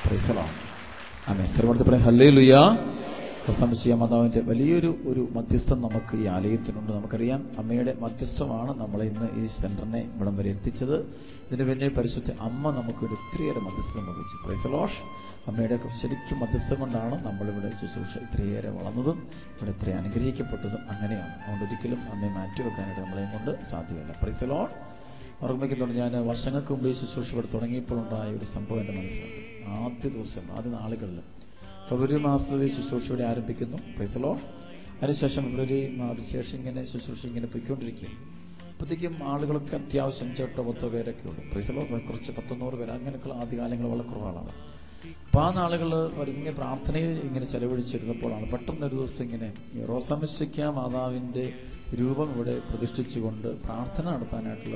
Price the Lord. ആമേൻ. സർവ്വത്തെ പറയാം ഹല്ലേലൂയ. റോസാമ്മച്ചിയ മാതാവിന്റെ വലിയൊരു മധ്യസ്ഥം നമുക്ക് ഈ ആലയത്തിനുണ്ട്. നമുക്കറിയാം അമ്മയുടെ മധ്യസ്ഥമാണ് നമ്മളെ ഇന്ന് ഈ സെന്ററിനെ ഇവിടം വരെ എത്തിച്ചത്. ഇതിന് പിന്നെ പരിശുദ്ധ അമ്മ നമുക്ക് ഒത്തിരിയേറെ മധ്യസ്ഥം വഹിച്ചു. Praise the lord. അമ്മയുടെ ശരിക്കും മധ്യസ്ഥം കൊണ്ടാണ് നമ്മളിവിടെ ശുശ്രൂഷ ഇത്രയേറെ വളർന്നതും ഇവിടെ ഇത്രയും അനുഗ്രഹിക്കപ്പെട്ടതും. അങ്ങനെയാണ്. അതുകൊണ്ട് ഒരിക്കലും അമ്മയെ മാറ്റിവെക്കാനായിട്ട് നമ്മളെയും കൊണ്ട് സാധ്യമല്ല. Price the Lord. ഓർമ്മിക്കുന്നുണ്ട്, ഞാൻ വർഷങ്ങൾക്ക് മുമ്പ് ഈ ശുശ്രൂഷ ഇവിടെ തുടങ്ങിയപ്പോൾ ഉണ്ടായ ഒരു സംഭവം എൻ്റെ മനസ്സിലുണ്ട്. ആദ്യ നാളുകളിൽ ഫെബ്രുവരി മാസത്തിൽ ശുശ്രൂഷയോടെ ആരംഭിക്കുന്നു. Praise the lord. അതിനുശേഷം ഫെബ്രുവരി മാസശേഷം ഇങ്ങനെ ശുശ്രൂഷ ഇങ്ങനെ പൊയ്ക്കൊണ്ടിരിക്കും. അപ്പോഴത്തേക്കും ആളുകളൊക്കെ അത്യാവശ്യം 5-8 പേരൊക്കെ ഉള്ളൂ. Praise the lord. കുറച്ച് 100 പേര് അങ്ങനെയൊക്കെയുള്ള ആദ്യകാലങ്ങൾ വളരെ കുറവാണ്. അപ്പോൾ ആ നാളുകൾ ഇങ്ങനെ പ്രാർത്ഥനയിൽ ഇങ്ങനെ ചെലവഴിച്ചിരുന്നപ്പോഴാണ് പെട്ടെന്നൊരു ദിവസം ഇങ്ങനെ റോസാമ്മച്ചിയ മാതാവിന്റെ രൂപം ഇവിടെ പ്രതിഷ്ഠിച്ചുകൊണ്ട് പ്രാർത്ഥന നടത്താനായിട്ടുള്ള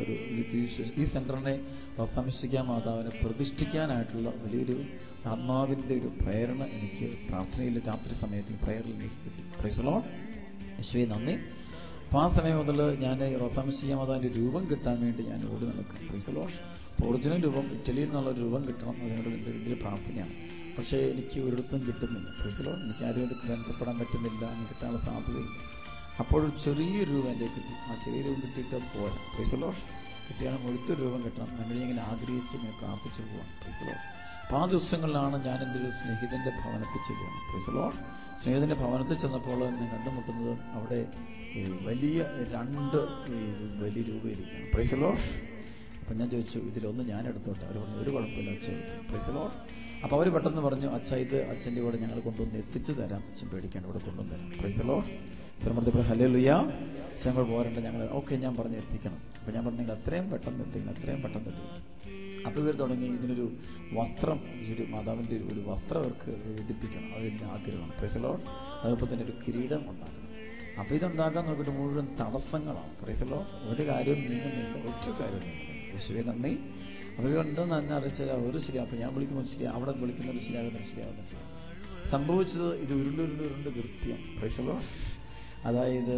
ഈ സെന്ററിനെ റോസാമ്മച്ചിയ മാതാവിനെ പ്രതിഷ്ഠിക്കാനായിട്ടുള്ള വലിയൊരു ആത്മാവിന്റെ ഒരു പ്രേരണ എനിക്ക് പ്രാർത്ഥനയിൽ രാത്രി സമയത്ത് പ്രേയറിൽ എനിക്ക് കിട്ടി. Praise the Lord. യേശുവേ നന്ദി. അപ്പോൾ ആ സമയം മുതൽ ഞാൻ റോസാമ്മച്ചിയ മാതാവിന്റെ രൂപം കിട്ടാൻ വേണ്ടി ഞാൻ ഓടി നടക്കും. Price the Lord. ഒറിജിനൽ രൂപം ഇറ്റലിയിൽ നിന്നുള്ള രൂപം കിട്ടണം, അതിനോട് എൻ്റെ വലിയ പ്രാർത്ഥനയാണ്. പക്ഷേ എനിക്ക് ഒരിടത്തും കിട്ടുന്നില്ല. Praise the Lord. എനിക്ക് ആരുമായിട്ട് ബന്ധപ്പെടാൻ പറ്റുന്നില്ല, അങ്ങനെ കിട്ടാനുള്ള സാധ്യതയില്ല. അപ്പോൾ ചെറിയൊരു രൂപം എൻ്റെ കിട്ടി. ആ ചെറിയ രൂപം കിട്ടിയിട്ട് അത് പോരാ. Praise the lord. കിട്ടിയാൽ മുഴുത്തൊരു രൂപം കിട്ടണം. നമ്മൾ ഇങ്ങനെ ആഗ്രഹിച്ച് ഞാൻ പ്രാർത്ഥിച്ചു പോവാം. Praise the Lord. അപ്പോൾ ആ ദിവസങ്ങളിലാണ് ഞാൻ എൻ്റെ ഒരു സ്നേഹിതൻ്റെ ഭവനത്തിൽ ചെല്ലുകയാണ്. Price the Lord. സ്നേഹിതൻ്റെ ഭവനത്തിൽ ചെന്നപ്പോൾ ഞാൻ കണ്ടുമുട്ടുന്നത് അവിടെ വലിയ 2 വലിയ രൂപ ഇരിക്കുകയാണ്. Praise the lord. അപ്പം ഞാൻ ചോദിച്ചു, ഇതിലൊന്ന് ഞാൻ എടുത്തോട്ടെ. അവർ പറഞ്ഞു ഒരു കുഴപ്പമില്ല, അച്ഛൻ എടുത്തു. Praise the Lord. അപ്പോൾ അവർ പെട്ടെന്ന് പറഞ്ഞു, അച്ഛ ഇത് അച്ഛൻ്റെ കൂടെ ഞങ്ങൾ കൊണ്ടുവന്ന് എത്തിച്ചു തരാം, അച്ഛൻ പേടിക്കാണ്ട് ഇവിടെ കൊണ്ടുവന്ന് തരാം. Praise the lord. സർമ്മത്തെ ഹല്ലേലൂയ. ഞങ്ങൾ പോരണ്ട, ഞങ്ങൾ ഓക്കെ ഞാൻ പറഞ്ഞ് എത്തിക്കണം. അപ്പം ഞാൻ പറഞ്ഞു, നിങ്ങൾ എത്രയും പെട്ടെന്ന് എത്തിക്കണം, എത്രയും പെട്ടെന്ന് എത്തിക്കണം. അപ്പോൾ ഇവർ തുടങ്ങി ഇതിനൊരു വസ്ത്രം, ഒരു മാതാവിൻ്റെ ഒരു വസ്ത്രം അവർക്ക് എടുപ്പിക്കണം, അതിൻ്റെ ആഗ്രഹമാണ്. Praise the lord. അതോടൊപ്പം തന്നെ ഒരു കിരീടം ഉണ്ടാക്കണം. അപ്പോൾ ഇതുണ്ടാക്കാൻ നോക്കിയിട്ട് മുഴുവൻ തടസ്സങ്ങളാണ്. Price the lord. ഒരു കാര്യവും നീങ്ങുന്നില്ല, ഒറ്റ കാര്യവും നീങ്ങുന്നില്ല. യേശുവേ നന്ദി. അവരുണ്ടെന്ന് തന്നെ അറിയിച്ചാൽ ഒരു ശരി. അപ്പോൾ ഞാൻ വിളിക്കുമ്പോൾ ശരി, അവിടെ വിളിക്കുന്നവർ ശരിയാകുന്ന സംഭവിച്ചത് ഇത് ഉരുണ്ട് കൃത്യം. Praise the lord. അതായത്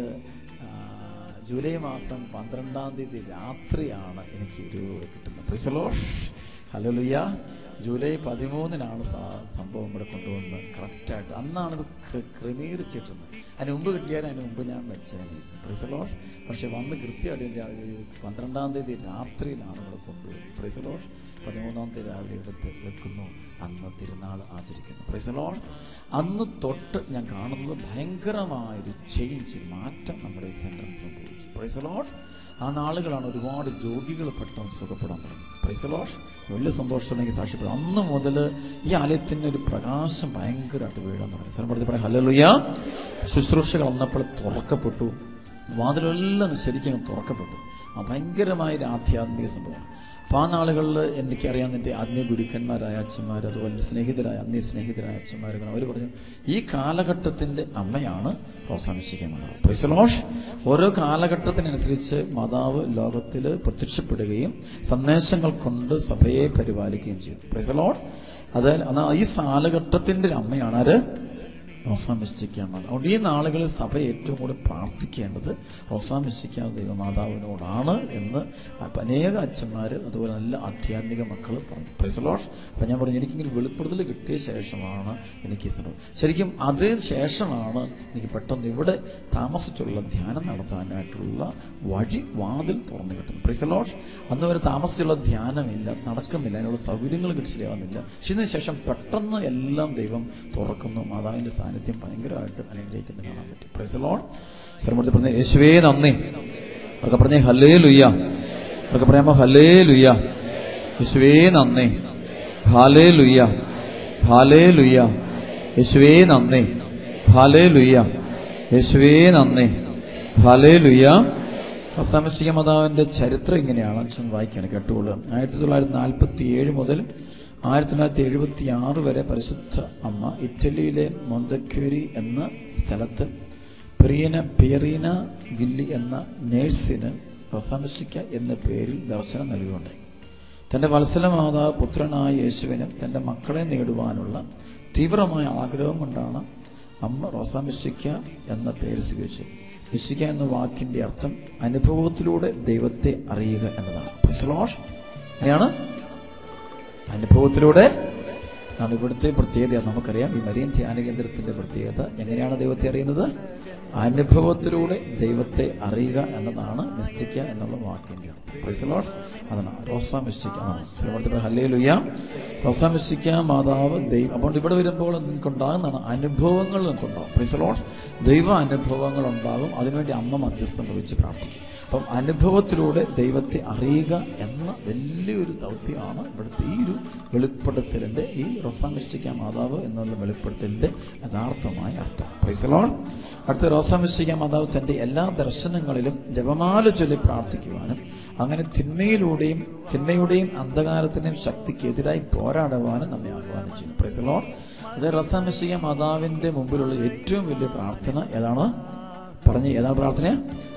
ജൂലൈ മാസം 12-ാം തീയതി രാത്രിയാണ് എനിക്ക് രൂപ കിട്ടുന്നത്. Praise the Lord. ഹല്ലേലൂയ. ജൂലൈ 13-നാണ് സംഭവം ഇവിടെ കൊണ്ടുവന്ന് കറക്റ്റായിട്ട് അന്നാണിത് ക്രമീകരിച്ചിട്ടുള്ളത്. അതിന് മുമ്പ് കിട്ടിയാൽ അതിന് മുമ്പ് ഞാൻ വെച്ചായിരുന്നു. Praise the lord. പക്ഷെ വന്ന് കൃത്യമായിട്ട് 12-ാം തീയതി രാത്രിയിലാണ് ഇവിടെ കൊണ്ടുവരുന്നത്. Price the Lord. 13-ാം തീയതി രാവിലെ എടുത്ത് വെക്കുന്നു. അന്ന് തിരുനാൾ ആചരിക്കുന്നു. Praise the lord. അന്ന് തൊട്ട് ഞാൻ കാണുന്നത് ഭയങ്കരമായൊരു ചേഞ്ച്, മാറ്റം നമ്മുടെ ഈ സെന്ററിൽ സംഭവിച്ചു. Praise the Lord. ആ നാളുകളാണ് ഒരുപാട് രോഗികൾ പെട്ടെന്ന് സുഖപ്പെടാൻ തുടങ്ങി. Praise the Lord. വലിയ സന്തോഷമുണ്ടെങ്കിൽ സാക്ഷ്യപ്പെടും. അന്ന് മുതൽ ഈ ആലയത്തിന് ഒരു പ്രകാശം ഭയങ്കരമായിട്ട് വീഴാൻ തുടങ്ങി. സ്ഥലപ്പെടുത്തി പറയാം ഹല്ലേലൂയ. ശുശ്രൂഷകൾ വന്നപ്പോൾ തുറക്കപ്പെട്ടു, വാതിലെല്ലാം ശരിക്കും തുറക്കപ്പെട്ടു. ഭയങ്കരമായൊരു ആധ്യാത്മിക സംഭവമാണ്. അപ്പോൾ ആ നാളുകളിൽ എനിക്കറിയാവുന്ന എൻ്റെ ആത്മീയ ഗുരുക്കന്മാരായ അച്ഛന്മാർ, അതുപോലെ അന്നീ സ്നേഹിതരായ അച്ഛന്മാരുകൾ, അവർ പറഞ്ഞു ഈ കാലഘട്ടത്തിന്റെ അമ്മയാണ് റോസാമ്മച്ചിയ മാതാവ്. Praise the lord. ഓരോ കാലഘട്ടത്തിനനുസരിച്ച് മാതാവ് ലോകത്തിൽ പ്രത്യക്ഷപ്പെടുകയും സന്ദേശങ്ങൾ കൊണ്ട് സഭയെ പരിപാലിക്കുകയും ചെയ്തു. Praise the Lord. അത് ഈ കാലഘട്ടത്തിന്റെ അമ്മയാണ് ആര്? റോസാമ്മച്ചിയ മാതാവ്. അതുകൊണ്ട് ഈ നാളുകളിൽ സഭ ഏറ്റവും കൂടുതൽ പ്രാർത്ഥിക്കേണ്ടത് റോസാമ്മച്ചിയ ദൈവമാതാവിനോടാണ് എന്ന് അനേക അച്ഛന്മാർ, അതുപോലെ നല്ല ആധ്യാത്മിക മക്കൾ പറഞ്ഞു. Praise the lord. അപ്പം ഞാൻ പറഞ്ഞു, എനിക്കിങ്ങനെ വെളിപ്പെടുത്തൽ കിട്ടിയ ശേഷമാണ് എനിക്ക് ശരിക്കും അതിന് ശേഷമാണ് എനിക്ക് പെട്ടെന്ന് ഇവിടെ താമസിച്ചുള്ള ധ്യാനം നടത്താനായിട്ടുള്ള വാതിൽ തുറന്നു കിട്ടുന്നത്. Praise the lord. അന്ന് വരെ താമസിച്ചുള്ള ധ്യാനമില്ല, നടക്കുന്നില്ല, അതിനുള്ള സൗകര്യങ്ങൾ ശരിയാവുന്നില്ല. പക്ഷെ ഇതിന് ശേഷം പെട്ടെന്ന് എല്ലാം ദൈവം തുറക്കുന്നു. മാതാവിന്റെ സാന്നിധ്യം ഭയങ്കരമായിട്ട് അനുഗ്രഹിക്കുന്നത് കാണാൻ പറ്റും. Praise the Lord. സർമ്മത്തിൽ പറഞ്ഞ യേശുവേ നന്ദി. അവർക്ക് പറഞ്ഞേ ഹല്ലേലൂയ. അവർക്ക് പറയാമോ ഹല്ലേലൂയ. യേശുവേ നന്ദി. ഹല്ലേലൂയ. ഹല്ലേലൂയ. യേശുവേ നന്ദി. ഹല്ലേലൂയ. യേശുവേ നന്ദി. ഹല്ലേലൂയ. റോസാമ്മച്ചിയ മാതാവിന്റെ ചരിത്രം ഇങ്ങനെയാണ്. അച്ഛൻ വായിക്കുകയാണ്, കേട്ടുകൊള്ളുക. 1947 മുതൽ 1976 വരെ പരിശുദ്ധ അമ്മ ഇറ്റലിയിലെ മൊന്തക്വേരി എന്ന സ്ഥലത്ത് പിയറീന ഗില്ലി എന്ന നേഴ്സിന് റോസാമ്മച്ചിയ എന്ന പേരിൽ ദർശനം നൽകുകയുണ്ടായി. തന്റെ വത്സലമാതാ പുത്രനായ യേശുവിന് തന്റെ മക്കളെ നേടുവാനുള്ള തീവ്രമായ ആഗ്രഹം കൊണ്ടാണ് അമ്മ റോസാമ്മച്ചിയ എന്ന പേര് സ്വീകരിച്ചത്. മിശിക എന്ന വാക്കിന്റെ അർത്ഥം അനുഭവത്തിലൂടെ ദൈവത്തെ അറിയുക എന്നതാണ്. Praise the lord. അങ്ങനെയാണ് അനുഭവത്തിലൂടെ കാരണം ഇവിടുത്തെ പ്രത്യേകത നമുക്കറിയാം. ഈ മരിയൻ ധ്യാന കേന്ദ്രത്തിന്റെ പ്രത്യേകത എങ്ങനെയാണ് ദൈവത്തെ അറിയുന്നത്? അനുഭവത്തിലൂടെ ദൈവത്തെ അറിയുക എന്നതാണ് മിസ്റ്റിക്ക എന്നുള്ള വാക്കിന്റെ അർത്ഥം. Praise the Lord. അതാണ് റോസാ മിസ്റ്റിക്ക. ഹല്ലേലൂയ. റോസാ മിസ്റ്റിക്ക മാതാവ് ദൈവം. അപ്പോൾ ഇവിടെ വരുമ്പോൾ നിങ്ങൾക്കുണ്ടാകുന്നതാണ് അനുഭവങ്ങൾ നിങ്ങൾക്കുണ്ടാകും. Price the Lord. ദൈവ അനുഭവങ്ങൾ ഉണ്ടാകും. അതിനുവേണ്ടി അമ്മ മധ്യസ്ഥം വഹിച്ച് പ്രാർത്ഥിക്കും. അപ്പം അനുഭവത്തിലൂടെ ദൈവത്തെ അറിയുക എന്ന വലിയൊരു ദൗത്യമാണ് ഇവിടുത്തെ ഈ ഒരു വെളിപ്പെടുത്തലിന്റെ, ഈ റോസാ മിസ്റ്റിക്ക മാതാവ് എന്നുള്ള വെളിപ്പെടുത്തലിന്റെ യഥാർത്ഥമായ അർത്ഥം. Praise the lord. അടുത്ത റോസാ മിസ്റ്റിക്ക മാതാവ് തന്റെ എല്ലാ ദർശനങ്ങളിലും ജപമാല ചൊല്ലി പ്രാർത്ഥിക്കുവാനും അങ്ങനെ തിന്മയുടെയും അന്ധകാരത്തിന്റെയും ശക്തിക്കെതിരായി പോരാടുവാനും നമ്മെ ആഹ്വാനം ചെയ്യുന്നു. Praise the Lord. അത് റോസാ മിസ്റ്റിക്ക മാതാവിന്റെ മുമ്പിലുള്ള ഏറ്റവും വലിയ പ്രാർത്ഥന ഏതാണ്? ഏതാണ് പ്രാർത്ഥന?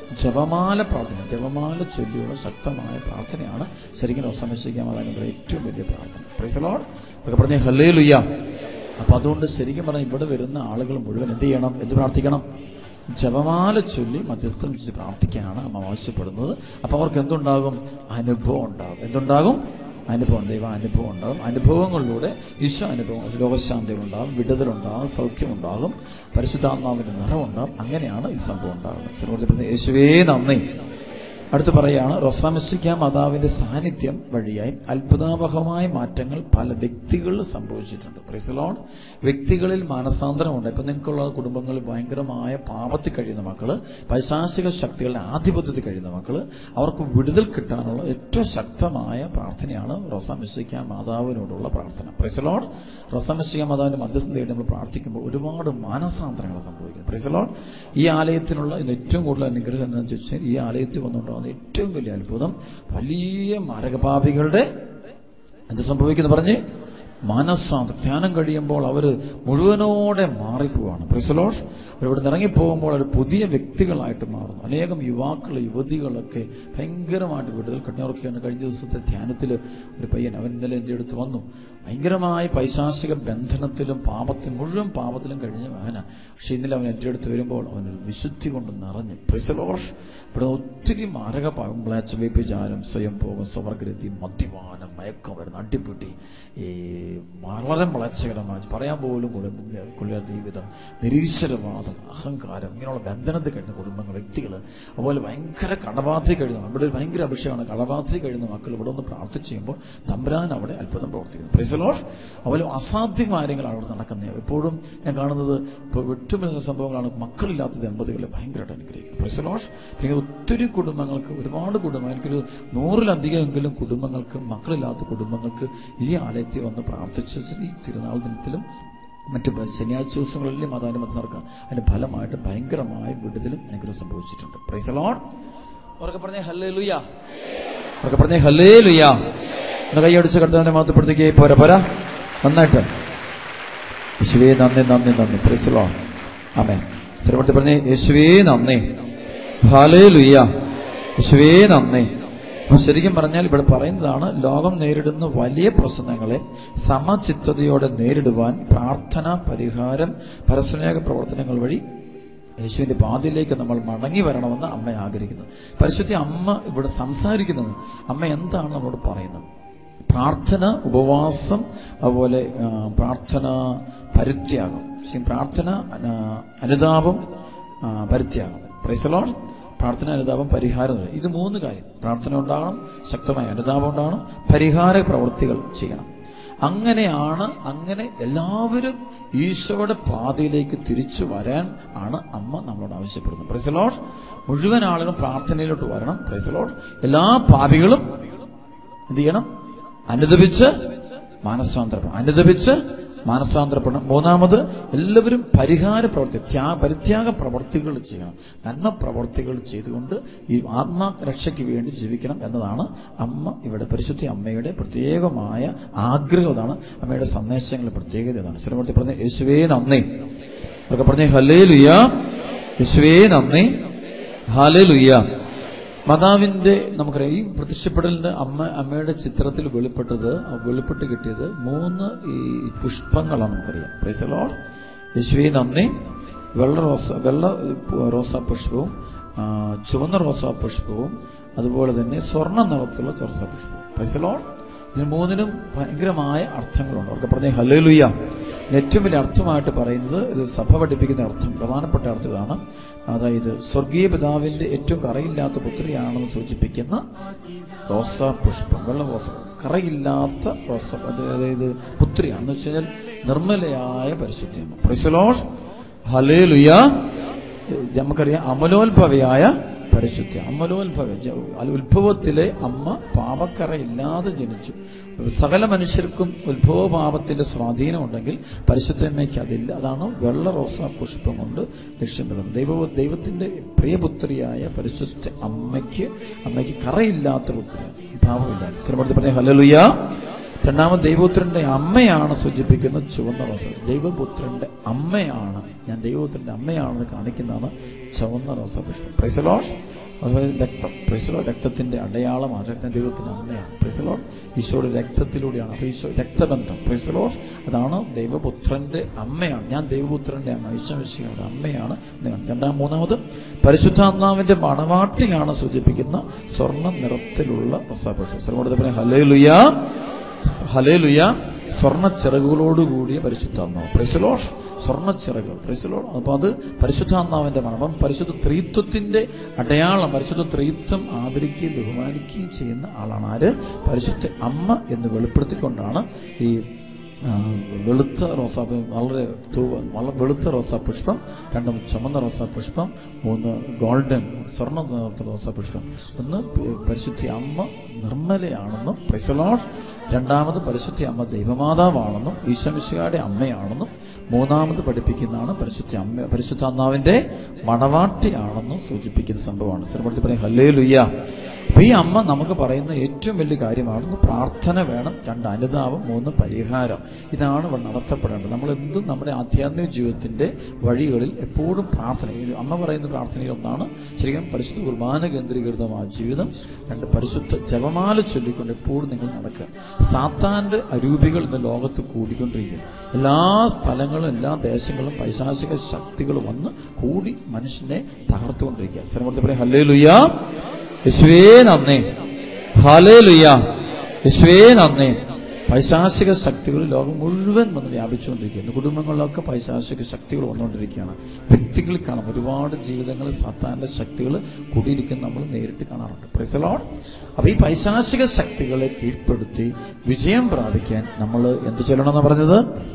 ജപമാല പ്രാർത്ഥന. ജപമാല ചൊല്ലിയുള്ള ശക്തമായ പ്രാർത്ഥനയാണ് ശരിക്കും റോസാ മിസ്റ്റിക്ക മാതാവിന്റെ ഏറ്റവും വലിയ പ്രാർത്ഥന. Praise the lord. ഒക്കെ പറഞ്ഞേ ഹല്ലേലൂയ. അപ്പൊ അതുകൊണ്ട് ശരിക്കും പറഞ്ഞാൽ ഇവിടെ വരുന്ന ആളുകൾ മുഴുവൻ എന്ത് ചെയ്യണം? എന്ത് പ്രാർത്ഥിക്കണം? ജപമാല ചൊല്ലി മധ്യസ്ഥം ചൊല്ലി പ്രാർത്ഥിക്കാനാണ് അമ്മ ആവശ്യപ്പെടുന്നത്. അപ്പൊ അവർക്ക് എന്തുണ്ടാകും? അനുഭവം ഉണ്ടാകും. എന്തുണ്ടാകും? അനുഭവം. ദൈവ അനുഭവം ഉണ്ടാകും. അനുഭവങ്ങളിലൂടെ ഈശോ അനുഭവം, രോഗശാന്തികളുണ്ടാകും, വിടുതലുണ്ടാകും, സൗഖ്യമുണ്ടാകും, പരിശുദ്ധാത്മാവിന്റെ നിറവുണ്ടാകും. അങ്ങനെയാണ് ഈ സംഭവം ഉണ്ടാകുന്നത്. യേശുവേ നന്ദി. അടുത്ത് പറയാണ്, റോസാ മിസ്റ്റിക്ക മാതാവിന്റെ സാന്നിധ്യം വഴിയായി അത്ഭുതാവഹമായ മാറ്റങ്ങൾ പല വ്യക്തികളിൽ സംഭവിച്ചിട്ടുണ്ട്. Praise the Lord. വ്യക്തികളിൽ മാനസാന്തരമുണ്ട്. ഇപ്പൊ നിങ്ങൾക്കുള്ള കുടുംബങ്ങളിൽ ഭയങ്കരമായ പാപത്തിൽ കഴിയുന്ന മക്കള്, പൈശാചിക ശക്തികളുടെ ആധിപത്യത്തിൽ കഴിയുന്ന മക്കള്, അവർക്ക് വിടുതൽ കിട്ടാനുള്ള ഏറ്റവും ശക്തമായ പ്രാർത്ഥനയാണ് റോസാ മിസ്റ്റിക്ക മാതാവിനോടുള്ള പ്രാർത്ഥന. Praise the Lord. Rosa Mystica മാതാവിന്റെ മധ്യസ്ഥം തേടി നമ്മൾ പ്രാർത്ഥിക്കുമ്പോൾ ഒരുപാട് മാനസാന്തരങ്ങൾ സംഭവിക്കുന്നു. Praise the Lord. ഈ ആലയത്തിനുള്ള ഇത് ഏറ്റവും കൂടുതൽ അനുഗ്രഹം എന്താണെന്ന് ചോദിച്ചാൽ, ഈ ആലയത്തിൽ വന്നുകൊണ്ടാണ് ഏറ്റവും വലിയ അത്ഭുതം. വലിയ മാരകപാപികളുടെ എന്ത് സംഭവിക്കുന്നു പറഞ്ഞ്? മാനസാന്തരം. ധ്യാനം കഴിയുമ്പോൾ അവർ മുഴുവനോടെ മാറിപ്പോവാണ്. Praise the Lord. അവരിവിടെ ഇറങ്ങിപ്പോകുമ്പോൾ അവർ പുതിയ വ്യക്തികളായിട്ട് മാറുന്നു. അനേകം യുവാക്കൾ, യുവതികളൊക്കെ ഭയങ്കരമായിട്ട് വിടുതൽ കിട്ടുന്നവർക്കാണ്. കഴിഞ്ഞ ദിവസത്തെ ധ്യാനത്തിൽ ഒരു പയ്യൻ, അവൻ ഇന്നലെ എൻ്റെ അടുത്ത് വന്നു. ഭയങ്കരമായ പൈശാചിക ബന്ധനത്തിലും മുഴുവൻ പാപത്തിലും കഴിഞ്ഞ അവനാണ്. പക്ഷെ ഇന്നലെ അവൻ എൻ്റെ അടുത്ത് വരുമ്പോൾ അവനൊരു വിശുദ്ധി കൊണ്ട് നിറഞ്ഞു. Praise the Lord. ഇവിടെ ഒത്തിരി മാരകപാപം, വ്യഭിചാരം, സ്വയം പോകും, സ്വവർഗരതി, മദ്യപാനം, മയക്കുമരുന്ന്, അടിപിടി, ഈ വളരെ മ്ലേച്ഛകരമായി പറയാൻ പോലും കൊള്ളിയ ജീവിതം, നിരീശ്വരവാദം, അഹങ്കാരം, ഇങ്ങനെയുള്ള ബന്ധനത്തിൽ കഴിയുന്ന കുടുംബങ്ങൾ, വ്യക്തികൾ, അതുപോലെ ഭയങ്കര കടബാധയിൽ കഴിയുന്ന, ഇവിടെ ഒരു ഭയങ്കര അഭിഷേകമാണ്. കടബാധയിൽ കഴിയുന്ന മക്കൾ ഇവിടെ ഒന്ന് പ്രാർത്ഥിച്ച് ചെയ്യുമ്പോൾ തമ്പുരാൻ അവിടെ അത്ഭുതം പ്രവർത്തിക്കുന്നു. Praise the Lord. അതുപോലെ അസാധ്യമായ കാര്യങ്ങളാണ് അവിടെ നടക്കുന്നത്. എപ്പോഴും ഞാൻ കാണുന്നത് ഇപ്പോൾ ഏറ്റവും വലിയ സംഭവങ്ങളാണ് മക്കളില്ലാത്ത ദമ്പതികളെ ഭയങ്കരമായിട്ട് അനുഗ്രഹിക്കുന്നത്. Price the lord. പിന്നെ ഒത്തിരി കുടുംബങ്ങൾക്ക്, ഒരുപാട് കുടുംബങ്ങൾ, എനിക്കൊരു 100-ലധികമെങ്കിലും കുടുംബങ്ങൾക്ക്, മക്കളില്ലാത്ത കുടുംബങ്ങൾക്ക് ഈ ആലയത്തിൽ വന്ന് പ്രാർത്ഥിച്ച് ഈ തിരുനാൾ ദിനത്തിലും മറ്റു ശനിയാഴ്ച ദിവസങ്ങളിലും മാതാവിന്റെ മധ്യ നടക്കാം. അതിന്റെ ഫലമായിട്ട് ഭയങ്കരമായ വിടുതലും അനുഗ്രഹം സംഭവിച്ചിട്ടുണ്ട്. Praise the Lord. അവർക്ക് പറഞ്ഞേ ഹല്ലേലൂയ. അവർക്ക് പറഞ്ഞേ ഹല്ലേലൂയ. ഒന്ന് കൈയടിച്ച് കർത്താവിനെ മഹത്വപ്പെടുത്തുകയും പോരാ നന്നായിട്ട്. യേശുവേ നന്ദി, നന്ദി, നന്ദി. Praise the Lord. ആമേൻ. ശ്രമത്തിൽ പറഞ്ഞേ യേശുവേ നന്ദി, ഹല്ലേലൂയ. യേശുവേ നന്ദി. അപ്പൊ ശരിക്കും പറഞ്ഞാൽ ഇവിടെ പറയുന്നതാണ്, ലോകം നേരിടുന്ന വലിയ പ്രശ്നങ്ങളെ സമചിത്തതയോടെ നേരിടുവാൻ പ്രാർത്ഥന, പരിഹാരം, പരസ്നേഹ പ്രവർത്തനങ്ങൾ വഴി യേശുവിന്റെ പാതയിലേക്ക് നമ്മൾ മടങ്ങി വരണമെന്ന് അമ്മ ആഗ്രഹിക്കുന്നു. പരിശുദ്ധ അമ്മ ഇവിടെ സംസാരിക്കുന്നത്, അമ്മ എന്താണ് നമ്മളോട് പറയുന്നത്? പ്രാർത്ഥന, ഉപവാസം, അതുപോലെ പ്രാർത്ഥന, പരിത്യാഗം. പ്രാർത്ഥന, അനുതാപം, പരിത്യാഗം. Price the Lord. പ്രാർത്ഥന, അനുതാപം, പരിഹാരം. ഇത് 3 കാര്യം. പ്രാർത്ഥന ഉണ്ടാകണം, ശക്തമായ അനുതാപം ഉണ്ടാകണം, പരിഹാര പ്രവൃത്തികൾ ചെയ്യണം. അങ്ങനെ എല്ലാവരും ഈശോയുടെ പാതയിലേക്ക് തിരിച്ചു വരാൻ ആണ് അമ്മ നമ്മളോട് ആവശ്യപ്പെടുന്നത്. Praise the Lord. മുഴുവൻ ആളുകളും പ്രാർത്ഥനയിലോട്ട് വരണം. Praise the Lord. എല്ലാ പാപികളും എന്ത് ചെയ്യണം? അനുദപിച്ച് മാനസാന്തരപ്പെടണം. 3-ാമത്, എല്ലാവരും പരിത്യാഗ പ്രവർത്തികൾ ചെയ്യണം. നന്മ പ്രവർത്തികൾ ചെയ്തുകൊണ്ട് ഈ ആത്മരക്ഷയ്ക്ക് വേണ്ടി ജീവിക്കണം എന്നതാണ് അമ്മ ഇവിടെ, പരിശുദ്ധ അമ്മയുടെ പ്രത്യേകമായ ആഗ്രഹം. അതാണ് അമ്മയുടെ സന്ദേശങ്ങളുടെ പ്രത്യേകത. ഇതാണ്. ശ്രമത്തിൽ പറഞ്ഞ യേശുവേ നന്ദി. അവർക്ക് പറഞ്ഞ ഹല്ലേലൂയ. യേശുവേ നന്ദി, ഹല്ലേലൂയ. മാതാവിന്റെ നമുക്കറിയാം, ഈ പ്രത്യക്ഷപ്പെടലിന്റെ അമ്മയുടെ ചിത്രത്തിൽ വെളിപ്പെട്ട് കിട്ടിയത് 3 ഈ പുഷ്പങ്ങളാണ് നമുക്കറിയാം. Praise the Lord. യേശുവേ നന്ദി. വെള്ള റോസാ പുഷ്പവും, ചുവന്ന റോസാ പുഷ്പവും, അതുപോലെ തന്നെ സ്വർണ്ണ നിറത്തിലുള്ള റോസാ പുഷ്പവും. Price the Lord. ഇതിന് മൂന്നിനും ഭയങ്കരമായ അർത്ഥങ്ങളുണ്ട്. അവർക്ക് പറഞ്ഞ ഹല്ലേലൂയ. ഏറ്റവും വലിയ അർത്ഥമായിട്ട് പറയുന്നത് ഇത് സഭ പഠിപ്പിക്കുന്ന അർത്ഥം, പ്രധാനപ്പെട്ട അർത്ഥം ഇതാണ്. അതായത് സ്വർഗീയ പിതാവിന്റെ ഏറ്റവും കറയില്ലാത്ത പുത്രിയാണെന്ന് സൂചിപ്പിക്കുന്ന റോസാ പുഷ്പം, വെള്ള റോസ, കറയില്ലാത്ത റോസ, അതായത് പുത്രിയാണെന്ന് വെച്ച് കഴിഞ്ഞാൽ നിർമ്മലയായ പരിശുദ്ധിയമ്മ. Praise the Lord. ഹല്ലേലൂയ. നമുക്കറിയാം അമലോത്ഭവയായ പരിശുദ്ധി. ഉത്ഭവത്തിലെ അമ്മ പാപക്കറയില്ലാതെ ജനിച്ചു. സകല മനുഷ്യർക്കും ഉത്ഭവപാപത്തിന്റെ സ്വാധീനമുണ്ടെങ്കിൽ പരിശുദ്ധമ്മയ്ക്ക് അതില്ല. അതാണ് വെള്ള റോസാ പുഷ്പം കൊണ്ട് ലക്ഷ്യമിടുന്നത്. ദൈവത്തിന്റെ പ്രിയപുത്രിയായ പരിശുദ്ധ അമ്മയ്ക്ക് കറയില്ലാത്ത പുത്രിയാണ്, പാപമില്ലാത്ത. സ്ഥിരപ്പെടുത്തി പറഞ്ഞ ഹല്ലേലൂയ. രണ്ടാമത് ദൈവപുത്രന്റെ അമ്മയാണ് സൂചിപ്പിക്കുന്ന ചുവന്ന റോസ. ദൈവപുത്രന്റെ അമ്മയാണ്, ഞാൻ ദൈവപുത്രന്റെ അമ്മയാണെന്ന് കാണിക്കുന്നതാണ് ചുവന്ന റോസ പുഷ്പം. Praise the Lord. അതുപോലെ രക്തം, പ്രൈസ് ദി ലോർഡ്, രക്തത്തിന്റെ അടയാളമാണ്. രക്തം ദൈവത്തിന്റെ അമ്മയാണ്. Praise the Lord. ഈശോയുടെ രക്തത്തിലൂടെയാണ്. അപ്പൊ ഈശോ രക്തബന്ധം, പ്രൈസ് ദി ലോർഡ്, അതാണ് ദൈവപുത്രന്റെ അമ്മയാണ്. ഞാൻ ദൈവപുത്രന്റെ അമ്മ, ഈശോയുടെ അമ്മയാണ്. മൂന്നാമത് പരിശുദ്ധാത്മാവിന്റെ മണവാട്ടിയാണ് സൂചിപ്പിക്കുന്ന സ്വർണ്ണ നിറത്തിലുള്ള റോസാപുഷ്പം. സർവ്വോടൊപ്പം ഹല്ലേലൂയ, ഹല്ലേലൂയ. സ്വർണ്ണ ചിറകുകളോടുകൂടിയ പരിശുദ്ധാത്മാവ്. Praise the Lord. സ്വർണ്ണ ചിറകുകൾ. Praise the Lord. അപ്പൊ അത് പരിശുദ്ധാത്മാവിന്റെ മണം. അപ്പം പരിശുദ്ധ ത്രിത്വത്തിന്റെ അടയാളം, പരിശുദ്ധ ത്രിത്വം ആദരിക്കുകയും ബഹുമാനിക്കുകയും ചെയ്യുന്ന ആളാണ് ആര്? പരിശുദ്ധ അമ്മ എന്ന് വെളിപ്പെടുത്തിക്കൊണ്ടാണ് ഈ വെളുത്ത റോസാപുഷ്പം, വളരെ വെളുത്ത റോസാപുഷ്പം, രണ്ടും ചുമന്ന റോസാപുഷ്പം, മൂന്ന് ഗോൾഡൻ സ്വർണ്ണ റോസാപുഷ്പം. ഒന്ന് പരിശുദ്ധ അമ്മ നിർമ്മലയാണെന്നും, പ്രൈസ് ദി ലോർഡ്. രണ്ടാമത് പരിശുദ്ധ അമ്മ ദൈവമാതാവാണെന്നും ഈശോമിശിഹായുടെ അമ്മയാണെന്നും, മൂന്നാമത് പഠിപ്പിക്കുന്നതാണ് പരിശുദ്ധാത്മാവിന്റെ മണവാട്ടിയാണെന്നും സൂചിപ്പിക്കുന്ന സംഭവമാണ്. ശ്രമത്തിൽ പറയാം ഹല്ലേലൂയ. അപ്പൊ ഈ അമ്മ നമുക്ക് പറയുന്ന ഏറ്റവും വലിയ കാര്യമാണ് പ്രാർത്ഥന വേണം, രണ്ട് അനുതാപം, മൂന്ന് പരിഹാരം. ഇതാണ് ഇവിടെ നടത്തപ്പെടേണ്ടത്. നമ്മളെന്തും നമ്മുടെ ആധ്യാത്മിക ജീവിതത്തിന്റെ വഴികളിൽ എപ്പോഴും പ്രാർത്ഥന. അമ്മ പറയുന്ന പ്രാർത്ഥനയിൽ ഒന്നാണ് ശരിക്കും പരിശുദ്ധ കുർബാന കേന്ദ്രീകൃതമായ ജീവിതം. രണ്ട്, പരിശുദ്ധ ജപമാല ചൊല്ലിക്കൊണ്ട് എപ്പോഴും നിങ്ങൾ നടക്കുക. സാത്താന്റെ അരൂപികൾ ഇന്ന് ലോകത്ത് കൂടിക്കൊണ്ടിരിക്കുക. എല്ലാ സ്ഥലങ്ങളും എല്ലാ ദേശങ്ങളും പൈശാചിക ശക്തികൾ വന്ന് കൂടി മനുഷ്യനെ തകർത്തുകൊണ്ടിരിക്കുക. സ്ഥലം പറയാം ഹല്ലേലൂയ. യേശുവേ നന്ദി, ഹല്ലേലൂയ. യേശുവേ നന്ദി. പൈശാചിക ശക്തികൾ ലോകം മുഴുവൻ വന്ന് വ്യാപിച്ചുകൊണ്ടിരിക്കുകയാണ്. കുടുംബങ്ങളിലൊക്കെ പൈശാചിക ശക്തികൾ വന്നുകൊണ്ടിരിക്കുകയാണ്. വ്യക്തികളിൽ കാണാം ഒരുപാട് ജീവിതങ്ങളിൽ സാത്താന്റെ ശക്തികൾ കൂടിയിരിക്കുന്ന നമ്മൾ നേരിട്ട് കാണാറുണ്ട്. Praise the Lord. അപ്പൊ ഈ പൈശാചിക ശക്തികളെ കീഴ്പ്പെടുത്തി വിജയം പ്രാപിക്കാൻ നമ്മൾ എന്ത് ചൊല്ലണമെന്ന് പറഞ്ഞത്?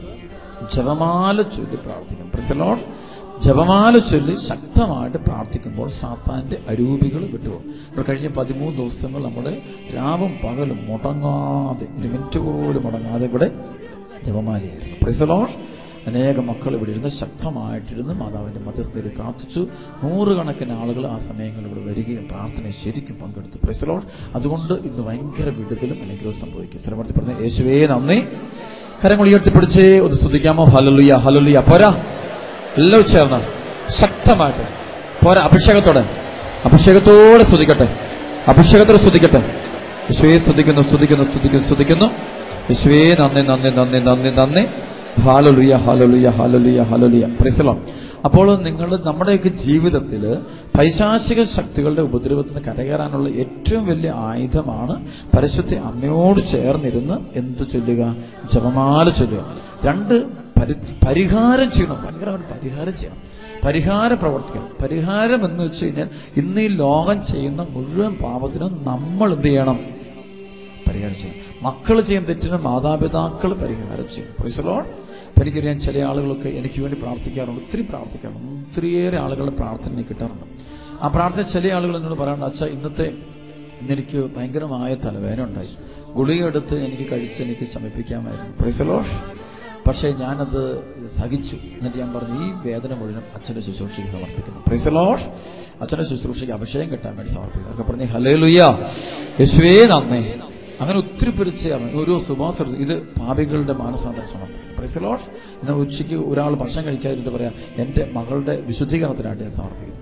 ജപമാല ചൊല്ലി പ്രാർത്ഥിക്കണം. Praise the Lord. ജപമാല ചൊല്ലി ശക്തമായിട്ട് പ്രാർത്ഥിക്കുമ്പോൾ സാത്താന്റെ അരൂപികൾ വിട്ടുപോകും. കഴിഞ്ഞ 13 ദിവസങ്ങൾ നമ്മുടെ രാവും പകലും മുടങ്ങാതെ, ഒരു മിനിറ്റ് പോലും മുടങ്ങാതെ ഇവിടെ ജപമാലയായിരുന്നു. Price the Lord. അനേകം മക്കൾ ഇവിടെ ഇരുന്ന് ശക്തമായിട്ടിരുന്ന് മാതാവിന്റെ മധ്യസ്ഥതയിൽ പ്രാർത്ഥിച്ചു. 100 കണക്കിന് ആളുകൾ ആ സമയങ്ങളിൽ ഇവിടെ വരികയും പ്രാർത്ഥനയെ ശരിക്കും പങ്കെടുത്തു. Praise the Lord. അതുകൊണ്ട് ഇന്ന് ഭയങ്കര വിടുതലും അനുഗ്രഹവും സംഭവിക്കും. ശ്രമത്തിൽ പറഞ്ഞ യേശുവേ നന്ദി. കരങ്ങൾ ഉയർത്തിപ്പിടിച്ച് ഒന്ന് സ്തുതിക്കാമോ? ഹല്ലേലൂയ, ഹല്ലേലൂയ. പോരാ, എല്ലാവരും ചേർന്ന് ശക്തമായിട്ട് പോരാ, അഭിഷേകത്തോടെ സ്തുതിക്കട്ടെ, അഭിഷേകത്തോടെ സ്തുതിക്കട്ടെ. യേശുവേ സ്തുതിക്കുന്നു, സ്തുതിക്കുന്നു, സ്തുതിക്കുന്നു, സ്തുതിക്കുന്നു. യേശുവേ നന്ദി, നന്ദി, നന്ദി, നന്ദി, നന്ദി. ഹല്ലേലൂയ, ഹല്ലേലൂയ, ഹല്ലേലൂയ, ഹല്ലേലൂയ. Praise the Lord. അപ്പോൾ നിങ്ങൾ നമ്മുടെയൊക്കെ ജീവിതത്തിൽ പൈശാചിക ശക്തികളുടെ ഉപദ്രവത്തിൽ നിന്ന് കരകയറാനുള്ള ഏറ്റവും വലിയ ആയുധമാണ് പരിശുദ്ധ അമ്മയോട് ചേർന്നിരുന്ന് എന്ത് ചൊല്ലുക? ജപമാല ചൊല്ലുക. രണ്ട്, പരിഹാരം ചെയ്യണം. ഭയങ്കരമായിട്ട് പരിഹാരം ചെയ്യണം, പരിഹാരം പ്രവർത്തിക്കണം. പരിഹാരം എന്ന് വെച്ച് കഴിഞ്ഞാൽ ഇന്ന് ഈ ലോകം ചെയ്യുന്ന മുഴുവൻ പാപത്തിനും നമ്മൾ എന്ത് ചെയ്യണം? പരിഹാരം ചെയ്യണം. മക്കൾ ചെയ്യുന്ന തെറ്റിന് മാതാപിതാക്കൾ പരിഹാരം ചെയ്യണം. Praise the Lord. എനിക്കറിയാൻ ചില ആളുകളൊക്കെ എനിക്ക് വേണ്ടി പ്രാർത്ഥിക്കാറുണ്ട്, ഒത്തിരി പ്രാർത്ഥിക്കാറുണ്ട്, ഒത്തിരിയേറെ ആളുകളുടെ പ്രാർത്ഥന എനിക്ക് കിട്ടാറുണ്ട്. ആ പ്രാർത്ഥന ചില ആളുകൾ എന്നോട് പറയാറുണ്ട്, അച്ഛാ ഇന്നെനിക്ക് ഭയങ്കരമായ തലവേദന ഉണ്ടായി, ഗുളിക എടുത്ത് എനിക്ക് കഴിച്ച് എനിക്ക് ശമിപ്പിക്കാമായിരുന്നു. Price the Lord. പക്ഷേ ഞാനത് സഹിച്ചു. എന്നിട്ട് ഞാൻ പറഞ്ഞു, ഈ വേദന മുഴുവൻ അച്ഛന്റെ ശുശ്രൂഷയ്ക്ക് സമർപ്പിക്കുന്നു. Praise the Lord. അച്ഛന്റെ ശുശ്രൂഷയ്ക്ക് അഭിഷേകം കിട്ടാൻ വേണ്ടി സമർപ്പിക്കുന്നു. ഒക്കെ പറഞ്ഞ് ഹല്ലേലൂയ, യേശുവേ നന്ദി. അങ്ങനെ ഒത്തിരി പിരിച്ച് ഓരോ സുഭാസ ഇത് പാപികളുടെ മാനസാന്തരം സമർപ്പിക്കും. Praise the Lord. ഇന്ന് ഉച്ചയ്ക്ക് ഒരാൾ ഭക്ഷണം കഴിക്കാതിട്ട് പറയാം, എന്റെ മകളുടെ വിശുദ്ധീകരണത്തിനായിട്ട് ഞാൻ സമർപ്പിക്കും.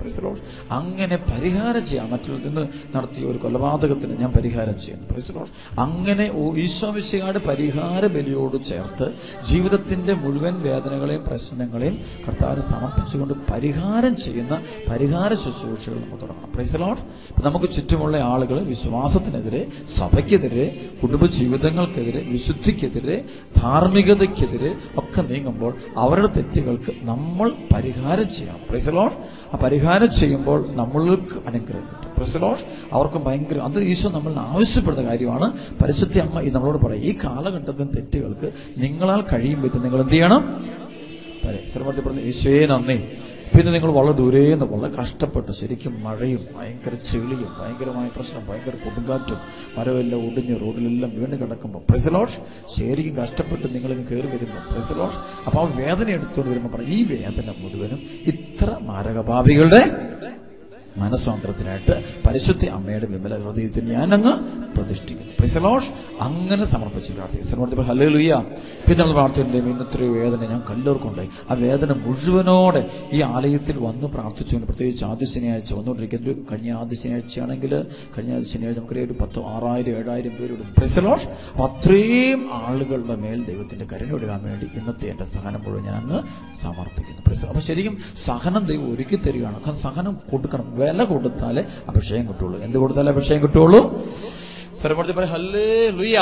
Praise the Lord. അങ്ങനെ പരിഹാരം ചെയ്യാം. മറ്റുള്ളവരിൽ നിന്ന് നടത്തിയ ഒരു കൊലപാതകത്തിന് ഞാൻ പരിഹാരം ചെയ്യുന്നു. Praise the Lord. അങ്ങനെ ഈശോ മിശിഹായുടെ പരിഹാര ബലിയോട് ചേർത്ത് ജീവിതത്തിന്റെ മുഴുവൻ വേദനകളെയും പ്രശ്നങ്ങളെയും കർത്താവിന് സമർപ്പിച്ചുകൊണ്ട് പരിഹാരം ചെയ്യുന്ന പരിഹാര ശുശ്രൂഷകൾ നമുക്ക് തുടങ്ങണം. Praise the Lord. നമുക്ക് ചുറ്റുമുള്ള ആളുകൾ വിശ്വാസത്തിനെതിരെ, സഭയ്ക്കെതിരെ, കുടുംബജീവിതങ്ങൾക്കെതിരെ, വിശുദ്ധിക്കെതിരെ, ധാർമ്മികതയ്ക്കെതിരെ ഒക്കെ നീങ്ങുമ്പോൾ അവരുടെ തെറ്റുകൾക്ക് നമ്മൾ പരിഹാരം ചെയ്യണം. Praise the Lord. ആ പരിഹാരം ചെയ്യുമ്പോൾ നമ്മൾക്ക് അനുഗ്രഹം കിട്ടും. Praise the Lord. അവർക്ക് ഭയങ്കര അത് ഈശോ നമ്മൾ ആവശ്യപ്പെടുന്ന കാര്യമാണ്. പരിശുദ്ധ അമ്മ ഇത് നമ്മളോട് പറയും, ഈ കാലഘട്ടത്തിൽ തെറ്റുകൾക്ക് നിങ്ങളാൽ കഴിയും വിധം നിങ്ങൾ എന്ത് ചെയ്യണം? ഈശോയെ നന്ദി. പിന്നെ നിങ്ങൾ വളരെ ദൂരേന്ന് വളരെ കഷ്ടപ്പെട്ട്, ശരിക്കും മഴയും ഭയങ്കര ചെളിയും ഭയങ്കരമായ പ്രശ്നം, ഭയങ്കര കൊടുങ്കാറ്റും, മരമെല്ലാം ഒടിഞ്ഞ് റോഡിലെല്ലാം വീണ് കിടക്കുമ്പോൾ പ്രൈസ് ദി ലോർഡ് ശരിക്കും കഷ്ടപ്പെട്ട് നിങ്ങളിങ്ങ് കയറി വരുമ്പോൾ പ്രൈസ് ദി ലോർഡ്. അപ്പൊ ആ വേദന എടുത്തുകൊണ്ട് വരുമ്പോൾ പറയും, ഈ വേദന മുഴുവനും ഇത്ര മാരകപാപികളുടെ മനസ്വാന്തരത്തിനായിട്ട് പരിശുദ്ധ അമ്മയുടെ വിമല ഹൃദയത്തിൽ ഞാനങ്ങ് പ്രതിഷ്ഠിക്കുന്നു. Price the Lord. അങ്ങനെ സമർപ്പിച്ച് പ്രാർത്ഥിക്കും. ഹല്ലേലൂയ. പിന്നെ നമ്മൾ പ്രാർത്ഥിച്ചിട്ടുണ്ട്, ഇന്നത്തെ വേദന ഞാൻ കല്ലോർക്കുണ്ടായി. ആ വേദന മുഴുവനോടെ ഈ ആലയത്തിൽ വന്ന് പ്രാർത്ഥിച്ചുകൊണ്ട്, പ്രത്യേകിച്ച് ആദ്യ ശനിയാഴ്ച വന്നുകൊണ്ടിരിക്കുന്നത്, കഴിഞ്ഞ ആദ്യ ശനിയാഴ്ചയാണെങ്കിൽ കഴിഞ്ഞ ആദ്യ ശനിയാഴ്ച നമുക്കറിയാം ഒരു 6,000-7,000 പേരോട് പ്രൈസ് ദി ലോർഡ്. അത്രയും ആളുകളുടെ മേൽ ദൈവത്തിന്റെ കരുണ വേണ്ടി ഇന്നത്തെ എന്റെ സഹനം മുഴുവൻ ഞാൻ അങ്ങ് സമർപ്പിക്കുന്നു. പ്രൈസ്. അപ്പൊ ശരിക്കും സഹനം ദൈവം ഒരുക്കി തരികയാണ്. കാരണം സഹനം കൊടുക്കണം. വില കൊടുത്താലേ അഭിഷേകം കിട്ടുള്ളൂ. എന്ത് കൊടുത്താലേ അഭിഷേകം കിട്ടുള്ളൂ? സർവ്വത്തിൽ പറയും ഹല്ലേലൂയ,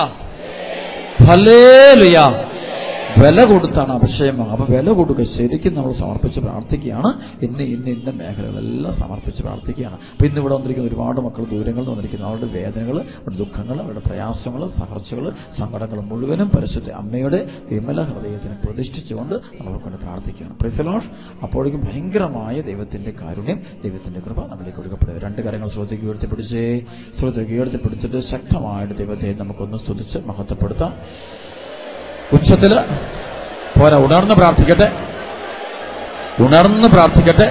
ഹല്ലേലൂയ. വില കൊടുത്താണ് അഭിഷേകം. അപ്പൊ വില കൊടുക്കുക. ശരിക്കും നമ്മൾ സമർപ്പിച്ച് പ്രാർത്ഥിക്കുകയാണ്. ഇന്ന മേഖലകളെല്ലാം സമർപ്പിച്ച് പ്രാർത്ഥിക്കുകയാണ്. അപ്പൊ ഇന്ന് ഇവിടെ വന്നിരിക്കുന്ന ഒരുപാട് മക്കൾ ദൂരങ്ങളിൽ വന്നിരിക്കുന്നു. അവരുടെ വേദനകൾ, അവരുടെ ദുഃഖങ്ങൾ, അവരുടെ പ്രയാസങ്ങൾ, സഹർച്ചകൾ, സങ്കടങ്ങൾ മുഴുവനും പരിശുദ്ധ അമ്മയുടെ വിമല ഹൃദയത്തിന് പ്രതിഷ്ഠിച്ചുകൊണ്ട് നമ്മൾ കൊണ്ട് പ്രാർത്ഥിക്കുകയാണ്. Praise the Lord. അപ്പോഴേക്കും ഭയങ്കരമായ ദൈവത്തിന്റെ കാരുണ്യം, ദൈവത്തിന്റെ കൃപ നമ്മളിലേക്ക് ഒഴുകപ്പെടുക. രണ്ട് കാര്യങ്ങൾ ശ്രോതയ്ക്ക് ഉയർത്തിപ്പിടിച്ചേ. ശ്രോതയ്ക്ക് ഉയർത്തിപ്പിടിച്ചിട്ട് ശക്തമായിട്ട് ദൈവത്തെ നമുക്കൊന്ന് സ്തുതിച്ച് മഹത്വപ്പെടുത്താം. ഉച്ചത്തില് പോരാ, ഉണർന്ന് പ്രാർത്ഥിക്കട്ടെ, ഉണർന്ന് പ്രാർത്ഥിക്കട്ടെ.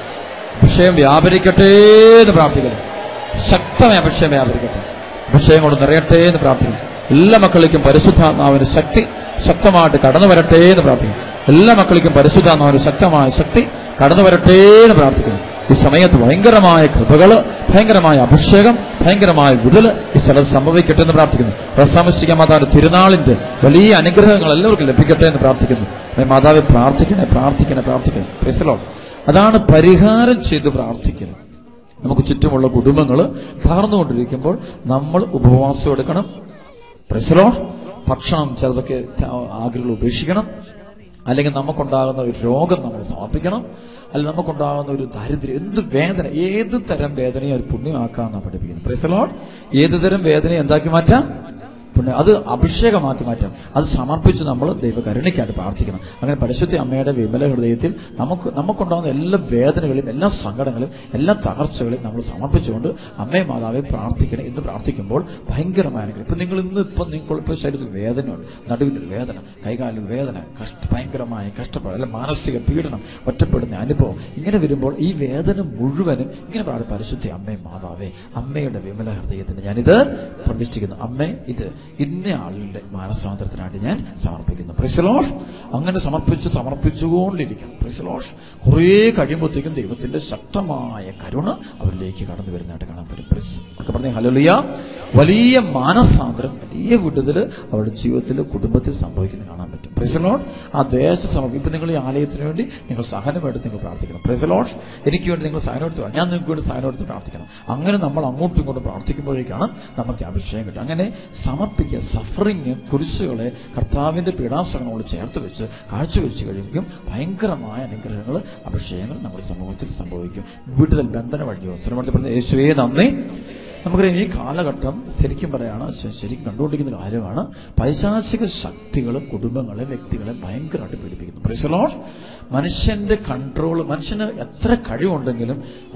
അഭിഷേകം വ്യാപരിക്കട്ടെ എന്ന് പ്രാർത്ഥിക്കട്ടെ. ശക്തമായ അഭിഷേകം വ്യാപരിക്കട്ടെ. അഭിഷേകം കൊണ്ട് നിറയട്ടെ എന്ന് പ്രാർത്ഥിക്കണം. എല്ലാ മക്കളിലേക്കും പരിശുദ്ധാത്മാവിന് ശക്തി ശക്തമായിട്ട് കടന്നു വരട്ടെ എന്ന് പ്രാർത്ഥിക്കണം. എല്ലാ മക്കളിലേക്കും പരിശുദ്ധാത്മാവിന് ശക്തമായ ശക്തി കടന്നു വരട്ടെ എന്ന് പ്രാർത്ഥിക്കുന്നു. ഈ സമയത്ത് ഭയങ്കരമായ കൃപകള്, ഭയങ്കരമായ അഭിഷേകം, ഭയങ്കരമായ വിടുതല് ഈ സ്ഥലത്ത് സംഭവിക്കട്ടെ എന്ന് പ്രാർത്ഥിക്കുന്നു. റസാമിശിക മാതാവിന്റെ തിരുനാളിന്റെ വലിയ അനുഗ്രഹങ്ങൾ എല്ലാവർക്കും ലഭിക്കട്ടെ എന്ന് പ്രാർത്ഥിക്കുന്നു. മാതാവെ പ്രാർത്ഥിക്കണേ, പ്രാർത്ഥിക്കണേ, പ്രാർത്ഥിക്കണേ. Praise the Lord. അതാണ് പരിഹാരം ചെയ്ത് പ്രാർത്ഥിക്കുന്നത്. നമുക്ക് ചുറ്റുമുള്ള കുടുംബങ്ങൾ തകർന്നുകൊണ്ടിരിക്കുമ്പോൾ നമ്മൾ ഉപവാസം എടുക്കണം. Praise the Lord. ഭക്ഷണം ചിലതൊക്കെ ആഗ്രഹങ്ങൾ ഉപേക്ഷിക്കണം. അല്ലെങ്കിൽ നമുക്കുണ്ടാകുന്ന ഒരു രോഗം നമ്മൾ സമർപ്പിക്കണം. അല്ലെങ്കിൽ നമുക്കുണ്ടാകുന്ന ഒരു ദാരിദ്ര്യം, എന്ത് വേദന, ഏത് തരം വേദനയും അത് പുണ്യമാക്കാമെന്നാണ് പഠിപ്പിക്കുന്നത്. Praise the Lord. ഏത് തരം വേദനയും എന്താക്കി മാറ്റാം? പുണ്യം. അത് അഭിഷേകമാക്കി മാറ്റാം. അത് സമർപ്പിച്ച് നമ്മൾ ദൈവകരുണയ്ക്കായിട്ട് പ്രാർത്ഥിക്കണം. അങ്ങനെ പരിശുദ്ധ അമ്മയുടെ വിമല ഹൃദയത്തിൽ നമുക്കുണ്ടാകുന്ന എല്ലാ വേദനകളെയും, എല്ലാ സങ്കടങ്ങളെയും, എല്ലാ തകർച്ചകളെയും നമ്മൾ സമർപ്പിച്ചുകൊണ്ട് അമ്മയെ മാതാവെ പ്രാർത്ഥിക്കണം എന്ന് പ്രാർത്ഥിക്കുമ്പോൾ ഭയങ്കരമായ അനുഗ്രഹം. ഇപ്പം നിങ്ങളിപ്പോൾ ശരീരത്തിൽ വേദനയുണ്ട്, നടുവിൻ്റെ വേദന, കൈകാലിൽ വേദന, ഭയങ്കരമായ കഷ്ടപ്പാട്, അല്ല മാനസിക പീഡനം, ഒറ്റപ്പെടുന്ന അനുഭവം, ഇങ്ങനെ വരുമ്പോൾ ഈ വേദന മുഴുവനും ഇങ്ങനെ പാടും, പരിശുദ്ധ അമ്മയെ മാതാവേ, അമ്മയുടെ വിമല ഹൃദയത്തിന് ഞാനിത് പ്രതിഷ്ഠിക്കുന്നു. അമ്മേ, ഇത് ഇന്ന ആളുടെ മാനസാന്തരത്തിനായിട്ട് ഞാൻ സമർപ്പിക്കുന്നു. Praise the Lord. അങ്ങനെ സമർപ്പിച്ചുകൊണ്ടിരിക്കണം. Price the Lord. കുറേ കഴിയുമ്പോഴത്തേക്കും ദൈവത്തിന്റെ ശക്തമായ കരുണ അവരിലേക്ക് കടന്നു വരുന്നതായിട്ട് കാണാൻ പറ്റും. പറഞ്ഞ ഹല്ലേലൂയ. വലിയ മാനസാന്തരം, വലിയ വിടുതല് അവരുടെ ജീവിതത്തിൽ, കുടുംബത്തിൽ സംഭവിക്കുന്നത് കാണാൻ പറ്റും. Praise the Lord. ആ ദേശം സമർപ്പിക്കും. നിങ്ങൾ ഈ ആലയത്തിന് വേണ്ടി നിങ്ങൾ സഹനമായിട്ട് നിങ്ങൾ പ്രാർത്ഥിക്കണം. Praise the Lord. എനിക്ക് വേണ്ടി നിങ്ങൾ സഹനം എടുത്ത്, ഞാൻ നിങ്ങൾക്ക് വേണ്ടി സഹനം എടുത്ത് പ്രാർത്ഥിക്കണം. അങ്ങനെ നമ്മൾ അങ്ങോട്ടും ഇങ്ങോട്ടും പ്രാർത്ഥിക്കുമ്പോഴേക്കാണ് നമുക്ക് അഭിഷേകം കിട്ടുക. അങ്ങനെ സമർപ്പിക്കുക. സഫറിങ്, കുരിശുകളെ കർത്താവിന്റെ പീഡാസനങ്ങളോട് ചേർത്ത് വെച്ച് കാഴ്ചവെച്ച് കഴിയുമ്പോൾ ഭയങ്കരമായ അനുഗ്രഹങ്ങൾ, അഭിഷേകങ്ങൾ നമ്മുടെ സമൂഹത്തിൽ സംഭവിക്കും. വിടുതൽ, ബന്ധന വഴിയോ ശ്രമത്തിൽ യേശുവേ നന്ദി. നമുക്കറിയാം, ഈ കാലഘട്ടം ശരിക്കും പറയാണ്, ശരിക്കും കണ്ടുകൊണ്ടിരിക്കുന്ന കാര്യമാണ്. പൈശാചിക ശക്തികൾ കുടുംബങ്ങളെ, വ്യക്തികളെ ഭയങ്കരമായിട്ട് പീഡിപ്പിക്കുന്നു. Praise the Lord. മനുഷ്യന്റെ കൺട്രോൾ, മനുഷ്യന് എത്ര കഴിവുണ്ടെങ്കിലും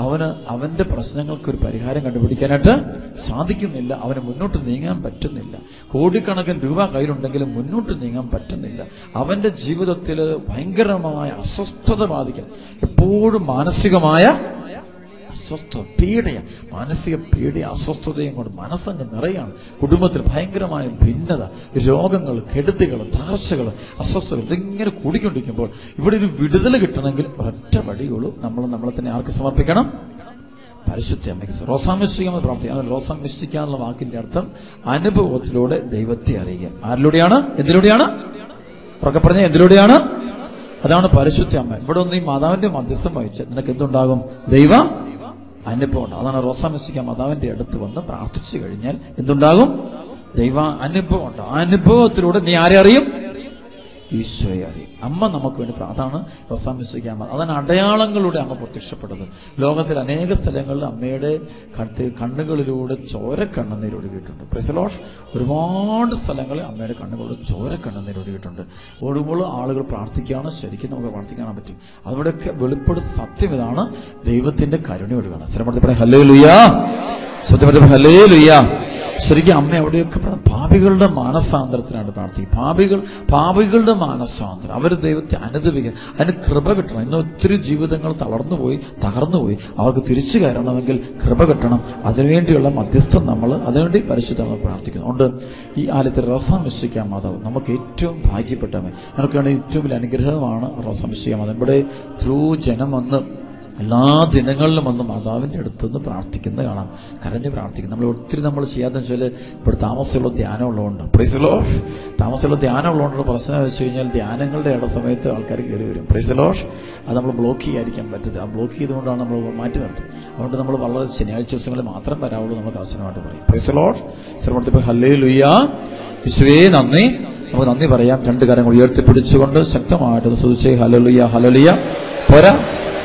അവന്റെ പ്രശ്നങ്ങൾക്ക് ഒരു പരിഹാരം കണ്ടുപിടിക്കാനായിട്ട് സാധിക്കുന്നില്ല. അവന് മുന്നോട്ട് നീങ്ങാൻ പറ്റുന്നില്ല. കോടിക്കണക്കിന് രൂപ കയ്യിലുണ്ടെങ്കിലും മുന്നോട്ട് നീങ്ങാൻ പറ്റുന്നില്ല. അവന്റെ ജീവിതത്തിൽ ഭയങ്കരമായ അസ്വസ്ഥത ബാധിക്കും. എപ്പോഴും മാനസികമായ അസ്വസ്ഥ പീഡയാണ്, മാനസിക പീഡയും അസ്വസ്ഥതയും കൊണ്ട് മനസ്സങ്ങ് നിറയാണ്. കുടുംബത്തിൽ ഭയങ്കരമായ ഭിന്നത, രോഗങ്ങൾ, കെടുതികൾ, തകർച്ചകൾ, അസ്വസ്ഥതകൾ ഇതിങ്ങനെ കൂടിക്കൊണ്ടിരിക്കുമ്പോൾ ഇവിടെ ഒരു വിടുതൽ കിട്ടണമെങ്കിൽ ഒരൊറ്റ വഴിയുള്ളൂ. നമ്മളെ തന്നെ ആർക്ക് സമർപ്പിക്കണം? പരിശുദ്ധ അമ്മയ്ക്ക്. റോസാമിഷ്ടിക്കാമെന്ന് പ്രാർത്ഥിക്കാം. റോസാമിഷ്ടിക്കാന്നുള്ള വാക്കിന്റെ അർത്ഥം അനുഭവത്തിലൂടെ ദൈവത്തെ അറിയുക. ആരിലൂടെയാണ്? എന്തിലൂടെയാണ്? ഉറക്കെ പറഞ്ഞ എന്തിലൂടെയാണ്? അതാണ് പരിശുദ്ധ അമ്മ. ഇവിടെ ഒന്ന് ഈ മാതാവിന്റെ മധ്യസ്ഥം വഹിച്ച് നിനക്ക് എന്തുണ്ടാകും? ദൈവ അനുഭവം ഉണ്ടാകും. അതാണ് റോസാമിഷ്ടിക്ക മാതാവിന്റെ അടുത്ത് വന്ന് പ്രാർത്ഥിച്ചു കഴിഞ്ഞാൽ എന്തുണ്ടാകും? ദൈവ അനുഭവം ഉണ്ടാകും. ആ അനുഭവത്തിലൂടെ നീ ആരെ അറിയും? ഈശോയെ അറിയും. അമ്മ നമുക്ക് വേണ്ടി അതാണ് റോസാമിഷ്ടിക്ക. അതാണ് അടയാളങ്ങളുടെ അമ്മ പ്രത്യക്ഷപ്പെട്ടത്. ലോകത്തിൽ അനേക സ്ഥലങ്ങളിൽ അമ്മയുടെ കണ്ണുകളിലൂടെ ചോരക്കണ്ണുനീരൊഴുകിയിട്ടുണ്ട്. Praise the Lord. ഒരുപാട് സ്ഥലങ്ങളിൽ അമ്മയുടെ കണ്ണുകളിലൂടെ ചോരക്കണ്ണുനീരൊഴുകിയിട്ടുണ്ട്. ഓടുമ്പോൾ ആളുകൾ പ്രാർത്ഥിക്കുകയാണ്, ശരിക്കും നമുക്ക് പ്രാർത്ഥിക്കാൻ പറ്റും. അവിടെയൊക്കെ വെളിപ്പെടുത്ത സത്യം ഇതാണ്, ദൈവത്തിന്റെ കരുണ ഒഴുകാണ്. സ്ഥലപ്പെടുത്തി പറയാം ഹല്ലേലൂയ, സത്യപ്പെടുത്തി ഹല്ലേലൂയ. ശരിക്കും അമ്മ അവിടെയൊക്കെ പാപികളുടെ മാനസാന്തരത്തിനാണ് പ്രാർത്ഥിക്കുക. പാപികളുടെ മാനസാന്തരം, അവർ ദൈവത്തെ അനുദപിക്കാൻ, അതിന് കൃപ കിട്ടണം. ഇന്ന് ഒത്തിരി ജീവിതങ്ങൾ തകർന്നുപോയി. അവർക്ക് തിരിച്ചു കയറണമെങ്കിൽ കൃപ കിട്ടണം. അതിനുവേണ്ടിയുള്ള മധ്യസ്ഥം അതിനുവേണ്ടി പരിശുദ്ധമായി പ്രാർത്ഥിക്കുന്നു. അതുകൊണ്ട് ഈ ആലയത്തിൽ റോസാമിഷ്ടിക്ക മാതാവ് നമുക്ക് ഏറ്റവും ഭാഗ്യപ്പെട്ടവൻ. നമുക്കാണ് ഏറ്റവും വലിയ അനുഗ്രഹമാണ് റോസാമിഷ്ടിക്ക മാതാവ്. ഇവിടെ ജനം വന്ന് എല്ലാ ദിനങ്ങളിലും വന്ന് മാതാവിന്റെ അടുത്തുനിന്ന് പ്രാർത്ഥിക്കുന്നത് കാണാം, കരഞ്ഞ് പ്രാർത്ഥിക്കും. ഒത്തിരി ചെയ്യാതെന്ന് വെച്ചാൽ ഇവിടെ താമസമുള്ള ധ്യാനം ഉള്ളതുകൊണ്ട്, പ്രൈസ് ദി ലോർഡ്, താമസമുള്ള ധ്യാനം ഉള്ളതുകൊണ്ടുള്ള പ്രശ്നം വെച്ച് കഴിഞ്ഞാൽ ധ്യാനങ്ങളുടെ സമയത്ത് ആൾക്കാർ കയറി വരും. Praise the Lord. അത് നമ്മൾ ബ്ലോക്ക് ചെയ്യാതിരിക്കാൻ പറ്റില്ല. ആ ബ്ലോക്ക് ചെയ്തുകൊണ്ടാണ് നമ്മൾ മാറ്റി നിർത്തും. അതുകൊണ്ട് നമ്മൾ വളരെ ശനിയാഴ്ച ദിവസങ്ങളിൽ മാത്രം വരാവുള്ളൂ, നമ്മൾ കർശനമായിട്ട് പറയും. Praise the Lord. ശ്രമത്തിൽ ഹല്ലേലൂയ, യേശുവേ നന്ദി. നമുക്ക് നന്ദി പറയാം. രണ്ട് കരങ്ങൾ ഉയർത്തിപ്പിടിച്ചുകൊണ്ട് ശക്തമായിട്ട് സ്തുതിച്ച് ഹല്ലേലൂയ ഹല്ലേലൂയ. പോരാ.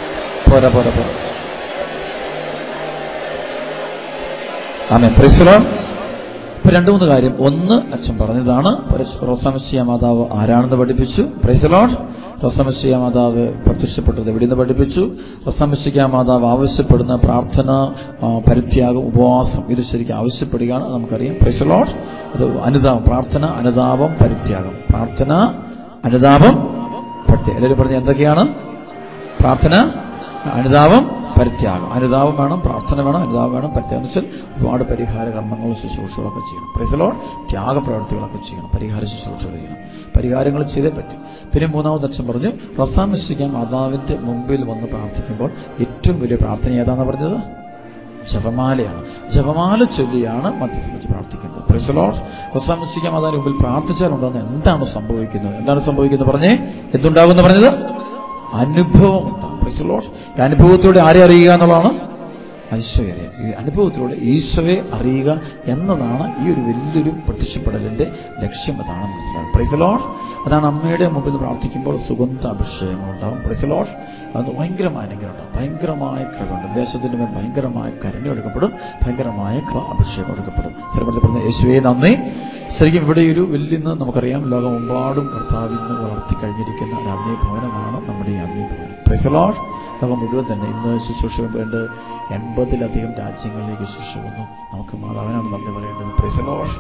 ആമേൻ. Praise the Lord. ഇപ്പൊ 2-3 കാര്യം. ഒന്ന്, അച്ഛൻ പറഞ്ഞതാണ് റോസാമിഷ്ടിക്ക മാതാവ് ആരാണെന്ന് പഠിപ്പിച്ചു. Price the Lord. റോസാമിഷ്ടിക്ക മാതാവ് പ്രത്യക്ഷപ്പെട്ടത് എവിടെയെന്ന് പഠിപ്പിച്ചു. റോസാമിഷ്ടിക്ക മാതാവ് ആവശ്യപ്പെടുന്ന പ്രാർത്ഥന, പരിത്യാഗം, ഉപവാസം, ഇത് ശരിക്കും ആവശ്യപ്പെടുകയാണ്, നമുക്കറിയാം. Praise the Lord. അത് അനുതാപം, പ്രാർത്ഥന, അനുതാപം, പരിത്യാഗം. പ്രാർത്ഥന, അനുതാപം, പരിത്യാഗം. എല്ലാവരും പറഞ്ഞ എന്തൊക്കെയാണ്? പ്രാർത്ഥന, അനുതാപം, പരിത്യാഗം. അനുതാപം വേണം, പ്രാർത്ഥന വേണം, അനുതാപം വേണം, പരിത്യാഗം എന്ന് വെച്ചാൽ ഒരുപാട് പരിഹാര കർമ്മങ്ങളും ശുശ്രൂഷകളൊക്കെ ചെയ്യണം. Praise the Lord. ത്യാഗപ്രവർത്തികളൊക്കെ ചെയ്യണം, പരിഹാര ശുശ്രൂഷകൾ ചെയ്യണം. പരിഹാരങ്ങൾ ചെയ്തേ പറ്റും. പിന്നെ 3-ാമത് അച്ഛൻ പറഞ്ഞു റോസാമിഷ്ടിക്ക മാതാവിന്റെ മുമ്പിൽ വന്ന് പ്രാർത്ഥിക്കുമ്പോൾ ഏറ്റവും വലിയ പ്രാർത്ഥന ഏതാണെന്ന് പറഞ്ഞത്? ജപമാലയാണ്. ജപമാല ചൊല്ലിയാണ് മധ്യസ്ഥം വെച്ച് പ്രാർത്ഥിക്കുന്നത്. Price the Lord. റോസാമിഷ്ടിക്ക മാതാവിന്റെ മുമ്പിൽ പ്രാർത്ഥിച്ചാലുണ്ടാകുന്ന എന്താണ് സംഭവിക്കുന്നത്? പറഞ്ഞേ, എന്തുണ്ടാകുമെന്ന് പറഞ്ഞത്? അനുഭവം ഉണ്ടാകും. Praise the Lord. ഈ അനുഭവത്തിലൂടെ ആരെ അറിയുക എന്നുള്ളതാണ്? ഈശോയെ അറിയുക. ഈ അനുഭവത്തിലൂടെ ഈശോയെ അറിയുക എന്നതാണ് ഈ ഒരു വലിയൊരു പ്രത്യക്ഷപ്പെടലിന്റെ ലക്ഷ്യം. അതാണ് മനസ്സിലാക്കുക. Praise the Lord. അതാണ് അമ്മയുടെ മുമ്പിൽ പ്രാർത്ഥിക്കുമ്പോൾ സുഗന്ധ അഭിഷേകം ഉണ്ടാവും. Praise the Lord. അത് ഭയങ്കരമായ അനുഗ്രഹം ഉണ്ടാവും, ഭയങ്കരമായ കൃപയുണ്ട്. ദേശത്തിന് മേൽ ഭയങ്കരമായ കരുണ ഒഴുകപ്പെടും, ഭയങ്കരമായ അഭിഷേകം ഒഴുകപ്പെടും. സ്ഥലപ്പെടുത്തി യേശുവേ നന്ദി. ശരിക്കും ഇവിടെ ഒരു വലിയ നമുക്കറിയാം, ലോകമെമ്പാടും കർത്താവിന്ന് വളർത്തി കഴിഞ്ഞിരിക്കുന്ന ഒരു ആത്മീയ ഭവനമാണ് നമ്മുടെ ഈ ആത്മീയ ഭവനം. Praise the Lord. ലോകം മുഴുവൻ തന്നെ ഇന്ന് ശുശ്രൂഷ വേണ്ട 80-ലധികം രാജ്യങ്ങളിലേക്ക് ശുശ്രൂഷ വന്നു. നമുക്ക് മാതാവിനാണ് നന്ദി പറയേണ്ടത്. Price the Lord.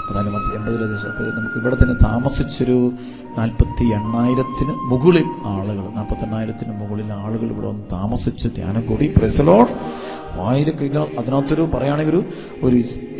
80 നമുക്ക് ഇവിടെ തന്നെ താമസിച്ചൊരു 48,000-ന് മുകളിൽ ആളുകൾ, 48,000-ന് മുകളിൽ ആളുകൾ ഇവിടെ വന്ന് താമസിച്ച് ധ്യാനം കൂടി. Price the Lord. 1000 അതിനകത്തൊരു പറയുകയാണെങ്കിൽ ഒരു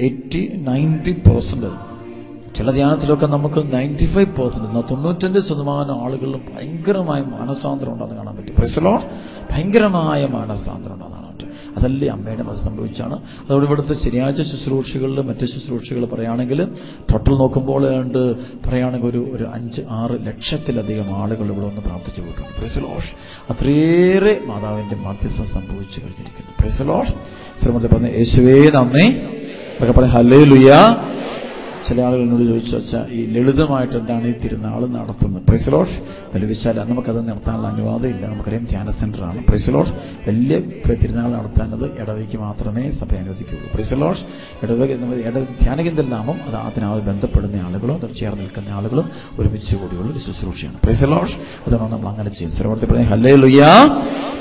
80-90% ചില ധ്യാനത്തിലൊക്കെ നമുക്ക് 95%, 95% ആളുകളിലും ഭയങ്കരമായ മാനസാന്തരം ഉണ്ടെന്ന് കാണാൻ പറ്റും. Praise the Lord. ഭയങ്കരമായ മാനസാന്തരം ഉണ്ടെന്നാണ്. അതല്ലേ അമ്മയുടെ അത് സംഭവിച്ചാണ്. അതോടെ ഇവിടുത്തെ ശനിയാഴ്ച ശുശ്രൂഷകളിൽ, മറ്റ് ശുശ്രൂഷകൾ പറയുകയാണെങ്കിൽ ടോട്ടൽ നോക്കുമ്പോൾ പറയുകയാണെങ്കിൽ ഒരു 5-6 ലക്ഷത്തിലധികം ആളുകൾ ഇവിടെ ഒന്ന് പ്രാർത്ഥിച്ചു പോയിട്ടുണ്ട്. Praise the Lord. അത്രയേറെ മാതാവിന്റെ മധ്യസ്ഥം സംഭവിച്ചു കഴിഞ്ഞിരിക്കുന്നു. Praise the Lord. ശ്രമത്തിൽ പറഞ്ഞ യേശുവേ നന്ദി. അതൊക്കെ പറയാം ഹല്ലേലൂയ. ചില ആളുകൾ എന്നോട് ചോദിച്ചു, വെച്ചാൽ ഈ ലളിതമായിട്ട് എന്താണ് ഈ തിരുനാൾ നടത്തുന്നത്? Praise the Lord. വലിയ നമുക്കത് നടത്താനുള്ള അനുവാദം ഇല്ല. നമുക്കറിയാം ധ്യാന സെന്ററാണ്. Price the Lord. വലിയ തിരുനാൾ നടത്താനത് ഇടവയ്ക്ക് മാത്രമേ സഭ അനുവദിക്കുകയുള്ളൂ. Praise the Lord. ധ്യാനകേന്ദ്ര നാമം അത് അതിനകത്ത് ബന്ധപ്പെടുന്ന ആളുകളും അതിൽ ചേർന്ന് നിൽക്കുന്ന ആളുകളും ഒരുമിച്ച് കൂടിയുള്ള ഒരു ശുശ്രൂഷയാണ്. Praise the Lord. അതുകൊണ്ട് നമ്മൾ അങ്ങനെ ചെയ്യും. സർവ്വത്തിൽ പറഞ്ഞ ഹല്ലേലൂയ.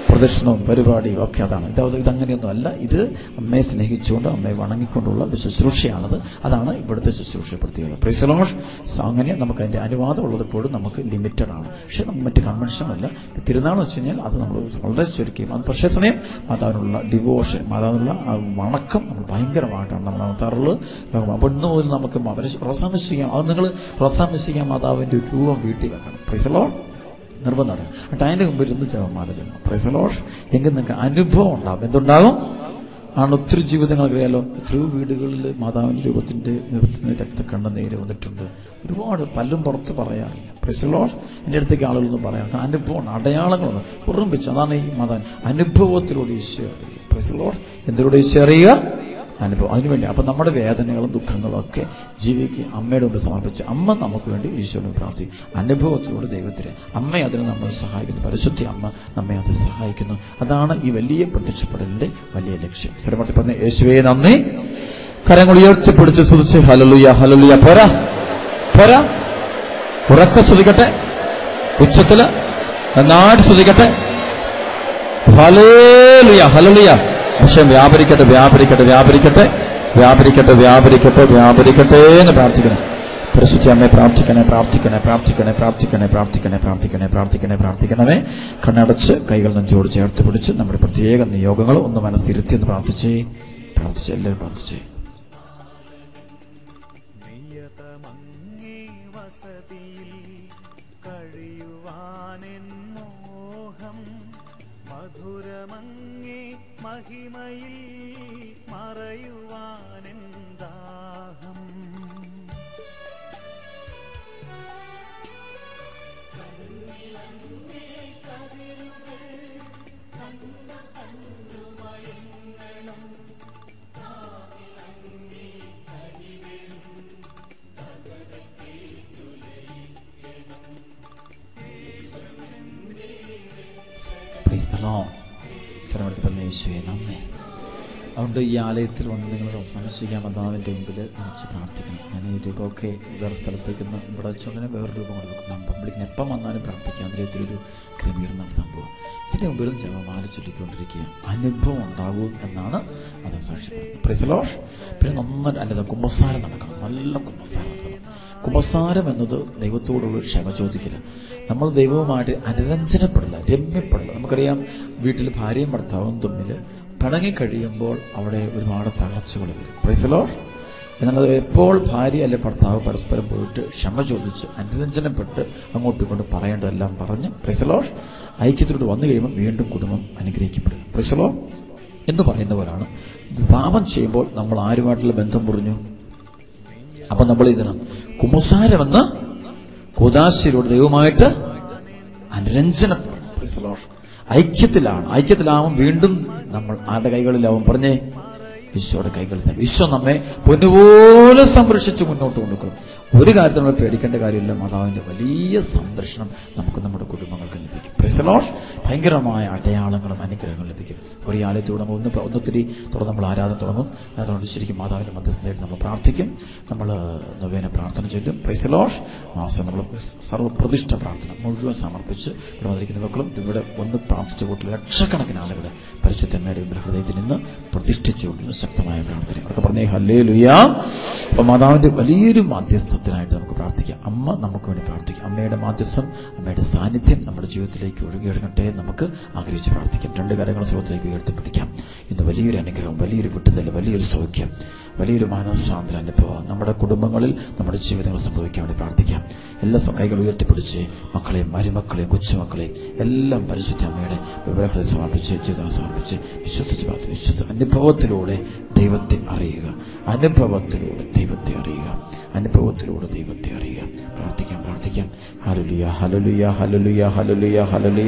പ്രദർശനവും പരിപാടിയും ഒക്കെ അതാണ്. ഇതങ്ങനെയൊന്നും അല്ല. ഇത് അമ്മയെ സ്നേഹിച്ചുകൊണ്ട് അമ്മയെ വണങ്ങിക്കൊണ്ടുള്ള ഒരു ശുശ്രൂഷയാണത്. അതാണ് ഇവിടുത്തെ ശുശ്രൂഷ പ്രത്യേകത. Praise the Lord. അങ്ങനെ നമുക്ക് അതിന്റെ അനുവാദം ഉള്ളപ്പോഴും നമുക്ക് ലിമിറ്റഡ് ആണ്. പക്ഷെ നമുക്ക് മറ്റ് കൺവെൻഷനല്ല. തിരുനാൾ വെച്ച് കഴിഞ്ഞാൽ അത് നമ്മൾ വളരെ ചുരുക്കി. പക്ഷേ സമയം മാതാവിനുള്ള ഡിവോഷൻ, മാതാവിനുള്ള വണക്കം നമ്മൾ ഭയങ്കരമായിട്ടാണ് നമ്മൾ നടത്താറുള്ളത്. അപ്പോൾ ഇന്ന് പോലും നമുക്ക് അവരെ പ്രോത്സാഹിപ്പിക്കാം. അത് നിങ്ങൾ പ്രോത്സാഹിപ്പിക്കാൻ മാതാവിന്റെ ഒരു രൂപം വീട്ടിൽ വെക്കണം. Praise the Lord. നിർബന്ധമാണ്. അതിന്റെ മുമ്പിൽ ഇരുന്ന് ജപമാല ചൊല്ലണം. Praise the Lord. എങ്കിൽ നിങ്ങൾക്ക് അനുഭവം ഉണ്ടാകും. എന്തുണ്ടാകും? ആണ് ഒത്തിരി ജീവിതങ്ങൾക്കറിയാലോ. എത്രയോ വീടുകളിൽ മാതാവിന്റെ രൂപത്തിന്റെ രക്തക്കണ്ണുനീര് വന്നിട്ടുണ്ട്. ഒരുപാട് പലരും പുറത്ത് പറയാറില്ല. Praise the Lord. എൻ്റെ അടുത്തേക്ക് ആളുകളൊന്നും പറയാം. അനുഭവമാണ്, അടയാളങ്ങളാണ് ഓർമ്മിച്ച്. അതാണ് ഈ മാതാവിൻ അനുഭവത്തിലൂടെ ഈശോ അറിയുക. Praise the Lord. എന്തിലൂടെ ഈശോ അറിയുക? അനുഭവം. അതിനുവേണ്ടി അപ്പം നമ്മുടെ വേദനകളും ദുഃഖങ്ങളും ഒക്കെ ജീവിക്കുക അമ്മയുടെ മുമ്പ് സമർപ്പിച്ച് അമ്മ നമുക്ക് വേണ്ടി ഈശോയോട് പ്രാർത്ഥിക്കും. അനുഭവത്തിലൂടെ ദൈവത്തിന് അമ്മ അതിന് നമ്മളെ സഹായിക്കുന്നു. പരിശുദ്ധ അമ്മ നമ്മെ അത് സഹായിക്കുന്നു. അതാണ് ഈ വലിയ പ്രത്യക്ഷപ്പെടലിന്റെ വലിയ ലക്ഷ്യം. സ്ഥലമർത്തി പറഞ്ഞ യേശുവേ നന്ദി. കരങ്ങൾ ഉയർത്തിപ്പിടിച്ച് സ്തുതിച്ച് ഹല്ലേലൂയ ഹല്ലേലൂയ. പോരാ പോരാ, ഉറക്കെ സ്തുതിക്കട്ടെ, ഉച്ചത്തില് നന്നായിട്ട് സ്തുതിക്കട്ടെ. ഹല്ലേലൂയ ഹല്ലേലൂയ. പക്ഷേ വ്യാപരിക്കട്ടെ വ്യാപരിക്കട്ടെ വ്യാപരിക്കട്ടെ വ്യാപരിക്കട്ടെ വ്യാപരിക്കട്ടെ വ്യാപരിക്കട്ടെ എന്ന് പ്രാർത്ഥിക്കണം. പരിശുദ്ധ അമ്മയെ പ്രാർത്ഥിക്കണേ പ്രാർത്ഥിക്കണേ പ്രാർത്ഥിക്കണേ പ്രാർത്ഥിക്കണേ പ്രാർത്ഥിക്കണേ പ്രാർത്ഥിക്കണേ പ്രാർത്ഥിക്കണേ പ്രാർത്ഥിക്കണമേ. കണ്ണടച്ച് കൈകൾ നെഞ്ചോട് ചേർത്ത് പിടിച്ച് നമ്മുടെ പ്രത്യേക നിയോഗങ്ങൾ ഒന്ന് മനസ്സിരുത്തി ഒന്ന് പ്രാർത്ഥിച്ചേ. എല്ലാവരും പ്രാർത്ഥിച്ചേ. മഹിമയിൽ മറയുവാനെന്താഹം അതുകൊണ്ട് ഈ ആലയത്തിൽ വന്ന് നിങ്ങൾ സംശയിക്കാൻ മാതാവിൻ്റെ മുമ്പിൽ വിളിച്ച് പ്രാർത്ഥിക്കണം. ഞാൻ ഈ രൂപമൊക്കെ വേറെ സ്ഥലത്തേക്ക് ഇവിടെ വെച്ചുകൊണ്ടേ വേറെ രൂപം കൊടുക്കും. പബ്ലിക്കിന് എപ്പം വന്നാലും പ്രാർത്ഥിക്കാം. അതിലേക്കൊരു ക്രമീകരണം നടത്താൻ പോകാം. ഇതിൻ്റെ മുമ്പിലും ജപമാല ചൊല്ലിക്കൊണ്ടിരിക്കുക. അനുഭവം ഉണ്ടാകും എന്നാണ് അത് സാക്ഷ്യപ്പെടുന്നത്. Price the lord. പിന്നെ നന്നായിട്ട് അല്ലാതെ കുമ്പസാരം നടക്കണം. നല്ല കുമ്പസാരം നടത്തണം. കുമ്പസാരം എന്നത് ദൈവത്തോടുള്ള ക്ഷമ ചോദിക്കില്ല. നമ്മൾ ദൈവവുമായിട്ട് അനുരഞ്ജനപ്പെടില്ല, രമ്യപ്പെടില്ല. നമുക്കറിയാം, വീട്ടിൽ ഭാര്യയും ഭർത്താവും തമ്മിൽ പിണങ്ങിക്കഴിയുമ്പോൾ അവിടെ ഒരുപാട് തകർച്ചകൾ വരും. Praise the Lord. എന്നാൽ എപ്പോൾ ഭാര്യ അല്ലെ ഭർത്താവ് പരസ്പരം പോയിട്ട് ക്ഷമ ചോദിച്ച് അനുരഞ്ജനപ്പെട്ട് അങ്ങോട്ടും ഇങ്ങോട്ടും പറയേണ്ടതെല്ലാം പറഞ്ഞ് പ്രൈസ് ദി ലോർഡ് ഐക്യത്തിലൂടെ വന്നു കഴിയുമ്പോൾ വീണ്ടും കുടുംബം അനുഗ്രഹിക്കപ്പെടും. പ്രൈസ് ദി ലോർഡ് എന്ന് പറയുന്നവരാണ്. പാപം ചെയ്യുമ്പോൾ നമ്മൾ ആരുമായിട്ടുള്ള ബന്ധം മുറിഞ്ഞു. അപ്പൊ നമ്മൾ ഇതിന് കുമ്പസാരമെന്ന് കൂദാശയിലൂടെ ദൈവമായിട്ട് അനുരഞ്ജനപ്പെടും. Praise the Lord. ഐക്യത്തിലാവും. വീണ്ടും നമ്മൾ ആരുടെ കൈകളിലാവും? പറഞ്ഞേ, ഈശോയുടെ കൈകളിൽ. ഈശോ നമ്മെ പൊന്നുപോലെ സംരക്ഷിച്ച് മുന്നോട്ട് കൊണ്ടുപോകും. ഒരു കാര്യത്തിൽ നമ്മൾ പേടിക്കേണ്ട കാര്യമില്ല. മാതാവിന്റെ വലിയ സംരക്ഷണം നമുക്ക് നമ്മുടെ കുടുംബങ്ങൾക്ക് ലഭിക്കും. Praise the Lord. ഭയങ്കരമായ അടയാളങ്ങളും അനുഗ്രഹങ്ങളും ലഭിക്കും. ഒരു ആലയത്തോടെ ഒന്നൊത്തിരി തുറന്ന് നമ്മൾ ആരാധന തുടങ്ങും. അതുകൊണ്ട് ശരിക്കും മാതാവിന്റെ മധ്യസ്ഥതയായിട്ട് നമ്മൾ പ്രാർത്ഥിക്കും. നമ്മൾ നൊവേന പ്രാർത്ഥന ചൊല്ലും. Praise the Lord. മാസം നമ്മൾ സർവ്വപ്രതിഷ്ഠ പ്രാർത്ഥന മുഴുവൻ സമർപ്പിച്ച് ഇവിടെ വന്നിരിക്കുന്ന മക്കളും ഇവിടെ ഒന്ന് പ്രാർത്ഥിച്ച കൂട്ടിൽ ലക്ഷക്കണക്കിന് ആളുകളെ പരിശുദ്ധമ്മയുടെ ഹൃദയത്തിൽ നിന്ന് പ്രതിഷ്ഠിച്ചുകൊണ്ടുള്ള ശക്തമായ പ്രാർത്ഥന. അവർക്ക് പറഞ്ഞേ ഹല്ലേലൂയ. അപ്പൊ മാതാവിന്റെ വലിയൊരു മാധ്യസ്ഥത്തിനായിട്ട് നമുക്ക് പ്രാർത്ഥിക്കാം. അമ്മ നമുക്ക് വേണ്ടി പ്രാർത്ഥിക്കാം. അമ്മയുടെ മാധ്യസ്ഥം, അമ്മയുടെ സാന്നിധ്യം നമ്മുടെ ജീവിതത്തിലേക്ക് ഒഴുകിയിടങ്ങട്ടെ നമുക്ക് ആഗ്രഹിച്ച് പ്രാർത്ഥിക്കാം. രണ്ട് കാര്യങ്ങൾ സ്രോതത്തിലേക്ക് ഉയർത്തിപ്പിടിക്കാം. ഇന്ന് വലിയൊരു അനുഗ്രഹം, വലിയൊരു വിട്ടുതൽ, വലിയൊരു സൗഖ്യം, വലിയൊരു മാനസാന്തര അനുഭവം നമ്മുടെ കുടുംബങ്ങളിൽ, നമ്മുടെ ജീവിതങ്ങൾ സംഭവിക്കാൻ വേണ്ടി പ്രാർത്ഥിക്കാം. എല്ലാ കൈകൾ ഉയർത്തിപ്പിടിച്ച് മക്കളെയും മരുമക്കളെയും കൊച്ചുമക്കളെയും എല്ലാം പരിശുദ്ധ അമ്മയുടെ വിവരങ്ങളെ സമർപ്പിച്ച് ജീവിതം സമർപ്പിച്ച് വിശ്വസിച്ച് അനുഭവത്തിലൂടെ ദൈവത്തെ അറിയുക. അനുഭവത്തിലൂടെ ദൈവത്തെ അറിയുക. അനുഭവത്തിലൂടെ ദൈവത്തെ അറിയുക. പ്രാർത്ഥിക്കാം. ഹല്ലേലൂയ ഹല്ലേലൂയ ഹല്ലേലൂയ ഹല്ലേലൂയ ഹല്ലേലൂയ.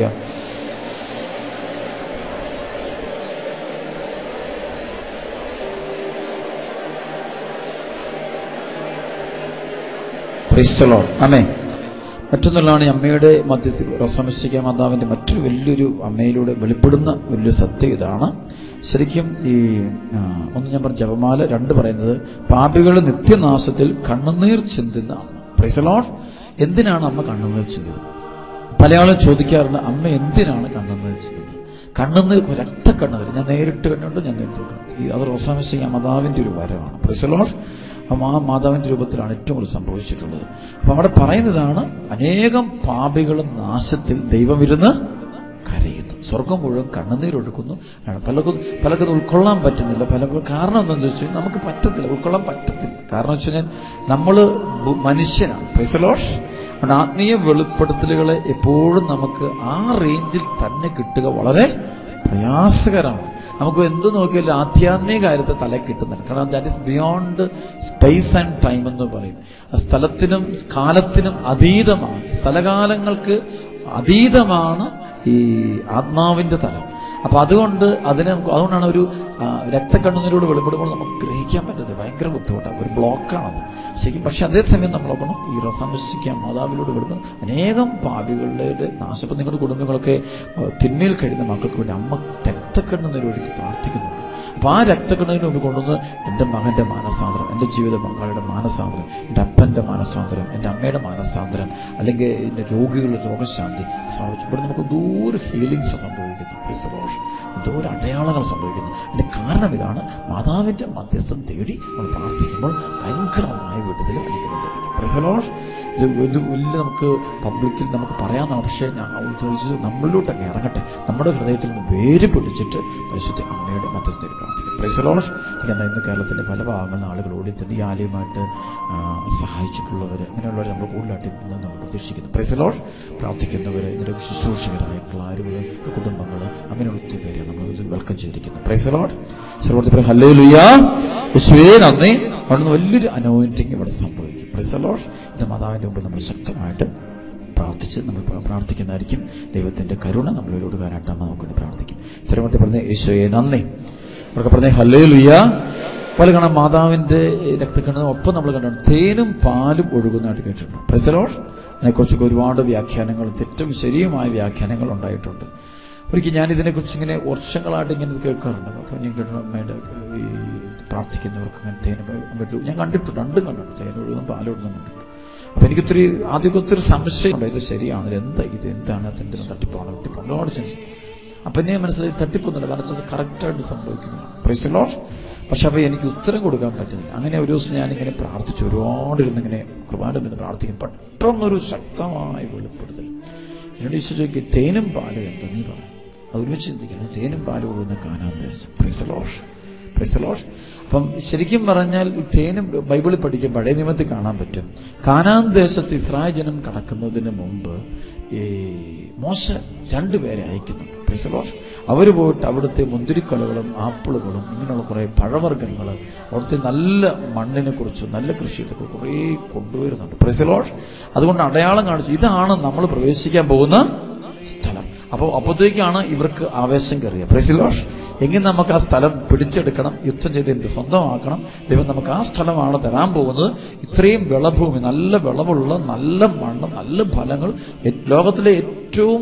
Praise the Lord. ആമേൻ. മറ്റൊന്നുള്ളതാണ് ഈ അമ്മയുടെ മധ്യത്തിൽ റസമിശിക മാതാവിന്റെ മറ്റൊരു വലിയൊരു അമ്മയിലൂടെ വെളിപ്പെടുന്ന വലിയൊരു സത്യം ഇതാണ്. ശരിക്കും ഈ ഒന്ന് ഞാൻ പറഞ്ഞ ജപമാല, രണ്ട് പറയുന്നത് പാപികളുടെ നിത്യനാശത്തിൽ കണ്ണുനീർ ചിന്തുന്ന അമ്മ. Praise the Lord. എന്തിനാണ് അമ്മ കണ്ണുനീർ ചിന്തുന്നത്? പല ആളും ചോദിക്കാറുണ്ട്, അമ്മ എന്തിനാണ് കണ്ണുനീർ ചിന്തുന്നത്? കണ്ണുനീർ, രക്തക്കണ്ണുനീർ ഞാൻ നേരിട്ട് കണ്ടുകൊണ്ട് ഞാൻ നേരിട്ടുണ്ട്. അത് റോസാമേശ മാതാവിന്റെ ഒരു വരമാണ്. Price the Lord. ആ മാതാവിന്റെ രൂപത്തിലാണ് ഏറ്റവും കൂടുതൽ സംഭവിച്ചിട്ടുള്ളത്. അപ്പൊ അവിടെ പറയുന്നതാണ്, അനേകം പാപികളും നാശത്തിൽ ദൈവം ഇരുന്ന് കരയുന്നു, സ്വർഗം മുഴുവൻ കണ്ണുനീരൊഴുക്കുന്നു. പലർക്കും ഉൾക്കൊള്ളാൻ പറ്റുന്നില്ല. കാരണം എന്താണെന്ന് വെച്ചാൽ നമുക്ക് പറ്റത്തില്ല, ഉൾക്കൊള്ളാൻ പറ്റത്തില്ല. കാരണം വെച്ച് കഴിഞ്ഞാൽ നമ്മൾ മനുഷ്യനാണ്. Praise the Lord. അതുകൊണ്ട് ആത്മീയ വെളിപ്പെടുത്തലുകളെ എപ്പോഴും നമുക്ക് ആ റേഞ്ചിൽ തന്നെ കിട്ടുക വളരെ പ്രയാസകരമാണ്. നമുക്ക് എന്ത് നോക്കിയാലും ആധ്യാത്മിക കാര്യത്തെ തല കിട്ടുന്നില്ല. കാരണം that is beyond space and time എന്ന് പറയും. സ്ഥലത്തിനും കാലത്തിനും അതീതമാണ്, സ്ഥലകാലങ്ങൾക്ക് അതീതമാണ് ഈ ആത്മാവിന്റെ തലം. അപ്പൊ അതുകൊണ്ടാണ് ഒരു രക്തക്കണ്ണുനീരോട് വെളിപ്പെടുമ്പോൾ നമുക്ക് ഗ്രഹിക്കാൻ പറ്റത്തില്ല. ഭയങ്കര ബുദ്ധിമുട്ടാണ്, ഒരു ബ്ലോക്കാണത് ശരിക്കും. പക്ഷെ അതേസമയം നമ്മൾ നോക്കണം, ഈ റോസാമേശയ്ക്ക് മാതാവിലൂടെ വെളിപ്പെടും അനേകം പാപികളുടെ നാശം. നിങ്ങളുടെ കുടുംബങ്ങളൊക്കെ തിന്മയിൽ കഴിയുന്ന മക്കൾക്ക് വേണ്ടി അമ്മ രക്തക്കണ്ണുനീരൊഴുക്കി പ്രാർത്ഥിക്കുന്നുണ്ട്. അപ്പൊ ആ രക്തക്കണ്ണുനീര് മുമ്പ് കൊണ്ടുവന്ന് എൻ്റെ മകന്റെ മാനസാന്തരം, എൻ്റെ ജീവിത പങ്കാളിയുടെ മാനസാന്തരം, എൻ്റെ അപ്പന്റെ മാനസാന്തരം, എൻ്റെ അമ്മയുടെ മാനസാന്തരം, അല്ലെങ്കിൽ എൻ്റെ രോഗികളുടെ രോഗശാന്തി സാധിച്ചു. ഇവിടെ നമുക്ക് ദൂരെ ഹീലിങ്സ് സംഭവിക്കുന്നു. ദൂരെ അടയാളങ്ങൾ സംഭവിക്കുന്നു. അതിന്റെ കാരണം ഇതാണ്, മാതാവിന്റെ മധ്യസ്ഥം തേടി നമ്മൾ പ്രാർത്ഥിക്കുമ്പോൾ ഭയങ്കരമായ വിടുതലും അനുഗ്രഹം ലഭിക്കും. Praise the Lord. ഇത് വലിയ നമുക്ക് പബ്ലിക്കിൽ നമുക്ക് പറയാമെന്നാണ്. പക്ഷേ ഞാൻ ചോദിച്ചത് നമ്മളിലോട്ടൊക്കെ ഇറങ്ങട്ടെ, നമ്മുടെ ഹൃദയത്തിൽ നിന്ന് വേര് പിടിച്ചിട്ട് പരിശുദ്ധ അമ്മയുടെ മധ്യസ്ഥയിൽ പ്രാർത്ഥിക്കും. Praise the Lord. എന്നാൽ ഇന്ന് കേരളത്തിന്റെ പല ഭാഗങ്ങളിൽ ആളുകൾ ഓടിത്തന്നെ ഈ ആലയമായിട്ട് സഹായിച്ചിട്ടുള്ളവർ, അങ്ങനെയുള്ളവർ നമ്മൾ കൂടുതലായിട്ട് ഇന്ന് നമ്മൾ പ്രതീക്ഷിക്കുന്നു. Price the Lord. പ്രാർത്ഥിക്കുന്നവർ, ഇതിന്റെ ശുശ്രൂഷകരായിട്ടുള്ള ആരുകൾ, കുടുംബങ്ങൾ, അങ്ങനെയുള്ള ഒത്തിരി പേരെ നമ്മൾ ഇതിൽ വെൽക്കം ചെയ്തിരിക്കുന്നു. Praise the lord. സർവ്വത്തിൽ ഹല്ലേലൂയ, യേശുവേ നന്ദി. അവിടുന്ന് വലിയൊരു അനോയിന്റിങ് ഇവിടെ സംഭവിക്കും. Praise the Lord. ഇത് മാതാവിന്റെ മുമ്പിൽ നമ്മൾ ശക്തമായിട്ട് പ്രാർത്ഥിച്ച് നമ്മൾ പ്രാർത്ഥിക്കുന്നതായിരിക്കും. ദൈവത്തിന്റെ കരുണ നമ്മളിലൂടെ വരാട്ടാണ് നമുക്ക് വേണ്ടി പ്രാർത്ഥിക്കും. സർവ്വത്തിൽ പറഞ്ഞ യേശുവേ നന്ദി. അവർക്ക് പറഞ്ഞ ഹല്ലേലൂയ. പല കാണാം മാതാവിന്റെ രക്തക്കണ്ണിന് ഒപ്പം നമ്മൾ കണ്ടിട്ടുണ്ട് തേനും പാലും ഒഴുകുന്നതായിട്ട് കേട്ടിട്ടുണ്ട്. Praise the lord. അതിനെക്കുറിച്ചൊക്കെ ഒരുപാട് വ്യാഖ്യാനങ്ങൾ, തെറ്റും ശരിയുമായ വ്യാഖ്യാനങ്ങൾ ഉണ്ടായിട്ടുണ്ട്. ഒരിക്കൽ ഞാൻ ഇതിനെക്കുറിച്ച് ഇങ്ങനെ വർഷങ്ങളായിട്ട് ഇങ്ങനെ കേൾക്കാറുണ്ട്. അപ്പോൾ ഞാൻ കേട്ടു അമ്മയുടെ ഈ പ്രാർത്ഥിക്കുന്നവർക്ക് അങ്ങനെ തേനും ഞാൻ കണ്ടിട്ടുണ്ട്, രണ്ടും കണ്ടിട്ടുണ്ട്, തേനൊഴുകുന്നും പാലൊഴുകുന്നും കണ്ടിട്ടുണ്ട്. അപ്പൊ എനിക്കൊത്തിരി ആദ്യമൊക്കെ ഒത്തിരി സംശയമുണ്ട്, ഇത് ശരിയാണ്, എന്താണ് അതിൻ്റെ തട്ടിപ്പാണ് ഒരുപാട് സംശയം. അപ്പൊ എന്നെ മനസ്സിലായി തട്ടിപ്പൊന്നുമില്ല, കാരണം അത് കറക്റ്റായിട്ട് സംഭവിക്കുന്നതാണ്. Praise the lord. പക്ഷെ അപ്പൊ എനിക്ക് ഉത്തരം കൊടുക്കാൻ പറ്റുന്നില്ല. അങ്ങനെ ഒരു ദിവസം ഞാനിങ്ങനെ പ്രാർത്ഥിച്ചു, ഒരുപാടിരുന്നിങ്ങനെ കൃപാനന്ദന് പ്രാർത്ഥിക്കും. പെട്ടെന്നൊരു ശക്തമായ വെളിപ്പെടുത്തൽ എന്നോട് ഈശോ ചോദിക്കും, തേനും പാലും എന്താ നീ പറ. അത് ഒരുമിച്ച് ചിന്തിക്കുന്നത്, തേനും പാലും ഒഴുകുന്ന കാനാൻ ദേശം. Praise the lord. Praise the lord. അപ്പം ശരിക്കും പറഞ്ഞാൽ ഈ തേനും ബൈബിളിൽ പഠിക്കാൻ പഴയ നിയമത്തിൽ കാണാൻ പറ്റും. കാനാൻ ദേശത്ത് ഇസ്രായേൽ ജനം കടക്കുന്നതിന് മുമ്പ് ഈ മോശ രണ്ടുപേരെ അയക്കുന്നുണ്ട്. Price the Lord. അവർ പോയിട്ട് അവിടുത്തെ മുന്തിരിക്കൊലകളും ആപ്പിളുകളും ഇങ്ങനെയുള്ള കുറെ പഴവർഗ്ഗങ്ങൾ, അവിടുത്തെ നല്ല മണ്ണിനെ കുറിച്ച്, നല്ല കൃഷിയെക്കുറിച്ച് കുറേ കൊണ്ടുവരുന്നുണ്ട്. Praise the Lord. അതുകൊണ്ട് അടയാളം കാണിച്ചു, ഇതാണ് നമ്മൾ പ്രവേശിക്കാൻ പോകുന്ന സ്ഥലം. അപ്പോഴത്തേക്കാണ് ഇവർക്ക് ആവേശം കയറിയത്. Praise the Lord. എങ്കിൽ നമുക്ക് ആ സ്ഥലം പിടിച്ചെടുക്കണം, യുദ്ധം ചെയ്ത് സ്വന്തമാക്കണം. ദൈവം നമുക്ക് ആ സ്ഥലമാണ് തരാൻ പോകുന്നത്. ഇത്രയും വിളഭൂമി, നല്ല വിളവുള്ള നല്ല മണ്ണ്, നല്ല ഫലങ്ങൾ, ലോകത്തിലെ ഏറ്റവും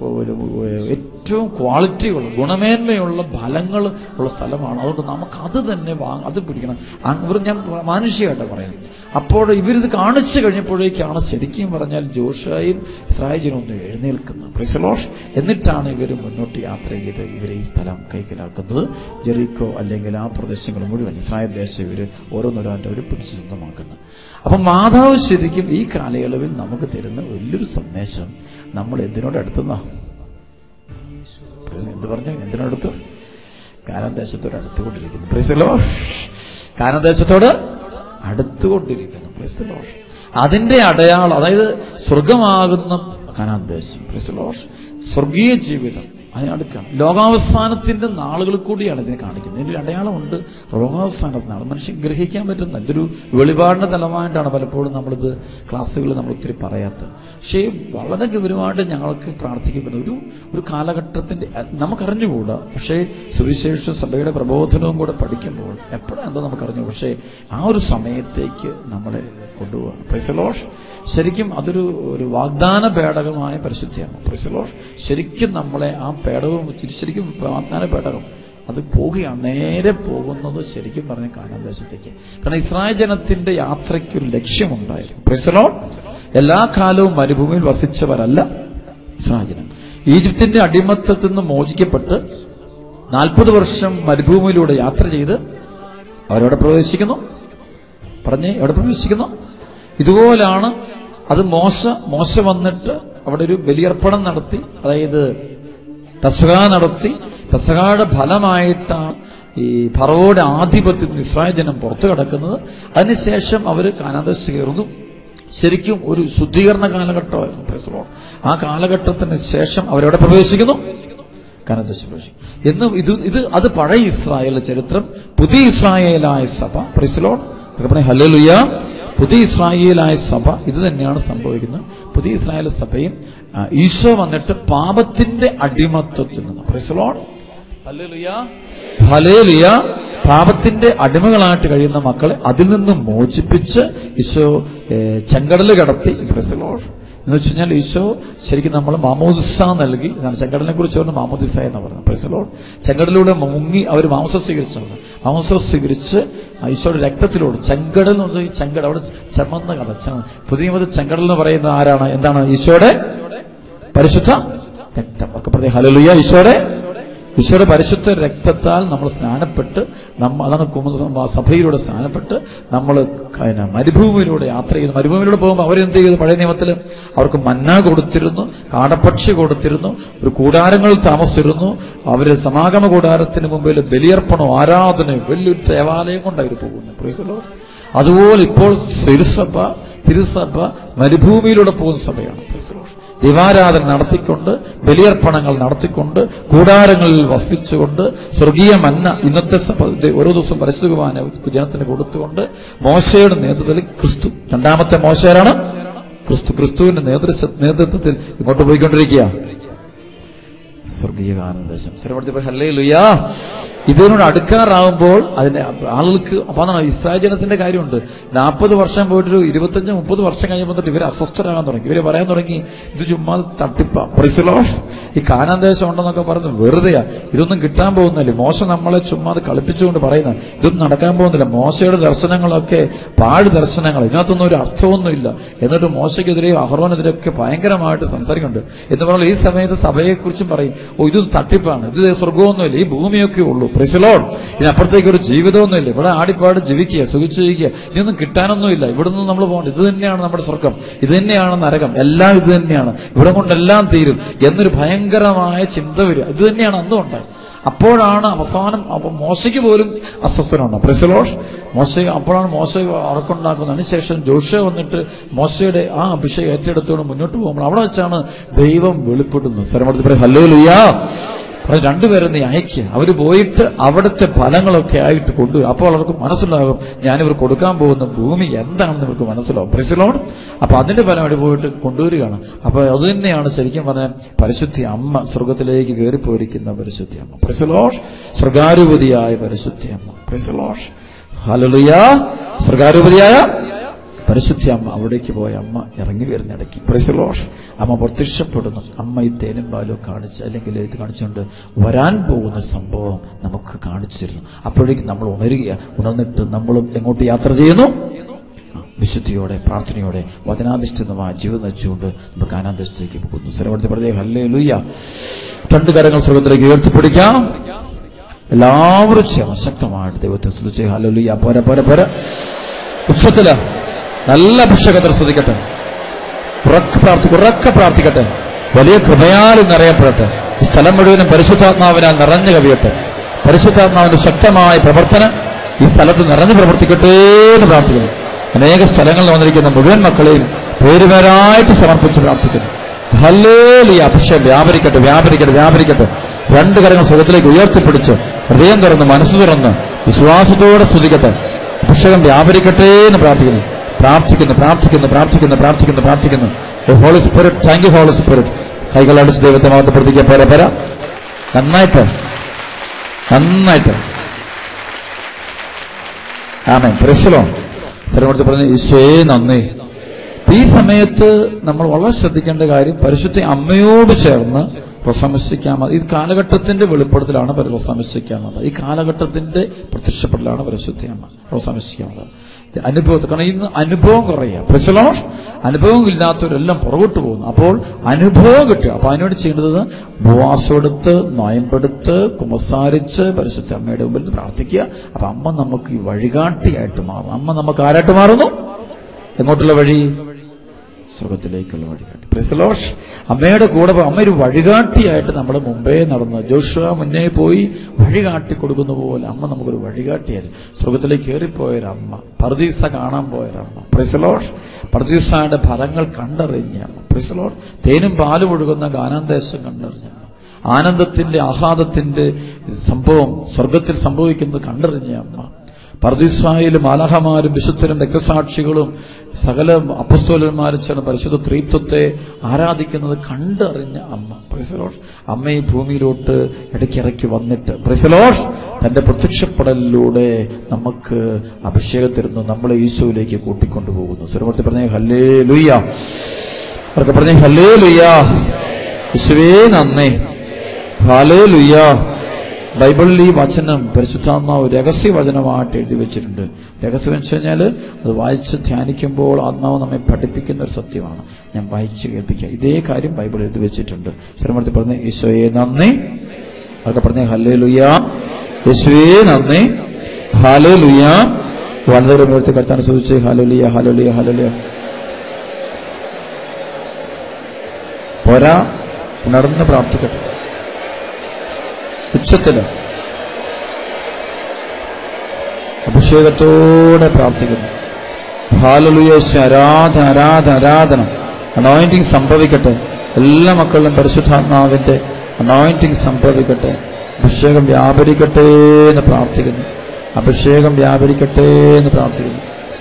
ക്വാളിറ്റിയുള്ള ഗുണമേന്മയുള്ള ഫലങ്ങൾ ഉള്ള സ്ഥലമാണ്. അതുകൊണ്ട് നമുക്ക് അത് തന്നെ അത് പിടിക്കണം. ഞാൻ മാനുഷികമായിട്ട് പറയുന്നത്. അപ്പോൾ ഇവരിത് കാണിച്ചു കഴിഞ്ഞപ്പോഴേക്കാണ് ശരിക്കും പറഞ്ഞാൽ ജോഷുവയും ഇസ്രായേലും ഒന്ന് എഴുന്നേൽക്കുന്നത്. Price the Lord. എന്നിട്ടാണ് ഇവർ മുന്നോട്ട് യാത്ര ചെയ്ത് ഇവരെ ഈ സ്ഥലം കൈക്കലാക്കുന്നത്. ജെറിക്കോ അല്ലെങ്കിൽ ആ പ്രദേശങ്ങൾ മുഴുവൻ ഇസ്രായേൽ ദേശം ഇവർ ഓരോന്നോരോൻ്റെ പിടിച്ച് സ്വന്തമാക്കുന്നത്. അപ്പം മാതാവ് ശരിക്കും ഈ കാലയളവിൽ നമുക്ക് തരുന്ന വലിയൊരു സന്ദേശം, നമ്മൾ എന്തിനോട് അടുത്തുന്ന എന്ത് പറഞ്ഞു, എന്തിനടുത്ത്? കാനാൻ ദേശത്തോട് അടുത്തുകൊണ്ടിരിക്കുന്നു. Praise the lord. കാനാൻ ദേശത്തോട് അടുത്തുകൊണ്ടിരിക്കുന്നു. Praise the lord. അതിന്റെ അടയാളം, അതായത് സ്വർഗമാകുന്ന കാനാൻ ദേശം. Praise the lord. സ്വർഗീയ ജീവിതം അതിനടുക്കാണ്. ലോകാവസാനത്തിന്റെ നാളുകൾ കൂടിയാണ് ഇതിനെ കാണിക്കുന്നത്. ഇതിന്റെ അടയാളമുണ്ട്. ലോകാവസാനത്തിനാണ് മനുഷ്യൻ ഗ്രഹിക്കാൻ പറ്റുന്ന ഇതൊരു വെളിപാടിന്റെ തലമായിട്ടാണ് പലപ്പോഴും നമ്മളിത് ക്ലാസ്സുകളിൽ നമ്മൾ ഒത്തിരി പറയാത്തത്. പക്ഷേ വളരെ ഗൗരവമായിട്ട് ഞങ്ങൾക്ക് പ്രാർത്ഥിക്കപ്പെടുന്ന ഒരു കാലഘട്ടത്തിന്റെ നമുക്കറിഞ്ഞുകൂടാ. പക്ഷേ സുവിശേഷ സഭയുടെ പ്രബോധനവും കൂടെ പഠിക്കുമ്പോൾ എപ്പോഴാണെന്തോ നമുക്കറിഞ്ഞു. പക്ഷേ ആ ഒരു സമയത്തേക്ക് നമ്മളെ കൊണ്ടുപോകണം. Praise the lord. ശരിക്കും അതൊരു വാഗ്ദാന പേടകമായ പരിശുദ്ധിയാണ്. Praise the lord. ശരിക്കും നമ്മളെ ആ പേടകവും ശരിക്കും വാഗ്ദാന പേടകം അത് പോവുകയാണ്, നേരെ പോകുന്നത് ശരിക്കും പറഞ്ഞ കാനാൻ ദേശത്തേക്ക്. കാരണം ഇസ്രായേൽ ജനത്തിന്റെ യാത്രയ്ക്കൊരു ലക്ഷ്യമുണ്ടായിരുന്നു. Praise the Lord. എല്ലാ കാലവും മരുഭൂമിയിൽ വസിച്ചവരല്ല ഇസ്രായേൽ ജനം. ഈജിപ്തിന്റെ അടിമത്തത്തിൽ നിന്ന് മോചിക്കപ്പെട്ട് 40 വർഷം മരുഭൂമിയിലൂടെ യാത്ര ചെയ്ത് അവരെവിടെ പ്രവേശിക്കുന്നു? പറഞ്ഞേ, എവിടെ പ്രവേശിക്കുന്നു? ഇതുപോലാണ് അത്. മോശ വന്നിട്ട് അവിടെ ഒരു ബലിയർപ്പണം നടത്തി, അതായത് പെസഹ നടത്തി. പെസഹയുടെ ഫലമായിട്ടാണ് ഈ ഫറവോയുടെ ആധിപത്യത്തിൽ ഇസ്രായേൽ ജനം പുറത്തു കിടക്കുന്നത്. അതിനുശേഷം അവർ കാനാൻ ദേശത്ത് കയറുന്നു. ശരിക്കും ഒരു ശുദ്ധീകരണ കാലഘട്ടമായിരുന്നു. ആ കാലഘട്ടത്തിന് ശേഷം അവരെവിടെ പ്രവേശിക്കുന്നു? കാനാൻ ദേശത്ത് പ്രവേശിക്കും. എന്നും അത് പഴയ ഇസ്രായേലിന്റെ ചരിത്രം. പുതിയ ഇസ്രായേലായ സഭ, പ്രൈസ് ദി ലോർഡ്, ഹല്ലേലൂയ, പുതിയ ഇസ്രായേലായ സഭ ഇത് തന്നെയാണ് സംഭവിക്കുന്നത്. പുതിയ ഇസ്രായേൽ സഭയും ഈശോ വന്നിട്ട് പാപത്തിന്റെ അടിമത്വത്തിൽ നിന്ന്, പ്രൈസ് ദി ലോർഡ്, ഹല്ലേലൂയ, ഹല്ലേലൂയ, പാപത്തിന്റെ അടിമകളായിട്ട് കഴിയുന്ന മക്കളെ അതിൽ നിന്നും മോചിപ്പിച്ച് ഈശോ ചെങ്കടൽ കടത്തി, പ്രൈസ് ദി ലോർഡ്. എന്ന് വെച്ച് കഴിഞ്ഞാൽ ഈശോ ശരിക്കും നമ്മൾ മാമോദിസ നൽകി. ചെങ്കടലിനെ കുറിച്ച് പറഞ്ഞ മാമോദിസ എന്ന് പറയുന്നത്, പ്രൈസ് ദി ലോർഡ്. ചെങ്കടലിലൂടെ മുങ്ങി അവർ മാംസം സ്വീകരിച്ചാണ്. മാംസം സ്വീകരിച്ച് ഈശോയുടെ രക്തത്തിലൂടെ ചെങ്കടൽ എന്ന് പറഞ്ഞാൽ ചെങ്കടൽ, അവിടെ ചമന്ന കട, പുതിയ ചെങ്കടൽ എന്ന് പറയുന്നത് ആരാണ്? എന്താണ്? ഈശോയുടെ പരിശുദ്ധ രക്തം. ഒക്കെ പറഞ്ഞ ഹല്ലേലൂയ. ഈശോയുടെ പരിശുദ്ധ രക്തത്താൽ നമ്മൾ സ്നാനപ്പെട്ട്, അതാണ് സഭയിലൂടെ സ്നാനപ്പെട്ട് നമ്മൾ മരുഭൂമിയിലൂടെ യാത്ര ചെയ്യുന്നു. മരുഭൂമിയിലൂടെ പോകുമ്പോൾ അവരെന്ത് ചെയ്തു? പഴയ നിയമത്തിൽ അവർക്ക് മന്ന കൊടുത്തിരുന്നു, കാടപ്പക്ഷി കൊടുത്തിരുന്നു, ഒരു കൂടാരങ്ങളിൽ താമസിച്ചിരുന്നു. അവര് സമാഗമ കൂടാരത്തിന് മുമ്പിൽ ബലിയർപ്പണോ ആരാധനയോ വലിയൊരു ദേവാലയം കൊണ്ടാണ് അവർ പോകുന്നത്, പ്രൈസ് ദി ലോർഡ്. അതുപോലെ ഇപ്പോൾ തിരുസഭ മരുഭൂമിയിലൂടെ പോകുന്ന സഭയാണ്, പ്രൈസ് ദി ലോർഡ്. ദൈവാരാധന നടത്തിക്കൊണ്ട്, ബലിയർപ്പണങ്ങൾ നടത്തിക്കൊണ്ട്, കൂടാരങ്ങളിൽ വസിച്ചുകൊണ്ട്, സ്വർഗീയ മന്ന ഇന്നത്തെ ഓരോ ദിവസം പരിശുദ്ധ കുർബാന ജനത്തിന് കൊടുത്തുകൊണ്ട്, മോശയുടെ നേതൃത്വത്തിൽ ക്രിസ്തു, രണ്ടാമത്തെ മോശയാണ് ക്രിസ്തുവിന്റെ നേതൃത്വത്തിൽ ഇങ്ങോട്ട് പോയിക്കൊണ്ടിരിക്കുക. സ്വർഗീയ കാനദേശം സ്ഥിരപ്പെടുത്തി ഹല്ലേലൂയ. ഇതിനോട് അടുക്കാറാവുമ്പോൾ അതിന്റെ ആളുകൾക്ക് അപ്പൊ അതാണ് ഇസ്രായേൽ ജനത്തിന്റെ കാര്യമുണ്ട്. 40 വർഷം പോയിട്ടൊരു 25-30 വർഷം കഴിഞ്ഞപ്പോൾ തൊട്ട് ഇവരെ അസ്വസ്ഥരാകാൻ തുടങ്ങി. ഇവരെ പറയാൻ തുടങ്ങി, ഇത് ചുമ്മാ തട്ടിപ്പാ, പ്രൈസ് ദി ലോർഡ്, ഈ കാനാൻ ദേശം ഉണ്ടെന്നൊക്കെ പറഞ്ഞു വെറുതെയാ, ഇതൊന്നും കിട്ടാൻ പോകുന്നില്ല. മോശ നമ്മളെ ചുമ്മാ അത് കളിപ്പിച്ചുകൊണ്ട് പറയുന്ന ഇതൊന്നും നടക്കാൻ പോകുന്നില്ല. മോശയുടെ ദർശനങ്ങളൊക്കെ പാഴ് ദർശനങ്ങൾ, ഇതിനകത്തൊന്നും ഒരു അർത്ഥമൊന്നുമില്ല. എന്നിട്ട് മോശയ്ക്കെതിരെയും അഹ്റോനെതിരെയൊക്കെ ഭയങ്കരമായിട്ട് സംസാരിക്കുന്നുണ്ട്. എന്ന് പറഞ്ഞാൽ ഈ സമയത്ത് സഭയെക്കുറിച്ചും പറയും, ഇത് തട്ടിപ്പാണ്, ഇത് സ്വർഗമൊന്നുമില്ല, ഈ ഭൂമിയൊക്കെ ഉള്ളൂ, പ്രൈസ് ദി ലോർഡ്, ഇതിനപ്പുറത്തേക്ക് ഒരു ജീവിതമൊന്നുമില്ല, ഇവിടെ ആടിപ്പാട് ജീവിക്കുക, സുഖിച്ചു ജീവിക്കുക, ഇനിയൊന്നും കിട്ടാനൊന്നുമില്ല, ഇവിടെ നിന്ന് നമ്മൾ പോകണ്ട, ഇത് തന്നെയാണ് നമ്മുടെ സ്വർഗം, ഇത് തന്നെയാണ് നരകം, എല്ലാം ഇത് തന്നെയാണ്, ഇവിടെ കൊണ്ടെല്ലാം തീരും എന്നൊരു ഭയങ്കരമായ ചിന്ത വരിക. ഇത് തന്നെയാണ് അന്നും ഉണ്ടായി. അപ്പോഴാണ് അവസാനം മോശയ്ക്ക് പോലും അസ്വസ്ഥനുണ്ട്, പ്രൈസ് ദി ലോർഡ്. അപ്പോഴാണ് മോശ അറക്കുണ്ടാക്കുന്നത്. അതിനുശേഷം ജോഷുവ വന്നിട്ട് മോശയുടെ ആ അഭിഷേകം ഏറ്റെടുത്തുകൊണ്ട് മുന്നോട്ട് പോകുമ്പോൾ അവിടെ വെച്ചാണ് ദൈവം വെളിപ്പെടുന്നത്. സ്ഥലമെടുത്ത് ഹല്ലേലൂയ. രണ്ടുപേരും നീ അയക്കുക, അവർ പോയിട്ട് അവിടുത്തെ ഫലങ്ങളൊക്കെ ആയിട്ട് കൊണ്ടുവരും. അപ്പോൾ അവർക്ക് മനസ്സിലാകും ഞാനിവർ കൊടുക്കാൻ പോകുന്ന ഭൂമി എന്താണെന്ന് ഇവർക്ക് മനസ്സിലാവും, പ്രൈസ് ദി ലോർഡ്. അപ്പൊ അതിന്റെ ഫലം അവിടെ പോയിട്ട് കൊണ്ടുവരികയാണ്. അപ്പൊ അത് തന്നെയാണ് ശരിക്കും പറഞ്ഞ പരിശുദ്ധി അമ്മ, സ്വർഗത്തിലേക്ക് കയറിപ്പോയിരിക്കുന്ന പരിശുദ്ധി അമ്മ, പ്രൈസ് ദി ലോർഡ്. സ്വർഗാരൂപതിയായ പരിശുദ്ധി അമ്മ, പ്രൈസ് ദി ലോർഡ്, ഹല്ലേലൂയ. സ്വർഗാരൂപതിയായ പരിശുദ്ധി അമ്മ, അവിടേക്ക് പോയ അമ്മ ഇറങ്ങി വരുന്നിടയ്ക്ക്, പ്രൈസ് ദി ലോർഡ്, അമ്മ പ്രത്യക്ഷപ്പെടുന്നു. അമ്മ ഈ തേനും പാലും കാണിച്ച്, അല്ലെങ്കിൽ ഇത് കാണിച്ചുകൊണ്ട് വരാൻ പോകുന്ന സംഭവം നമുക്ക് കാണിച്ചു തരുന്നു. അപ്പോഴേക്കും നമ്മൾ ഉണരുക. ഉണർന്നിട്ട് നമ്മളും എങ്ങോട്ട് യാത്ര ചെയ്യുന്നു? വിശുദ്ധിയോടെ, പ്രാർത്ഥനയോടെ, വചനാധിഷ്ഠിതമായ ജീവിതം നയിച്ചുകൊണ്ട് നമ്മൾ കാനാൻ ദേശത്തേക്ക് പോകുന്നു. സ്ഥലപ്പെടുത്തി പറഞ്ഞേ ഹല്ലേലൂയ. 2 കരങ്ങൾ സ്വർഗ്ഗത്തിലേക്ക് ഉയർത്തിപ്പിടിക്കാം. എല്ലാവരും ചേർന്ന് ശക്തമായിട്ട് ദൈവത്തെ സ്തുതിച്ച് ഹല്ലേലൂയ. പോര ഉച്ചത്തില് നല്ല അഭിഷേകത്തിൽ സ്തുതിക്കട്ടെ, ഉറക്കെ പ്രാർത്ഥിക്കട്ടെ, വലിയ കൃപയാൽ നിറയപ്പെടട്ടെ. ഈ സ്ഥലം മുഴുവനും പരിശുദ്ധാത്മാവിനാൽ നിറഞ്ഞു കവിയട്ടെ. പരിശുദ്ധാത്മാവിന്റെ ശക്തമായ പ്രവർത്തനം ഈ സ്ഥലത്ത് നിറഞ്ഞു പ്രവർത്തിക്കട്ടെ എന്ന് പ്രാർത്ഥിക്കുന്നു. അനേക സ്ഥലങ്ങളിൽ വന്നിരിക്കുന്ന മുഴുവൻ മക്കളെയും പേരുപേരായിട്ട് സമർപ്പിച്ച് പ്രാർത്ഥിക്കുന്നു. ഹല്ലേലൂയ. അഭിഷേകം വ്യാപരിക്കട്ടെ. 2 കരങ്ങൾ സ്വർഗ്ഗത്തിലേക്ക് ഉയർത്തിപ്പിടിച്ച് ഹൃദയം തുറന്ന്, മനസ്സ് തുറന്ന്, വിശ്വാസത്തോടെ സ്തുതിക്കട്ടെ. അഭിഷേകം വ്യാപരിക്കട്ടെ എന്ന് പ്രാർത്ഥിക്കുന്നു. Holy spirit, thank you holy spirit. കൈകളടിച്ച് ദൈവത്തെ മഹത്വപ്പെടുത്തിക്കുക. പോര നന്നായിട്ട് ആമേൻ. Praise the lord. സ്ഥലമെടുത്ത് പറഞ്ഞ് ഈശോയെ നന്ദി. ഈ സമയത്ത് നമ്മൾ വളരെ ശ്രദ്ധിക്കേണ്ട കാര്യം, പരിശുദ്ധ അമ്മയോട് ചേർന്ന് പ്രശംസിക്കാമത്. ഈ കാലഘട്ടത്തിന്റെ വെളിപ്പെടുത്തലാണ് പ്രശംസിക്കാമത്. ഈ കാലഘട്ടത്തിന്റെ പ്രത്യക്ഷപ്പെടലാണ് പരിശുദ്ധ അമ്മ പ്രശംസിക്കാമത്. അനുഭവത്തെ. കാരണം ഇന്ന് അനുഭവം കുറയുക. പ്രശ്നം അനുഭവം ഇല്ലാത്തവരെല്ലാം പുറകോട്ട് പോകുന്നു. അപ്പോൾ അനുഭവം കിട്ടുക. അപ്പൊ അതിനോട് ചെയ്യേണ്ടത് ഉപവാസമെടുത്ത്, നൊയമ്പെടുത്ത്, കുമ്പസാരിച്ച് പരിശുദ്ധ അമ്മയുടെ മുമ്പിൽ പ്രാർത്ഥിക്കുക. അപ്പൊ അമ്മ നമുക്ക് ഈ വഴികാട്ടിയായിട്ട് മാറും. അമ്മ നമുക്ക് ആരായിട്ട് മാറുന്നു? എങ്ങോട്ടുള്ള വഴി? സ്വർഗത്തിലേക്കുള്ള വഴികാട്ടി. Praise the lord. അമ്മയുടെ കൂടെ അമ്മ ഒരു വഴികാട്ടിയായിട്ട് നമ്മുടെ മുമ്പേ നടന്ന് ജോഷുവ മുന്നേ പോയി വഴികാട്ടി കൊടുക്കുന്ന പോലെ അമ്മ നമുക്കൊരു വഴികാട്ടിയായിരുന്നു. സ്വർഗത്തിലേക്ക് കയറിപ്പോയൊരമ്മ, പറുദീസ കാണാൻ പോയൊരമ്മ. Praise the lord. പറുദീസയുടെ ഫലങ്ങൾ കണ്ടറിഞ്ഞ അമ്മ. Praise the lord. തേനും പാലും ഒഴുകുന്ന കാനാൻ ദേശം കണ്ടറിഞ്ഞ അമ്മ. ആനന്ദത്തിന്റെ ആഹ്ലാദത്തിന്റെ സംഭവം സ്വർഗത്തിൽ സംഭവിക്കുന്നത് കണ്ടറിഞ്ഞ അമ്മ. പറുദീസായിലും മാലാഖമാരും വിശുദ്ധരും രക്തസാക്ഷികളും സകല അപ്പസ്തോലന്മാരും ചേർന്ന് പരിശുദ്ധ ത്രിത്വത്തെ ആരാധിക്കുന്നത് കണ്ടറിഞ്ഞ അമ്മ. Praise the lord. അമ്മ ഈ ഭൂമിയിലോട്ട് ഇടയ്ക്കിറക്കി വന്നിട്ട് പ്രൈസ് ദി ലോർഡ് തന്റെ പ്രത്യക്ഷപ്പെടലിലൂടെ നമുക്ക് അഭിഷേകം തരുന്നു, നമ്മളെ ഈശോയിലേക്ക് കൂട്ടിക്കൊണ്ടുപോകുന്നു. സ്വരമൂർത്തി പറഞ്ഞേ ഹല്ലേലൂയ. അവർക്ക് പറഞ്ഞേ ഹല്ലേലൂയ. യേശുവേ നന്ദി. ഹല്ലേലൂയ. ബൈബിളിൽ ഈ വചനം പരിശുദ്ധാത്മാവ് രഹസ്യവചനമായിട്ട് എഴുതി വെച്ചിട്ടുണ്ട്. രഹസ്യം വെച്ച് കഴിഞ്ഞാൽ അത് വായിച്ച് ധ്യാനിക്കുമ്പോൾ ആത്മാവ് നമ്മെ പഠിപ്പിക്കുന്ന ഒരു സത്യമാണ്. ഞാൻ വായിച്ച് കേൾപ്പിക്കുക. ഇതേ കാര്യം ബൈബിൾ എഴുതി വെച്ചിട്ടുണ്ട്. ശ്രമത്തിൽ പറഞ്ഞ് ഈശോയെ നന്ദി. അതൊക്കെ പറഞ്ഞേ ഹല്ലേലൂയ. യേശുവേ നന്ദി. ഹല്ലേലൂയ. വലതുകരം ഉയർത്തി കർത്താൻ സൂചിച്ച് ഹല്ലേലൂയ ഹല്ലേലൂയ ഹല്ലേലൂയ. പോരാ, ഉണർന്ന് പ്രാർത്ഥിക്കട്ടെ ഉച്ചത്തില് അഭിഷേകത്തോടെ പ്രാർത്ഥിക്കുന്നു. ഹല്ലേലൂയ. ആരാധന ആരാധന ആരാധന. അനോയിന്റിങ് സംഭവിക്കട്ടെ. എല്ലാ മക്കളിലും പരിശുദ്ധാത്മാവിന്റെ അനോയിന്റിങ് സംഭവിക്കട്ടെ. അഭിഷേകം വ്യാപരിക്കട്ടെ എന്ന് പ്രാർത്ഥിക്കുന്നു. അഭിഷേകം വ്യാപരിക്കട്ടെ എന്ന് പ്രാർത്ഥിക്കുന്നു.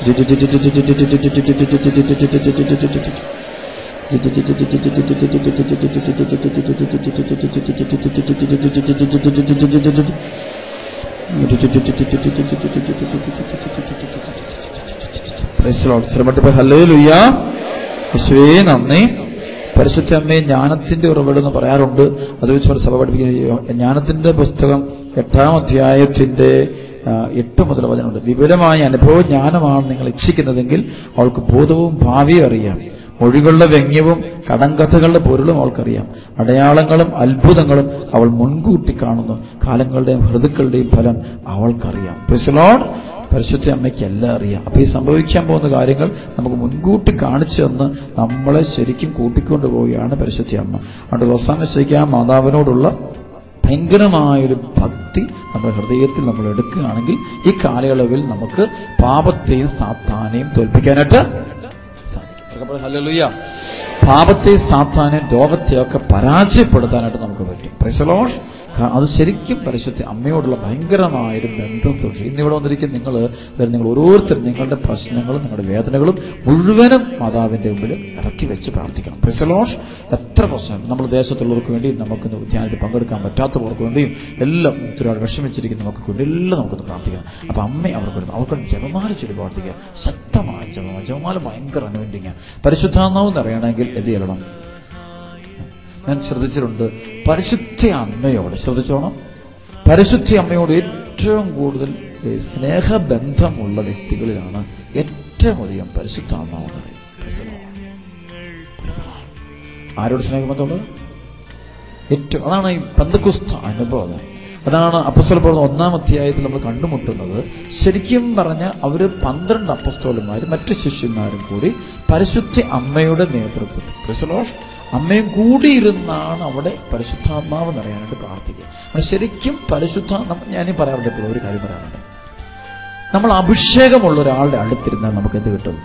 ഹല്ലേലൂയ. യേശുവേ നന്ദി. പരിശുദ്ധ അമ്മയെ ജ്ഞാനത്തിന്റെ ഉറവിടെന്ന് പറയാറുണ്ട്. അത് വെച്ച് സഭ പഠിപ്പിക്കുന്ന ജ്ഞാനത്തിന്റെ പുസ്തകം 8-ാം അധ്യായത്തിന്റെ 8 മുതൽ വചനമുണ്ട്. വിപുലമായ അനുഭവ ജ്ഞാനമാണ് നിങ്ങൾ ഇച്ഛിക്കുന്നതെങ്കിൽ അവൾക്ക് ഭൂതവും ഭാവിയും അറിയാം. മൊഴികളുടെ വ്യംഗ്യവും കടങ്കഥകളുടെ പൊരുളും അവൾക്കറിയാം. അടയാളങ്ങളും അത്ഭുതങ്ങളും അവൾ മുൻകൂട്ടി കാണുന്നു. കാലങ്ങളുടെയും ഋതുക്കളുടെയും ഫലം അവൾക്കറിയാം. Price the Lord. പരിശുദ്ധ അമ്മയ്ക്ക് എല്ലാം അറിയാം. അപ്പൊ ഈ സംഭവിക്കാൻ പോകുന്ന കാര്യങ്ങൾ നമുക്ക് മുൻകൂട്ടി കാണിച്ചു തന്ന് നമ്മളെ ശരിക്കും കൂട്ടിക്കൊണ്ടുപോവുകയാണ് പരിശുദ്ധ അമ്മ. അതുകൊണ്ട് റോസാനശയ്ക്ക് ആ മാതാവിനോടുള്ള ഭയങ്കരമായൊരു ഭക്തി നമ്മുടെ ഹൃദയത്തിൽ നമ്മൾ എടുക്കുകയാണെങ്കിൽ ഈ കാലയളവിൽ നമുക്ക് പാപത്തെയും സാത്താനെയും തോൽപ്പിക്കാനായിട്ട് സാധിക്കും. ഹല്ലേലൂയ. പാപത്തെയും സാത്താനെയും രോഗത്തെയൊക്കെ പരാജയപ്പെടുത്താനായിട്ട് നമുക്ക് പറ്റും. Praise the Lord. അത് ശരിക്കും പരിശുദ്ധ അമ്മയോടുള്ള ഭയങ്കരമായൊരു ബന്ധം സൂക്ഷിക്കും. ഇന്നിവിടെ വന്നിരിക്കും നിങ്ങൾ ഓരോരുത്തരും നിങ്ങളുടെ പ്രശ്നങ്ങളും നിങ്ങളുടെ വേദനകളും മുഴുവനും മാതാവിന്റെ മുമ്പിൽ ഇറക്കി വെച്ച് പ്രാർത്ഥിക്കണം. Praise the lord. എത്ര പ്രശ്നം നമ്മൾ ദേശത്തുള്ളവർക്ക് വേണ്ടിയും നമുക്ക് ധ്യാനത്തിൽ പങ്കെടുക്കാൻ പറ്റാത്തവർക്ക് വേണ്ടിയും എല്ലാം ഒത്തിരി വിഷമിച്ചിരിക്കുന്നവർക്ക് വേണ്ടി എല്ലാം നമുക്കൊന്ന് പ്രാർത്ഥിക്കണം. അപ്പൊ അമ്മ അവർക്ക് ജപമാല ചൊല്ലി പ്രാർത്ഥിക്കുക. ശക്തമായ ജപമാല ഭയങ്കര അനുവദിക്കുക. പരിശുദ്ധാത്മാവെന്ന് അറിയണമെങ്കിൽ എന്ത് ചെയ്യണം? ഞാൻ ശ്രദ്ധിച്ചിട്ടുണ്ട്. പരിശുദ്ധ അമ്മയോട് ശ്രദ്ധിച്ചോണം. പരിശുദ്ധ അമ്മയോട് ഏറ്റവും കൂടുതൽ സ്നേഹബന്ധമുള്ള വ്യക്തികളിലാണ് ഏറ്റവും അധികം പരിശുദ്ധാത്മാവ് എന്ന് പറയുന്നത്. ആരോട് സ്നേഹബന്ധമുള്ളത്? ഏറ്റവും അതാണ് ഈ പെന്തക്കോസ്ത് അനുഭവം. അതാണ് അപ്പസ്തോല പ്രവർത്തനം 1-ാം അധ്യായത്തിൽ നമ്മൾ കണ്ടുമുട്ടുന്നത്. ശരിക്കും പറഞ്ഞ അവര് 12 അപ്പസ്തോലന്മാരും മറ്റു ശിഷ്യന്മാരും കൂടി പരിശുദ്ധ അമ്മയുടെ നേതൃത്വത്തിൽ പ്രൈസ് ദി ലോർഡ് അമ്മയും കൂടിയിരുന്നാണ് അവിടെ പരിശുദ്ധാത്മാവ് നിറയാനായിട്ട് പ്രാർത്ഥിക്കുക. അവിടെ ശരിക്കും ഞാനീ പറയാറുണ്ട്, എപ്പോഴും ഒരു കാര്യം പറയാറുണ്ട്. നമ്മൾ അഭിഷേകമുള്ള ഒരാളുടെ അടുത്തിരുന്നാൽ നമുക്ക് എന്ത് കിട്ടും?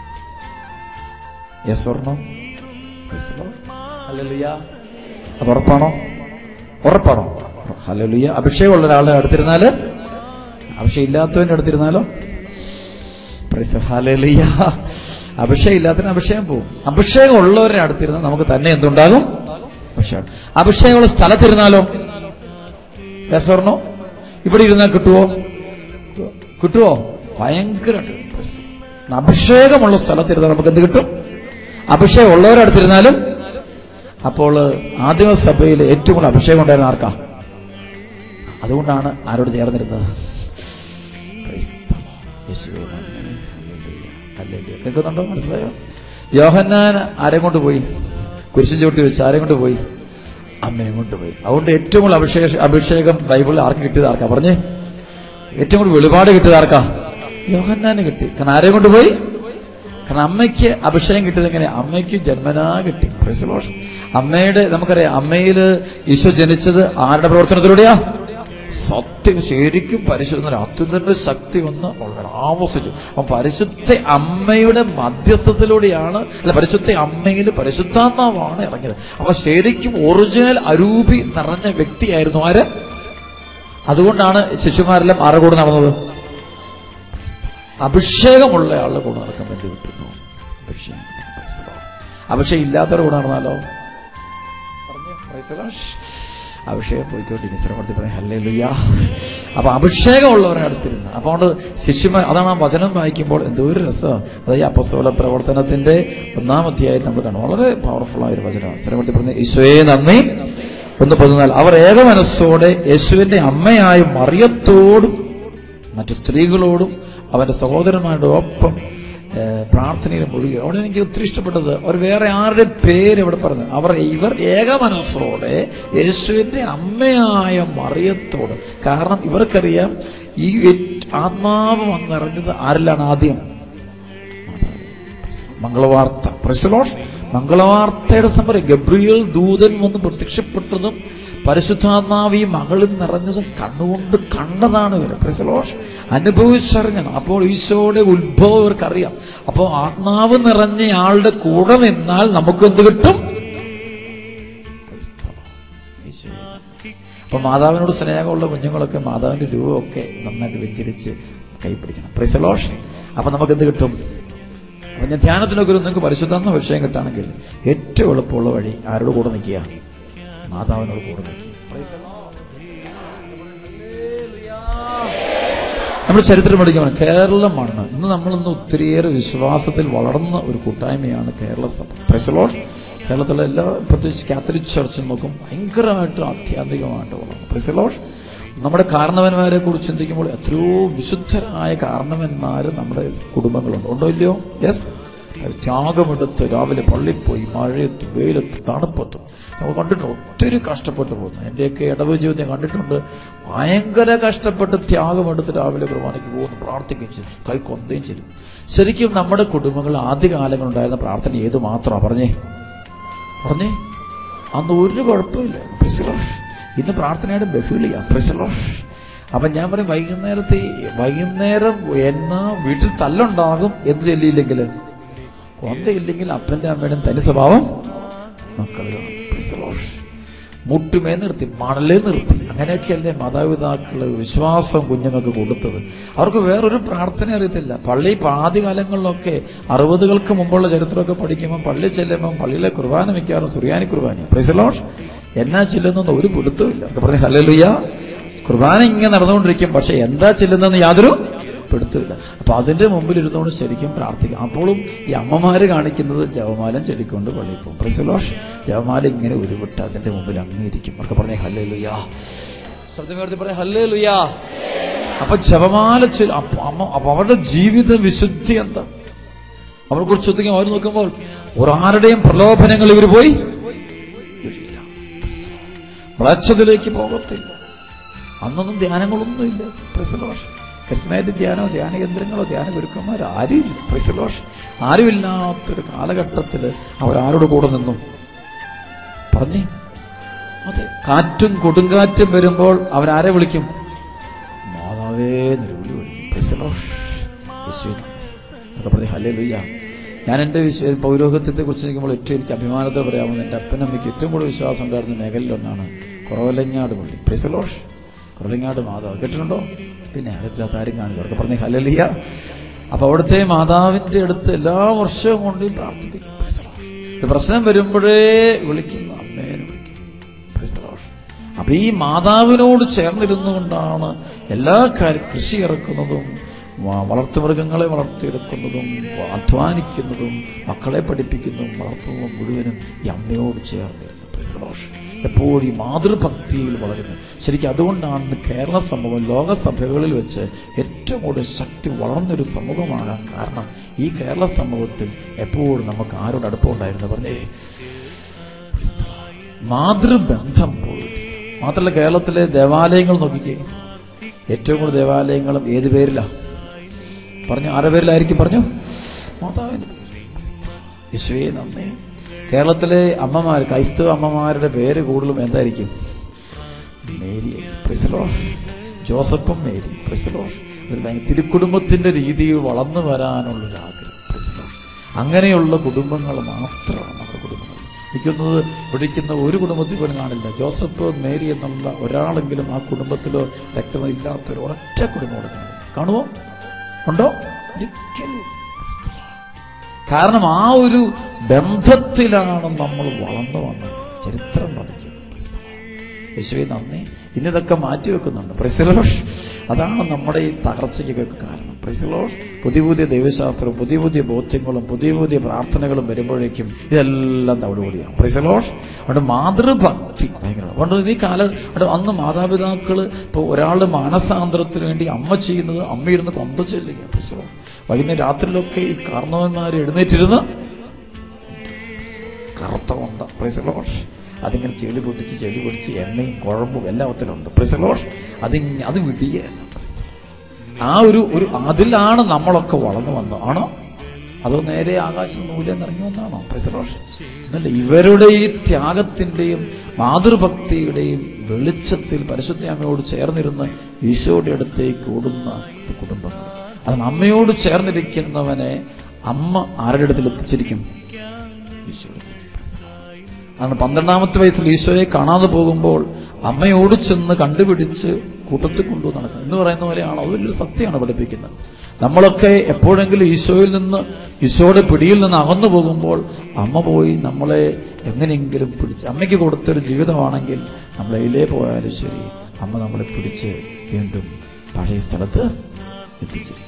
Yes or no? ഹല്ലേലൂയ. അത് ഉറപ്പാണോ? ഉറപ്പാണോ? ഹല്ലേലൂയ. അഭിഷേകമുള്ള ഒരാളുടെ അടുത്തിരുന്നാല്, അഭിഷേകം ഇല്ലാത്തവന്റെ അടുത്തിരുന്നാലോ? ഹല്ലേലൂയ. അഭിഷേകം ഇല്ലാത്തതിന് അഭിഷേകം പോകും. അഭിഷേകം ഉള്ളവരുടെ അടുത്തിരുന്നാൽ നമുക്ക് തന്നെ എന്തുണ്ടാകും? അഭിഷേകം. അഭിഷേകമുള്ള സ്ഥലത്തിരുന്നാലോ? Yes or no? ഇവിടെ ഇരുന്നാൽ കിട്ടുവോ? കിട്ടുവോ? ഭയങ്കരമായിട്ട്. അഭിഷേകമുള്ള സ്ഥലത്തിരുന്നാൽ നമുക്ക് എന്ത് കിട്ടും? അഭിഷേകം ഉള്ളവരുടെ അടുത്തിരുന്നാലും. അപ്പോൾ ആദിമ സഭയിൽ ഏറ്റവും കൂടുതൽ അഭിഷേകം ഉണ്ടായിരുന്ന ആർക്കാ? അതുകൊണ്ടാണ് ആരോട് ചേർന്നിരുന്നത്? കേൾക്കുന്നുണ്ടോ? മനസ്സിലായോ? യോഹന്നാൻ ആരെയും കൊണ്ട് പോയി? കുരിശിൻ ചവിട്ടി വെച്ച് ആരെയും കൊണ്ട് പോയി? അമ്മയും കൊണ്ട് പോയി. അതുകൊണ്ട് ഏറ്റവും കൂടുതൽ അഭിഷേകം ബൈബിളിൽ ആർക്ക് കിട്ടിയത്? ആർക്കാ പറഞ്ഞേ? ഏറ്റവും കൂടുതൽ വെളിപാട് കിട്ടിയത് ആർക്കാ? യോഹന്നാന് കിട്ടി. കാരണം ആരെയും കൊണ്ട് പോയി? കാരണം അമ്മയ്ക്ക് അഭിഷേകം കിട്ടിയത് എങ്ങനെ? അമ്മയ്ക്ക് ജന്മനാ കിട്ടി. Praise the lord. അമ്മയുടെ നമുക്കറിയാം, അമ്മയില് ഈശോ ജനിച്ചത് ആരുടെ പ്രവർത്തനത്തിലൂടെയാ? സത്യം ശരിക്കും പരിശുദ്ധ അത്യുന്നത ശക്തി വന്ന് ആവസിച്ചു. അപ്പം പരിശുദ്ധ അമ്മയുടെ മധ്യസ്ഥത്തിലൂടെയാണ്, അല്ല പരിശുദ്ധ അമ്മയിൽ പരിശുദ്ധാത്മാവാണ് ഇറങ്ങിയത്. അപ്പൊ ശരിക്കും ഒറിജിനൽ അരൂപി നിറഞ്ഞ വ്യക്തിയായിരുന്നു ആര്? അതുകൊണ്ടാണ് ശിശുമാരെല്ലാം ആരുടെ കൂടെ നടന്നത്? അഭിഷേകമുള്ള ആളുടെ കൂടെ നടക്കാൻ വേണ്ടി വിട്ടുന്നു. അഭിഷേകം ഇല്ലാത്തവരുടെ കൂടെ നടന്നാലോ? അഭിഷേകം പോയിക്കൊണ്ടിരിക്കും. ശ്രമത്തിൽ പറയാം ഹല്ലേലൂയ. അപ്പൊ അഭിഷേകമുള്ളവരെ അടുത്തിരുന്നു. അപ്പൊ അതുകൊണ്ട് ശിശുമാർ, അതാണ് ആ വചനം വായിക്കുമ്പോൾ എന്തോ ഒരു രസമാണ്. അതായത് അപ്പോസ്തല പ്രവർത്തനത്തിന്റെ 1-ാം അധ്യായം നമ്മൾ കാണും. വളരെ പവർഫുൾ ആയ ഒരു വചനമാണ്. ശ്രമത്തിൽ പറഞ്ഞ ഈശോയെ നന്ദി 1:14. അവർ ഏകമനസ്സോടെ യേശുവിന്റെ അമ്മയായ മറിയത്തോടും മറ്റു സ്ത്രീകളോടും അവന്റെ സഹോദരന്മാരുടെ ഒപ്പം പ്രാർത്ഥനയിൽ മുഴുകി. അവിടെ എനിക്ക് ഒത്തിരി ഇഷ്ടപ്പെട്ടത് അവർ വേറെ ആരുടെ പേര് ഇവിടെ പറഞ്ഞു. ഇവർ ഏകമനസ്സോടെ യേശുവിന്റെ അമ്മയായ മറിയത്തോട്. കാരണം ഇവർക്കറിയാം ഈ ആത്മാവ് വന്നിറങ്ങുന്നത് ആരിലാണ്? ആദ്യം മംഗളവാർത്ത. Praise the lord. മംഗളവാർത്തയുടെ സംഭവം ഗബ്രിയേൽ ദൂതൻ വന്ന് പ്രത്യക്ഷപ്പെട്ടതും പരിശുദ്ധാത്മാവ് ഈ മകളിൽ നിറഞ്ഞതും കണ്ണുകൊണ്ട് കണ്ടതാണ് ഇവർ. Praise the lord. അനുഭവിച്ചറിഞ്ഞണം. അപ്പോൾ ഈശോയുടെ ഉത്ഭവം ഇവർക്കറിയാം. അപ്പോൾ ആത്മാവ് നിറഞ്ഞ ആളുടെ കൂടെ നിന്നാൽ നമുക്ക് എന്ത് കിട്ടും? അപ്പൊ മാതാവിനോട് സ്നേഹമുള്ള കുഞ്ഞുങ്ങളൊക്കെ മാതാവിന്റെ രൂപമൊക്കെ നന്നായിട്ട് വെഞ്ചരിച്ച് കൈപ്പിടിക്കണം. Praise the Lord. അപ്പൊ നമുക്ക് എന്ത് കിട്ടും? അപ്പൊ ഞാൻ ധ്യാനത്തിനൊക്കെ നിങ്ങൾക്ക് പരിശുദ്ധാത്മ വിഷയം കിട്ടുകയാണെങ്കിൽ ഏറ്റവും എളുപ്പമുള്ള വഴി ആരോട് കൂടെ നിൽക്കുക? മാതാവിനോട് കൂടെ നിൽക്കുക. നമ്മൾ ചരിത്രം പഠിക്കണം. കേരള മണ്ണ് ഇന്ന് നമ്മളിന്ന് ഒത്തിരിയേറെ വിശ്വാസത്തിൽ വളർന്ന ഒരു കൂട്ടായ്മയാണ് കേരള സഭ. Praise the lord. കേരളത്തിലെ എല്ലാ, പ്രത്യേകിച്ച് കാത്തലിക് ചർച്ച് നോക്കും ഭയങ്കരമായിട്ട് ആധ്യാത്മികമായിട്ട് വളർന്നു. Praise the lord. നമ്മുടെ കാരണവന്മാരെ കുറിച്ച് ചിന്തിക്കുമ്പോൾ എത്രയോ വിശുദ്ധരായ കാരണവന്മാർ നമ്മുടെ കുടുംബങ്ങളുണ്ട്. ഉണ്ടോ ഇല്ലയോ? യെസ്. ത്യാഗമെടുത്ത് രാവിലെ പള്ളിയിൽ പോയി മഴയത്ത് വെയിലത്ത് തണുപ്പത്തും നമ്മൾ കണ്ടിട്ടുണ്ട്. ഒത്തിരി കഷ്ടപ്പെട്ട് പോകുന്നു. എന്റെയൊക്കെ ഇടവ് ജീവിതം കണ്ടിട്ടുണ്ട്. ഭയങ്കര കഷ്ടപ്പെട്ട് ത്യാഗമെടുത്ത് രാവിലെ കുർബാനയ്ക്ക് പോകുന്നു, പ്രാർത്ഥിക്കുകയും ചെയ്യും, കൈ കൊന്തയും ചെയ്യും. ശരിക്കും നമ്മുടെ കുടുംബങ്ങൾ ആദ്യകാലങ്ങളുണ്ടായിരുന്ന പ്രാർത്ഥന ഏത് മാത്രമാണ്? പറഞ്ഞേ അന്ന് ഒരു കുഴപ്പമില്ല. Praise the Lord. ഇന്ന് പ്രാർത്ഥനയുടെ ബഹുളിയാണ്. Price the Lord. അപ്പൊ ഞാൻ പറയും വൈകുന്നേരം എന്നാ വീട്ടിൽ തല്ലുണ്ടാകും എന്ത് ചൊല്ലിയില്ലെങ്കിൽ, കൊന്തയില്ലെങ്കിൽ അപ്പന്റെ അമ്മയുടെയും തനി സ്വഭാവം മക്കളെ മുട്ടുമേ നിർത്തി, മണലേ നിർത്തി. അങ്ങനെയൊക്കെയല്ലേ മാതാപിതാക്കള് വിശ്വാസം കുഞ്ഞുങ്ങൾക്ക് കൊടുത്തത്. അവർക്ക് വേറൊരു പ്രാർത്ഥന അറിയത്തില്ല. പള്ളി ആദ്യകാലങ്ങളിലൊക്കെ 60കൾക്ക് മുമ്പുള്ള ചരിത്രമൊക്കെ പഠിക്കുമ്പോൾ പള്ളി ചെല്ലുമ്പോൾ പള്ളിയിലെ കുർബാന മിക്കവാറും സുറിയാനി കുർബാന. Praise the lord. എന്നാ ചെല്ലുന്നൊന്നും ഒരു പിടുത്തമില്ല. ഒക്കെ പറഞ്ഞ ഹല്ലേലൂയ. കുർബാന ഇങ്ങനെ നടന്നുകൊണ്ടിരിക്കും, പക്ഷെ എന്താ ചെല്ലുന്നതെന്ന് യാതൊരു പിടുത്തമില്ല. അപ്പൊ അതിന്റെ മുമ്പിൽ ഇരുന്നുകൊണ്ട് ശരിക്കും പ്രാർത്ഥിക്കാം. അപ്പോഴും ഈ അമ്മമാര് കാണിക്കുന്നത് ജപമാലം ചൊല്ലിക്കൊണ്ട് പള്ളിയിൽ പോകും. Praise the Lord. ജപമാല ഇങ്ങനെ ഉരുവിട്ട് അതിന്റെ മുമ്പിൽ അങ്ങിരിക്കും. ഒക്കെ പറഞ്ഞേ ഹല്ലേലൂയ. ശബ്ദമേർത്തി പറഞ്ഞേ ഹല്ലേലൂയ. അപ്പൊ ജപമാല അപ്പൊ അവരുടെ ജീവിത വിശുദ്ധി എന്താ? അവരെ കുറിച്ച് ശ്രദ്ധിക്കും. അവർ നോക്കുമ്പോൾ ഒരാരുടെയും പ്രലോഭനങ്ങൾ ഇവർ പോയി വളച്ചതിലേക്ക് പോകത്തില്ല. അന്നൊന്നും ധ്യാനങ്ങളൊന്നുമില്ല. Praise the lord. കരിസ്മാറ്റിക് ധ്യാനോ ധ്യാന കേന്ദ്രങ്ങളോ ധ്യാന ഗുരുക്കന്മാരോ ആരുമില്ല. Price the Lord. ആരുമില്ലാത്തൊരു കാലഘട്ടത്തിൽ അവരാരോട് കൂടെ നിന്നു? പറഞ്ഞേ. അതെ, കാറ്റും കൊടുങ്കാറ്റും വരുമ്പോൾ അവരാരെ വിളിക്കും? മാതാവേ എന്ന് വിളിക്കും. Praise the Lord. യേശുവേ ഹല്ലേലൂയ. ഞാൻ എൻ്റെ പൗരോഹിത്യത്തെ കുറിച്ച് നിൽക്കുമ്പോൾ ഏറ്റവും എനിക്ക് അഭിമാനത്തോടെ പറയാവുന്നത് എൻ്റെ അപ്പനമ്മയ്ക്ക് ഏറ്റവും കൂടുതൽ വിശ്വാസം ഉണ്ടായിരുന്ന മേഖലയിലൊന്നാണ് കുറവലങ്ങാട് പള്ളി. Price the Lord. കുറവലങ്ങാട് മാതാവ് കേട്ടിട്ടുണ്ടോ? പിന്നെ അടുത്ത ആരും കാണില്ല. അവർക്ക് പറഞ്ഞ ഹല്ലേലൂയ. അപ്പൊ അവിടുത്തെ മാതാവിന്റെ അടുത്ത് എല്ലാ വർഷവും കൊണ്ട് പ്രാർത്ഥിപ്പിക്കും. ഒരു പ്രശ്നം വരുമ്പോഴേ വിളിക്കുന്നു, അമ്മേനെ വിളിക്കും. Praise the Lord. അപ്പൊ ഈ മാതാവിനോട് ചേർന്നിരുന്നുകൊണ്ടാണ് എല്ലാ കാര്യം കൃഷി ഇറക്കുന്നതും വളർത്തുമൃഗങ്ങളെ വളർത്തിയെടുക്കുന്നതും അധ്വാനിക്കുന്നതും മക്കളെ പഠിപ്പിക്കുന്നതും വളർത്തുന്നതും മുഴുവനും ഈ അമ്മയോട് ചേർന്നിരുന്നു. Praise the lord. എപ്പോഴും ഈ മാതൃഭക്തിയിൽ വളരുന്നത്. ശരിക്കും അതുകൊണ്ടാണ് കേരള സമൂഹം ലോകസഭകളിൽ വെച്ച് ഏറ്റവും കൂടുതൽ ശക്തി വളർന്നൊരു സമൂഹമാകാൻ കാരണം. ഈ കേരള സമൂഹത്തിൽ എപ്പോഴും നമുക്ക് ആരോട് അടുപ്പമുണ്ടായിരുന്നു പറഞ്ഞേ, മാതൃബന്ധം പോയിട്ട്. മാത്രമല്ല കേരളത്തിലെ ദേവാലയങ്ങൾ നോക്കിക്കേ, ഏറ്റവും കൂടുതൽ ദേവാലയങ്ങളും ഏത് പേരിലാണ് പറഞ്ഞു? ആരുടെ പേരിലായിരിക്കും പറഞ്ഞു? മാതാവിന്റെ പേര്. യേശുവേ നന്ദി. കേരളത്തിലെ അമ്മമാർ, ക്രൈസ്തവ അമ്മമാരുടെ പേര് കൂടുതലും എന്തായിരിക്കും? മേരി. Praise the lord. ജോസഫും മേരി. Praise the lord. ഒരു തിരുക്കുടുംബത്തിന്റെ രീതിയിൽ വളർന്നു വരാനുള്ളൊരാഗ്രഹം. Price the Lord. അങ്ങനെയുള്ള കുടുംബങ്ങൾ മാത്രമാണ് നമ്മുടെ കുടുംബങ്ങൾ. എനിക്കൊന്നത് പിടിക്കുന്ന ഒരു കുടുംബത്തിൽ പോലും കാണില്ല ജോസഫ് മേരി എന്നുള്ള ഒരാളെങ്കിലും ആ കുടുംബത്തിലോ രക്തമില്ലാത്തൊരു ഒരൊറ്റ കുടുംബം കാണുമോ? ഉണ്ടോ? ഒരിക്കലും. കാരണം ആ ഒരു ബന്ധത്തിലാണ് നമ്മൾ വളർന്നു വന്നത്. ചരിത്രം പഠിക്കും. യേശുവേ നന്ദി. ഇന്നിതൊക്കെ മാറ്റിവെക്കുന്നുണ്ട്. Praise the Lord. അതാണ് നമ്മുടെ ഈ തകർച്ചയ്ക്കൊക്കെ കാരണം. Praise the lord. പുതിയ പുതിയ ദൈവശാസ്ത്രവും പുതിയ പുതിയ ബോധ്യങ്ങളും പുതിയ പുതിയ പ്രാർത്ഥനകളും വരുമ്പോഴേക്കും ഇതെല്ലാം തവിടുകൂടിയാണ്. Price the Lord. അവിടെ മാതൃഭക്തി ഭയങ്കരമാണ്. അതുകൊണ്ട് ഈ അന്ന് മാതാപിതാക്കള് ഇപ്പോൾ ഒരാളുടെ മാനസാന്തരത്തിന് വേണ്ടി അമ്മ ചെയ്യുന്നത് അമ്മയിരുന്ന് കൊന്ത ചെല്ലുക. Praise the lord. വൈകുന്നേരം രാത്രിയിലൊക്കെ ഈ കാരണവന്മാർ എഴുന്നേറ്റിരുന്ന് കറുത്ത കൊന്ത. Praise the lord. അതിങ്ങനെ ചെളി പൊടിച്ച് എണ്ണയും കുഴമ്പും എല്ലാത്തിലുണ്ട്. Praise the Lord. അത് വിടിയല്ല. ആ ഒരു അതിലാണ് നമ്മളൊക്കെ വളർന്നു വന്നത്. ആണോ? അതോ നേരെ ആകാശം നൂലെന്ന് ഇറങ്ങി വന്നാണോ? Praise the lord. എന്നല്ല, ഇവരുടെ ഈ ത്യാഗത്തിന്റെയും മാതൃഭക്തിയുടെയും വെളിച്ചത്തിൽ പരിശുദ്ധ അമ്മയോട് ചേർന്നിരുന്ന് ഈശോയുടെ അടുത്തേക്ക് ഓടുന്ന കുടുംബങ്ങൾ. അതാണ് അമ്മയോട് ചേർന്നിരിക്കുന്നവനെ അമ്മ ആരുടെ അടുത്തിൽ എത്തിച്ചിരിക്കും? ഈശോയുടെ. അതാണ് 12ാമത്തെ വയസ്സിൽ ഈശോയെ കാണാതെ പോകുമ്പോൾ അമ്മയോട് ചെന്ന് കണ്ടുപിടിച്ച് കൂട്ടത്തിൽ കൊണ്ടുവന്ന് നടക്കുന്നത് എന്ന് പറയുന്ന പോലെയാണ്. അത് വലിയൊരു സത്യമാണ് പഠിപ്പിക്കുന്നത്. നമ്മളൊക്കെ എപ്പോഴെങ്കിലും ഈശോയുടെ പിടിയിൽ നിന്ന് അകന്നു പോകുമ്പോൾ അമ്മ പോയി നമ്മളെ എങ്ങനെയെങ്കിലും പിടിച്ച്, അമ്മയ്ക്ക് കൊടുത്തൊരു ജീവിതമാണെങ്കിൽ നമ്മൾ എയിലേ പോയാലും ശരി അമ്മ നമ്മളെ പിടിച്ച് വീണ്ടും പഴയ സ്ഥലത്ത് എത്തിച്ചിരിക്കും.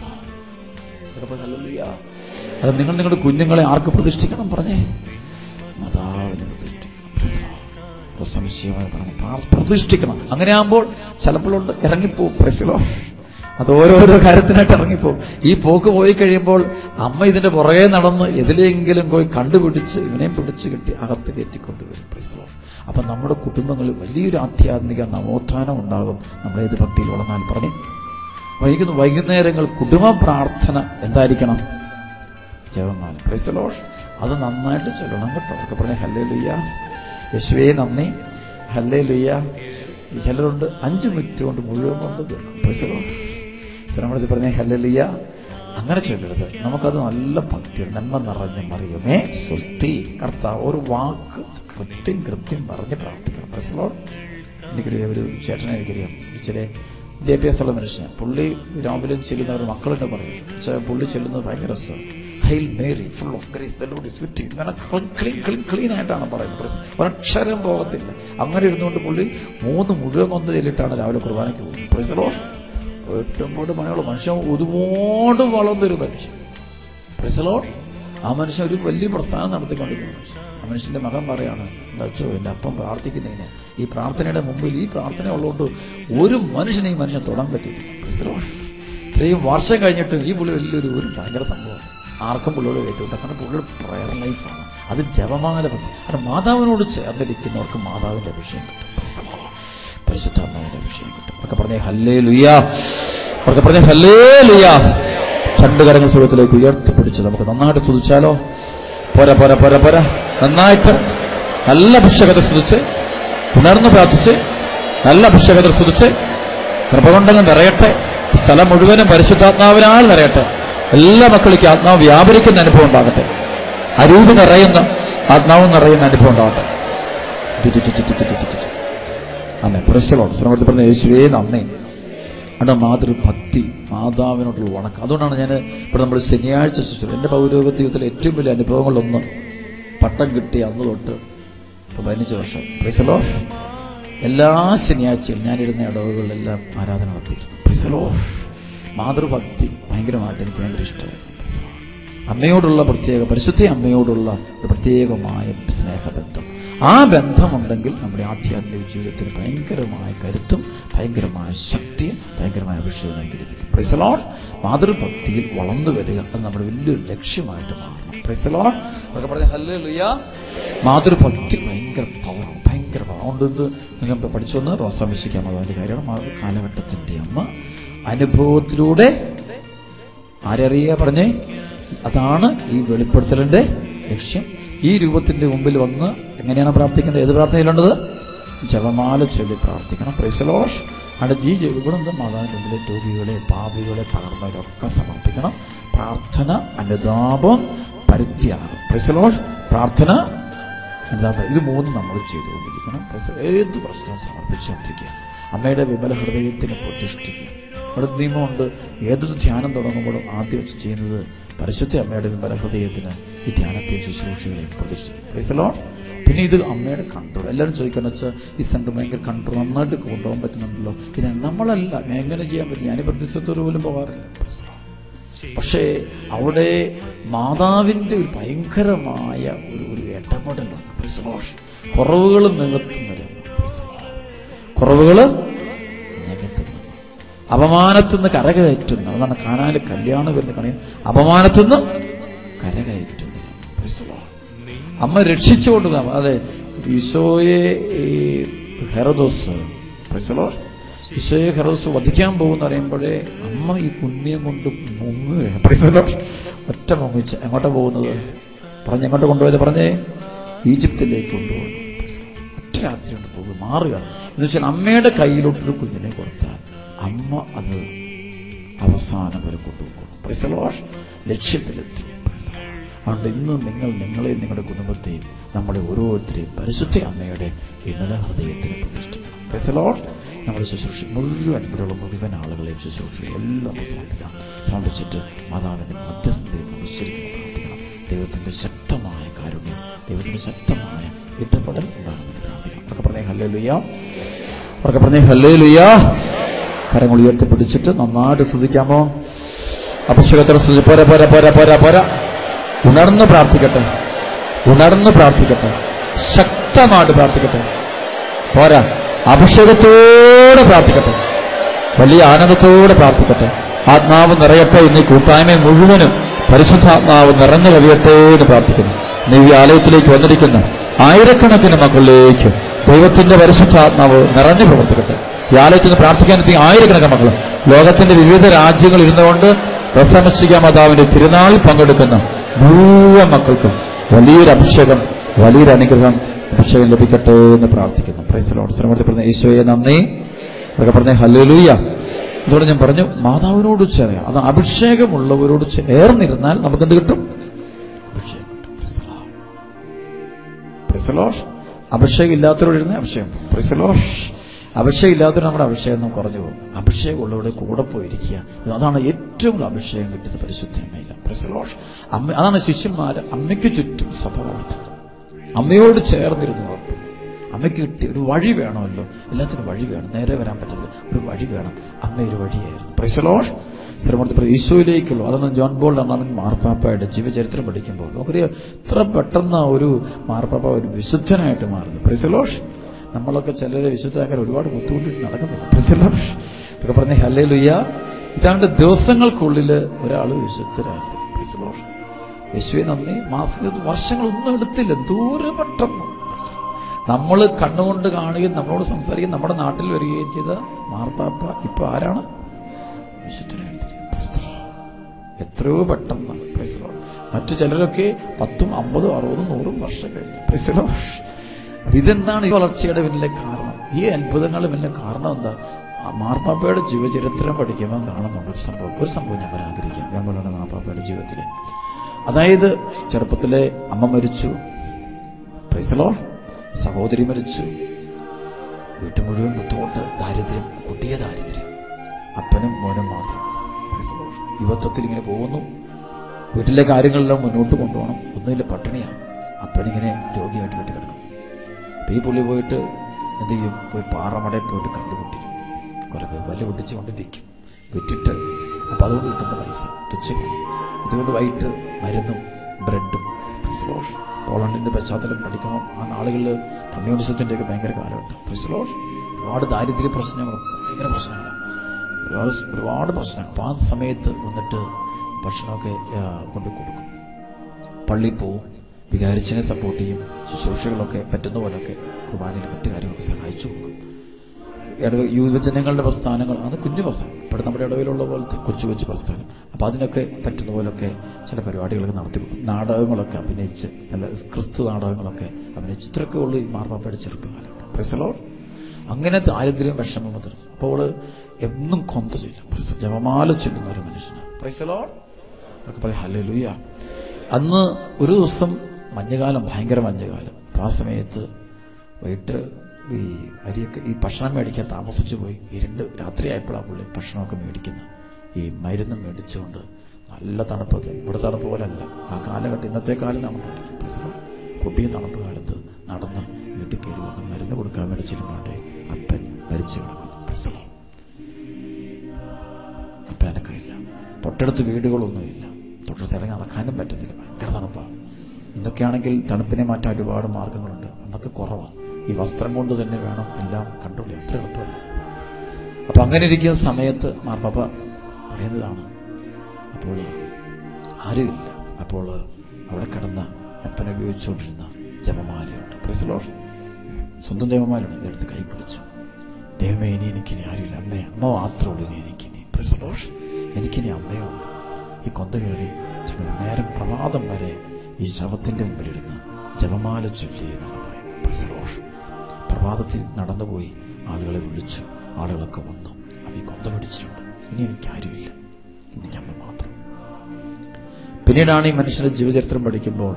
അത് നിങ്ങളുടെ കുഞ്ഞുങ്ങളെ ആർക്ക് പ്രതിഷ്ഠിക്കണം? പറഞ്ഞേ, മാതാവിനെ പ്രതിഷ്ഠിക്കണം. അങ്ങനെ ആകുമ്പോൾ ചിലപ്പോഴുണ്ട് ഇറങ്ങിപ്പോവും. Praise the Lord. അത് ഓരോരോ കാര്യത്തിനായിട്ട് ഇറങ്ങിപ്പോവും. ഈ പോക്ക് പോയി കഴിയുമ്പോൾ അമ്മ ഇതിന്റെ പുറകെ നടന്ന് എതിലെങ്കിലും പോയി കണ്ടുപിടിച്ച് ഇവനെയും പിടിച്ച് കിട്ടി അകത്ത് കയറ്റിക്കൊണ്ടുവരും. Price the Lord. അപ്പൊ നമ്മുടെ കുടുംബങ്ങളിൽ വലിയൊരു ആധ്യാത്മിക നവോത്ഥാനം ഉണ്ടാകും നമ്മളേത് ഭക്തിയിൽ വളർന്നാൽ. പറഞ്ഞു വൈകുന്നേരങ്ങൾ കുടുംബ പ്രാർത്ഥന എന്തായിരിക്കണം? ജപമാല. Praise the Lord. അത് നന്നായിട്ട് ചൊല്ലണം കേട്ടോ. ഒക്കെ പറഞ്ഞ ഹല്ലേലൂയ, യേശുവേ നന്ദി, ഹല്ലേലൂയ. ചിലരുണ്ട് 5 മിനിറ്റ് കൊണ്ട് മുഴുവൻ കൊണ്ട് പ്രൈസ് ദി ലോർഡ്. നമ്മളത് പറഞ്ഞ ഹല്ലേലൂയ. അങ്ങനെ ചൊല്ലരുത്. നമുക്കത് നല്ല ഭക്തിയാണ്. നന്മ നിറഞ്ഞ മറിയമേ സ്വസ്തി. കർത്താവ് ഒരു വാക്ക് കൃത്യം പറഞ്ഞ് പ്രാർത്ഥിക്കണം. Praise the lord. എനിക്കറിയാം ഒരു ചേട്ടനെ എനിക്കറിയാം, ഇച്ചിരി വിദ്യാഭ്യാസമുള്ള മനുഷ്യൻ. പുള്ളി രാവിലെ ചെല്ലുന്ന ഒരു മക്കളുടെ പറയും. പുള്ളി ചെല്ലുന്നത് ഭയങ്കര രസമാണ്. Hail Mary full of grace the lord is with you. ഇങ്ങനെ ക്ലീൻ ആയിട്ടാണ് പറയുന്നത്. ഒരക്ഷരം പോകത്തില്ല. അങ്ങനെ ഇരുന്നുകൊണ്ട് പുള്ളി 3 മുഴുവൻ കൊന്ത ചെല്ലിട്ടാണ് രാവിലെ കുർബാനയ്ക്ക് പോകുന്നത്. Price the Lord. 8-9 മണിയോളം മനുഷ്യൻ ഒരുപാട് വളർന്നൊരു മനുഷ്യൻ. Praise the Lord. ആ മനുഷ്യൻ ഒരു വലിയ പ്രസ്ഥാനം നടത്തിക്കൊണ്ടിരിക്കുന്ന മനുഷ്യൻ. ആ മനുഷ്യന്റെ മകൻ പറയാണ്, അച്ഛോ എൻ്റെ അപ്പം പ്രാർത്ഥിക്കുന്നതിന് ഈ പ്രാർത്ഥനയുടെ മുമ്പിൽ ഈ പ്രാർത്ഥന ഉള്ളതുകൊണ്ട് ഒരു മനുഷ്യനെ ഈ മനുഷ്യൻ തൊടാൻ പറ്റില്ല. Praise the lord. ഇത്രയും വർഷം കഴിഞ്ഞിട്ട് ഈ പുള്ളി വലിയൊരു ഭയങ്കര സംഭവമാണ്. ആർക്കും പുള്ളിയോട് കേട്ടില്ല. കാരണം പുള്ളിയുടെ പ്രയർ ലൈഫാണ്. അത് ജപമാല ഭക്തി. അത് മാതാവിനോട് ചേർന്നിരിക്കുന്നവർക്ക് മാതാവിന്റെ അഭിഷേകം കിട്ടും. പരിശുദ്ധാത്മാവിന്റെ അഭിഷേകം കിട്ടും. ഒക്കെ പറഞ്ഞേ ഹല്ലേലൂയ. അവർക്ക് പറഞ്ഞേ ഹല്ലേലൂയ. 2 കരങ്ങൾ സ്വർഗ്ഗത്തിലേക്ക് ഉയർത്തിപ്പിടിച്ച് നമുക്ക് നന്നായിട്ട് സ്തുതിച്ചാലോ? പോരാ. നന്നായിട്ട് നല്ല അഭിഷേകത്തെ സ്തുതിച്ച് ഉണർന്ന് പ്രാർത്ഥിച്ച് നല്ല അഭിഷേകത്തെ സ്തുതിച്ച് കൃപ കൊണ്ടങ്ങ് നിറയട്ടെ. സ്ഥലം മുഴുവനും പരിശുദ്ധാത്മാവിനാൽ നിറയട്ടെ. എല്ലാ മക്കളിക്കും ആത്മാവ് വ്യാപരിക്കുന്ന അനുഭവം ഉണ്ടാകട്ടെ. അരൂപി നിറയുന്ന ആത്മാവ് നിറയുന്ന അനുഭവം ഉണ്ടാകട്ടെ. അന്നെ പ്രശ്നമാണ് ശ്രമത്തിൽ പറഞ്ഞ യേശുവേ നന്ദി. അവിടെ മാതൃഭക്തി, മാതാവിനോടുള്ള വണക്കം. അതുകൊണ്ടാണ് ഞാൻ ഇവിടെ നമ്മൾ ശനിയാഴ്ച ശിശു എൻ്റെ പൗരോഗ ജീവിതത്തിലെ ഏറ്റവും വലിയ അനുഭവങ്ങളൊന്ന് പട്ടം കിട്ടി അന്ന് തൊട്ട് 15 വർഷം. Praise the Lord. എല്ലാ ശനിയാഴ്ചയും ഞാനിരുന്ന ഇടവുകളിലെല്ലാം ആരാധന നടത്തിയിരുന്നു. Price the Lord. മാതൃഭക്തി ഭയങ്കരമായിട്ട് എനിക്ക് ഭയങ്കര ഇഷ്ടമായിരുന്നു. അമ്മയോടുള്ള പ്രത്യേക പരിശുദ്ധ അമ്മയോടുള്ള ഒരു പ്രത്യേകമായ സ്നേഹബന്ധം. ആ ബന്ധമുണ്ടെങ്കിൽ നമ്മുടെ ആധ്യാത്മിക ജീവിതത്തിന് ഭയങ്കരമായ കരുത്തും ഭയങ്കരമായ ശക്തിയും ഭയങ്കരമായ അഭിഷേകം ലഭിക്കും. Praise the Lord. മാതൃഭക്തിയിൽ വളർന്നു വരിക അത് നമ്മുടെ വലിയൊരു ലക്ഷ്യമായിട്ട് മാറണം. Praise the lord. അതൊക്കെ പറഞ്ഞ ഹല്ലേലൂയ. മാതൃഭക്തി ഭയങ്കര പവർ, ഭയങ്കര പവർ. അതുകൊണ്ട് ഇത് നിങ്ങൾ പഠിച്ചൊന്ന് റോസാമിശിക്കാൻ അതിന്റെ കാര്യമാണ്. കാലഘട്ടത്തിന്റെ അമ്മ അനുഭവത്തിലൂടെ ആരറിയ പറഞ്ഞേ, അതാണ് ഈ വെളിപ്പെടുത്തലിന്റെ ലക്ഷ്യം. ഈ രൂപത്തിന്റെ മുമ്പിൽ വന്ന് എങ്ങനെയാണ് പ്രാർത്ഥിക്കേണ്ടത്? ഏത് പ്രാർത്ഥനയിലുള്ളത്? ജപമാല ചൊല്ലി പ്രാർത്ഥിക്കണം. Praise the lord. അടുത്ത ഈ ഇവിടെ മാതാവിന്റെ മുമ്പിലെ രോഗികളെ, പാപികളെ, തകർന്നവരൊക്കെ സമർപ്പിക്കണം. പ്രാർത്ഥന, അനുതാപം, പരിത്യാഗം. Price the Lord. പ്രാർത്ഥന, അനുതാപം, ഇത് മൂന്നും നമ്മൾ ചെയ്തുകൊണ്ടിരിക്കണം. ഏത് പ്രശ്നവും സമർപ്പിച്ചുകൊണ്ടിരിക്കുക. അമ്മയുടെ വിമല ഹൃദയത്തിനെ പ്രതിഷ്ഠിക്കുക. അവിടെ നിയമമുണ്ട്. ഏതൊരു ധ്യാനം തുടങ്ങുമ്പോഴും ആദ്യം വെച്ച് ചെയ്യുന്നത് പരിശുദ്ധ അമ്മയുടെ വിമല ഹൃദയത്തിന് ഈ ധ്യാനത്തെയും ശുശ്രൂഷകളെയും പ്രതിഷ്ഠിക്കും. Praise the lord. പിന്നെ ഇത് അമ്മയുടെ കൺട്രോൾ. എല്ലാവരും ചോദിക്കാന്ന് വെച്ചാൽ ഈ സെന്റർ ഭയങ്കര കൺട്രോൾ നന്നായിട്ട് കൊണ്ടുപോകാൻ പറ്റുന്നുണ്ടല്ലോ. ഇത് നമ്മളല്ല, എങ്ങനെ ചെയ്യാൻ പറ്റും? ഞാൻ പ്രതിശത്തൊരു പോലും പോകാറില്ല. പക്ഷേ അവിടെ മാതാവിന്റെ ഒരു ഭയങ്കരമായ ഒരു ഇടപെടലുണ്ട്. Price the Lord. കുറവുകൾ നികത്തുന്നത്, കുറവുകൾ നികത്തുന്നത്, അപമാനത്തിന്ന് കരകയറ്റുന്ന, അതാണ് കാനാല് കല്യാണം വരുന്ന കണി. അപമാനത്തിന്ന് കരകയറ്റുന്നു. അമ്മ രക്ഷിച്ചുകൊണ്ട്. അതെ, ഈശോയെ ഹെറോദോസ്, ഈശോയെ ഹെറോദോസ് വധിക്കാൻ പോകുന്ന പറയുമ്പോഴേ അമ്മ ഈ പുണ്യം കൊണ്ട് മുങ്ങുകയാണ്. ഒറ്റ മുങ്ങിച്ച് എങ്ങോട്ടാ പോകുന്നത്? എങ്ങോട്ട് കൊണ്ടുപോയത്? പറഞ്ഞേ, ഈജിപ്തിലേക്ക് കൊണ്ടുപോകുന്നു. ഒറ്റ രാത്രി കൊണ്ട് പോകുക, മാറുക എന്ന് വെച്ചാൽ അമ്മയുടെ കയ്യിലോട്ടൊരു കുഞ്ഞിനെ കൊടുത്താൽ അമ്മ അത് അവസാനം വരെ കൊണ്ടുപോകും. Praise the lord. ലക്ഷ്യത്തിലെത്തി. അതുകൊണ്ട് ഇന്ന് നിങ്ങളെയും നിങ്ങളുടെ കുടുംബത്തെയും നമ്മുടെ ഓരോരുത്തരെയും പരിശുദ്ധ അമ്മയുടെ വിമല ഹൃദയത്തിന് പ്രതിഷ്ഠിക്കണം. Price the lord. നമ്മുടെ ശുശ്രൂഷ മുഴുവൻ ആളുകളെയും ശുശ്രൂഷയും എല്ലാം സമർപ്പിച്ചിട്ട് മാതാവിന്റെ മധ്യസ്ഥതയിൽ നമ്മൾ ശരിക്കും പ്രാർത്ഥിക്കണം. ദൈവത്തിന്റെ ശക്തമായ കാരുണ്യം, ദൈവത്തിന്റെ ശക്തമായ ഇടപെടൽ ഉണ്ടാകുമെന്ന് പ്രാർത്ഥിക്കണം. അവർക്ക് പറഞ്ഞേ ഹല്ലേലൂയ. അവർക്ക് പറഞ്ഞേ ഹല്ലേലൂയ. കരങ്ങൾ ഉയർത്തിപ്പിടിച്ചിട്ട് നന്നായിട്ട് സ്തുതിക്കാമോ? അഭിഷേകത്തോടെ സ്തുതി. പോരാ പോരാ പോരാ പോരാ പോരാ. ഉണർന്ന് പ്രാർത്ഥിക്കട്ടെ, ഉണർന്ന് പ്രാർത്ഥിക്കട്ടെ, ശക്തമായിട്ട് പ്രാർത്ഥിക്കട്ടെ. പോരാ, അഭിഷേകത്തോടെ പ്രാർത്ഥിക്കട്ടെ, വലിയ ആനന്ദത്തോടെ പ്രാർത്ഥിക്കട്ടെ. ആത്മാവ് നിറയട്ടെ. ഇന്ന് കൂട്ടായ്മ മുഴുവനും പരിശുദ്ധാത്മാവ് നിറഞ്ഞു കവിയട്ടെ എന്ന് പ്രാർത്ഥിക്കുന്നു. നീ ഈ ആലയത്തിലേക്ക് വന്നിരിക്കുന്ന ആയിരക്കണക്കിന് മക്കളിലേക്ക് ദൈവത്തിന്റെ പരിശുദ്ധാത്മാവ് നിറഞ്ഞു പ്രവർത്തിക്കട്ടെ. ഈ ആലയത്തിൽ നിന്ന് പ്രാർത്ഥിക്കാനെത്തിയ ആയിരക്കണക്കിന് മക്കൾ ലോകത്തിന്റെ വിവിധ രാജ്യങ്ങളിൽ ഇരുന്നുകൊണ്ട് റസമശിക മാതാവിന്റെ തിരുനാളിൽ പങ്കെടുക്കുന്ന മുഴുവൻ മക്കൾക്കും വലിയൊരു അഭിഷേകം, വലിയൊരു അനുഗ്രഹം, അഭിഷേകം ലഭിക്കട്ടെ എന്ന് പ്രാർത്ഥിക്കുന്നു. Price the Lord. ശ്രമപ്പെടുന്ന ഈശോയെ നന്ദി. അതൊക്കെ പറഞ്ഞ ഹല്ലേലൂയ. അതോടെ ഞാൻ പറഞ്ഞു, മാതാവിനോട് ചേർന്ന്, അത് അഭിഷേകമുള്ളവരോട് ചേർന്നിരുന്നാൽ നമുക്കെന്ത് കിട്ടും? അഭിഷേകം കിട്ടും. Praise the lord. അഭിഷേകം ഇല്ലാത്തവരോട് അഭിഷേകം. Praise the lord. അഭിഷേകം ഇല്ലാത്തവർ നമ്മുടെ അഭിഷേകം കുറഞ്ഞു പോകും. അഭിഷേകം ഉള്ളവരുടെ കൂടെ പോയിരിക്കുക. അതാണ് ഏറ്റവും കൂടുതൽ അഭിഷേകം കിട്ടിയത് പരിശുദ്ധ അമ്മയില്ല. Praise the lord. അമ്മ, അതാണ് ശിഷ്യന്മാര് അമ്മയ്ക്ക് ചുറ്റും സഭ വളർത്തുന്നത്. അമ്മയോട് ചേർന്നിരുന്ന് വളർത്തുന്നത്. അമ്മയ്ക്ക് കിട്ടിയ ഒരു വഴി വേണമല്ലോ, എല്ലാത്തിനും വഴി വേണം. നേരെ വരാൻ പറ്റത്തില്ല, ഒരു വഴി വേണം. അമ്മ ഒരു വഴിയായിരുന്നു. Praise the Lord. ശ്രമത്തിൽ ഈശോയിലേക്കുള്ളൂ. അതൊന്നും ജോൺ ബോൾ രണ്ടാമൻ മാർപ്പാപ്പയുടെ ജീവചരിത്രം പഠിക്കുമ്പോൾ നമുക്കറിയാം ഇത്ര പെട്ടെന്ന് ഒരു മാർപ്പാപ്പ ഒരു വിശുദ്ധനായിട്ട് മാറുന്നു. Praise the lord. നമ്മളൊക്കെ ചിലരെ വിശുദ്ധരാക്കാൻ ഒരുപാട് ബുദ്ധിമുട്ടിട്ട് നടക്കുന്നില്ല. Praise the lord. ഇതൊക്കെ പറഞ്ഞ ഹല്ലേലൂയ. ഇതാണ്ട് ദിവസങ്ങൾക്കുള്ളിൽ ഒരാൾ വിശുദ്ധരായിരുന്നു. Price the Lord. യേശുവേ നന്ദി. വർഷങ്ങളൊന്നും എടുത്തില്ല, ദൂരെ പെട്ടെന്ന് നമ്മൾ കണ്ണുകൊണ്ട് കാണുകയും നമ്മളോട് സംസാരിക്കുകയും നമ്മുടെ നാട്ടിൽ വരികയും ചെയ്ത മാർപ്പാപ്പ ഇപ്പൊ ആരാണ്? വിശുദ്ധനായിട്ട്. എത്രയോ പെട്ടെന്ന്. Praise the lord. മറ്റു ചിലരൊക്കെ 10, 50, 60, 100 വർഷം കഴിഞ്ഞു. Praise the lord. ഇതെന്താണ് ഈ വളർച്ചയുടെ വലിയ കാരണം? ഈ അത്ഭുതങ്ങളുടെ വലിയ കാരണം എന്താ? മാർപ്പാപ്പയുടെ ജീവചരിത്രം പഠിക്കുമ്പോൾ കാണുന്നുണ്ട് ഒരു സംഭവം ഞാൻ ആഗ്രഹിക്കാം. ഞങ്ങളുടെ മാർപ്പാപ്പയുടെ ജീവിതത്തിലെ, അതായത് ചെറുപ്പത്തിലെ അമ്മ മരിച്ചു. Praise the lord. സഹോദരി മരിച്ചു. വീട്ടു മുഴുവൻ ബുദ്ധിമുട്ട്, ദാരിദ്ര്യം, കൊടിയ ദാരിദ്ര്യം. അപ്പനും മോനും മാത്രം. Price the Lord. യുവത്വത്തിൽ ഇങ്ങനെ പോകുന്നു. വീട്ടിലെ കാര്യങ്ങളെല്ലാം മുന്നോട്ട് കൊണ്ടുപോകണം. ഒന്നുമില്ല, പട്ടിണിയാണ്. അപ്പനിങ്ങനെ രോഗിയായിട്ട് വീട്ടിൽ കിടക്കും. അപ്പൊ ഈ പുള്ളി പോയിട്ട് എന്ത് ചെയ്യും? പോയി പാറമടയിൽ പോയിട്ട് കണ്ടുപൊട്ടിക്കും. കുറെ പേര് വല്ല പൊട്ടിച്ച് കൊണ്ട് വിൽക്കും. വിറ്റിട്ട് അപ്പൊ അതുകൊണ്ട് കിട്ടുന്ന പൈസ തുച്ഛം. ഇതുകൊണ്ട് വൈകിട്ട് മരുന്നും ബ്രെഡും പോളണ്ടിന്റെ പശ്ചാത്തലം പഠിക്കുമ്പോൾ ആ നാളുകളിൽ കമ്മ്യൂണിസത്തിന്റെയൊക്കെ ഭയങ്കര കാലഘട്ടം. ഒരുപാട് ദാരിദ്ര്യ പ്രശ്നങ്ങളും ഭയങ്കര പ്രശ്നങ്ങളാണ്, ഒരുപാട് പ്രശ്നങ്ങൾ. അപ്പോൾ ആ സമയത്ത് വന്നിട്ട് ഭക്ഷണമൊക്കെ കൊണ്ടു കൊടുക്കും, പള്ളിയിൽ പോവും, വികാരിച്ചനെ സപ്പോർട്ട് ചെയ്യും, ശുശ്രൂഷകളൊക്കെ പറ്റുന്ന പോലൊക്കെ കുർബാനയിൽ മറ്റു കാര്യങ്ങളൊക്കെ സഹായിച്ചു കൊടുക്കും. യുവജനങ്ങളുടെ പ്രസ്ഥാനങ്ങൾ, അത് കുഞ്ഞു പ്രസ്ഥാനം, ഇപ്പോൾ നമ്മുടെ ഇടവിലുള്ള പോലത്തെ കൊച്ചു കൊച്ചു പ്രസ്ഥാനം. അപ്പോൾ അതിനൊക്കെ പറ്റുന്ന പോലൊക്കെ ചില പരിപാടികളൊക്കെ നടത്തി കൊടുക്കും. നാടകങ്ങളൊക്കെ അഭിനയിച്ച്, നല്ല ക്രിസ്തു നാടകങ്ങളൊക്കെ അഭിനയിച്ച്, ഇത്രയൊക്കെ ഉള്ളു ഈ മാർപ്പാപ്പയുടെ ചെറുപ്പകാലം. Praise the Lord. അങ്ങനെ ദാരിദ്ര്യം വിഷമം മുതൽ അപ്പോൾ അവള് എന്നും കൊന്ത ചൊല്ലും, ജപമാല ചൊല്ലുന്ന ഒരു മനുഷ്യനാണ്. Praise the lord. അതൊക്കെ പറയും ഹല്ലേലൂയ. അന്ന് ഒരു ദിവസം മഞ്ഞുകാലം, ഭയങ്കര മഞ്ഞുകാലം. അപ്പോൾ ആ സമയത്ത് വൈകിട്ട് ഈ അരിയൊക്കെ ഈ ഭക്ഷണം മേടിക്കാൻ താമസിച്ചു പോയി. രാത്രിയായപ്പോഴാണ് പുള്ളി ഭക്ഷണമൊക്കെ മേടിക്കുന്നത്. ഈ മരുന്ന് മേടിച്ചുകൊണ്ട് നല്ല തണുപ്പൊക്കെ, ഇവിടെ തണുപ്പ് പോലല്ല ആ കാലഘട്ടം, ഇന്നത്തെ കാലം തണുപ്പായിരിക്കും. കൊടിയ തണുപ്പ് കാലത്ത് നടന്ന് വീട്ടിൽ കയറി വന്ന് മരുന്ന് കൊടുക്കാൻ വേണ്ടി ചെല്ലുമ്പോണ്ടേ അപ്പൻ മരിച്ചു കിടക്കും. അപ്പൻ എനക്കില്ല, തൊട്ടടുത്ത് വീടുകളൊന്നുമില്ല, തൊട്ടടുത്ത് ഇറങ്ങി നടക്കാനും പറ്റത്തില്ല, ഭയങ്കര തണുപ്പാണ്. ഇന്നൊക്കെയാണെങ്കിൽ തണുപ്പിനെ മാറ്റാൻ ഒരുപാട് മാർഗങ്ങളുണ്ട്, അന്നൊക്കെ കുറവാണ്. ഈ വസ്ത്രം കൊണ്ട് തന്നെ വേണം എല്ലാം കൺട്രോൾ ചെയ്യാൻ, അത്ര എളുപ്പമല്ല. അപ്പൊ അങ്ങനെ ഇരിക്കുന്ന സമയത്ത് മാർപ്പാപ്പ പറയുന്നതാണ്, അപ്പോൾ ആരുമില്ല. അപ്പോൾ അവിടെ കിടന്ന അപ്പനെ ഉപയോഗിച്ചുകൊണ്ടിരുന്ന ജപമാലയുണ്ട്. Praise the lord. സ്വന്തം ജപമാലയുണ്ട്. ഇതെടുത്ത് കൈ പിടിച്ചു, ദൈവമേ ഇനി എനിക്കിനി ആരുമില്ല, അമ്മ മാത്രമേ ഉള്ളൂ ഇനി എനിക്കിനി. Praise the lord. എനിക്കിനി അമ്മയോ ഉള്ളൂ. ഈ കൊന്ത കയറി നേരം പ്രഭാതം വരെ ഈ ശവത്തിന്റെ മുമ്പിലിരുന്ന് ജപമാല ചൊല്ലി എന്നാണ് പറയുന്നത്. Praise the lord. പ്രഭാതത്തിൽ നടന്നുപോയി ആളുകളെ വിളിച്ചു, ആളുകളൊക്കെ വന്നു. അവ ഈ കൊന്ത പിടിച്ചിട്ടുണ്ട്, ഇനി എനിക്കാരുമില്ല, എനിക്ക് അമ്മ മാത്രം. പിന്നീടാണ് ഈ മനുഷ്യന്റെ ജീവചരിത്രം പഠിക്കുമ്പോൾ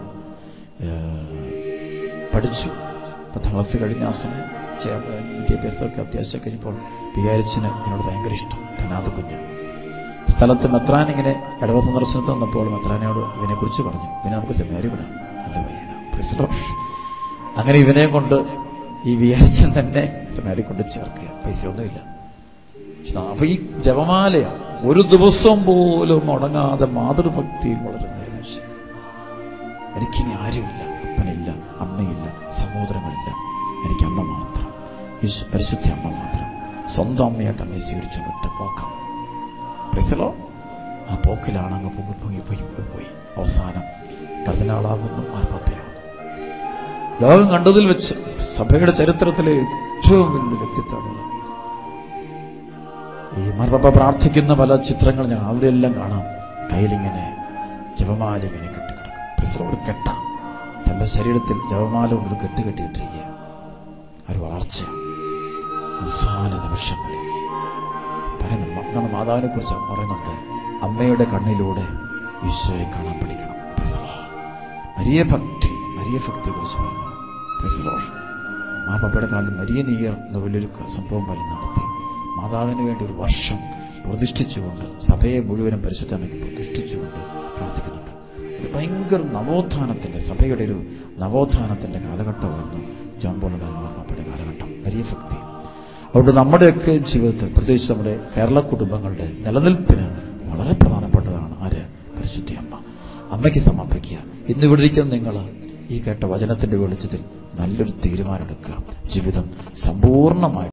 പഠിച്ചു. 10ാം ക്ലാസ് കഴിഞ്ഞ ആ സമയം വിദ്യാഭ്യാസമൊക്കെ അത്യാവശ്യം കഴിഞ്ഞപ്പോൾ വികാരിച്ചിന് ഇതിനോട് ഭയങ്കര ഇഷ്ടം. രനാഥ് കുഞ്ഞ് സ്ഥലത്ത് മെത്രാൻ ഇങ്ങനെ ഇടവ സന്ദർശനത്തിൽ വന്നപ്പോൾ മെത്രാനോട് ഇതിനെക്കുറിച്ച് പറഞ്ഞു, ഇവനെ നമുക്ക് സെമിനാരി വിടാം, നല്ല പയ്യനാ. Price the Lord. അങ്ങനെ ഇവനെ കൊണ്ട് ഈ വികാരിച്ചൻ തന്നെ സെമിനാരി കൊണ്ട് ചേർക്കുക. പൈസയൊന്നുമില്ല. അപ്പൊ ഈ ജപമാലയാണ് ഒരു ദിവസം പോലും മുടങ്ങാതെ മാതൃഭക്തിയിൽ വളരുന്ന ഒരു മനുഷ്യൻ. എനിക്കിനി ആരുമില്ല, അപ്പനില്ല, അമ്മയില്ല, സഹോദരങ്ങളില്ല, എനിക്ക് അമ്മ മാത്രം, പരിശുദ്ധ അമ്മ മാത്രം. സ്വന്തം അമ്മയായിട്ട് അമ്മയെ സ്വീകരിച്ചുകൊണ്ടിട്ട് പോക്കാം. Praise the Lord. ആ പോക്കിലാണ് അങ്ങ് പോയി അവസാനം കർദിനാളാകുന്നു, മാർപ്പാപ്പയാകുന്നു. ലോകം കണ്ടതിൽ വെച്ച് സഭയുടെ ചരിത്രത്തിലെ ഏറ്റവും വലിയ വ്യക്തിത്വമാണ്. ഈ മാർപ്പാപ്പ പ്രാർത്ഥിക്കുന്ന പല ചിത്രങ്ങൾ ഞാൻ അവരെല്ലാം കാണാം. കയ്യിലിങ്ങനെ ജപമാല ഇങ്ങനെ കെട്ടിക്കിടക്കും. ഒരു കെട്ട തന്റെ ശരീരത്തിൽ ജപമാല കൊണ്ട് കെട്ടിക്കിട്ടിരിക്കുക. ഒരു വളർച്ച അവസാന നിമിഷങ്ങളിൽ പറയുന്നു. മാതാവിനെ കുറിച്ച് പറയുന്നുണ്ട്, അമ്മയുടെ കണ്ണിലൂടെ ഈശോയെ കാണാൻ പഠിക്കണം. മരിയ ഭക്തിയെ കുറിച്ച് പറയുന്നു. മാർപ്പാപ്പയുടെ കാലത്ത് മരിയ നീയർ എന്ന വലിയൊരു സംഭവം പോലെ നടത്തി മാതാവിന് വേണ്ടി ഒരു വർഷം പ്രതിഷ്ഠിച്ചുകൊണ്ട് സഭയെ മുഴുവനും പരിശുദ്ധമയ്ക്ക് പ്രതിഷ്ഠിച്ചുകൊണ്ട് പ്രാർത്ഥിക്കുന്നുണ്ട്. ഒരു ഭയങ്കര നവോത്ഥാനത്തിന്റെ, സഭയുടെ ഒരു നവോത്ഥാനത്തിന്റെ കാലഘട്ടമായിരുന്നു ജോൺ പോൾ മാർപ്പാപ്പയുടെ കാലഘട്ടം. വലിയ ഭക്തി. അതുകൊണ്ട് നമ്മുടെയൊക്കെ ജീവിതത്തിൽ, പ്രത്യേകിച്ച് നമ്മുടെ കേരള കുടുംബങ്ങളുടെ നിലനിൽപ്പിന് വളരെ പ്രധാനപ്പെട്ടതാണ് ആര്? പരിശുദ്ധ അമ്മ. അമ്മയ്ക്ക് സമർപ്പിക്കുക. ഇന്നിവിടെ ഇരിക്കുന്ന നിങ്ങൾ ഈ കേട്ട വചനത്തിന്റെ വെളിച്ചത്തിൽ നല്ലൊരു തീരുമാനമെടുക്കുക. ജീവിതം സമ്പൂർണ്ണമായിട്ട്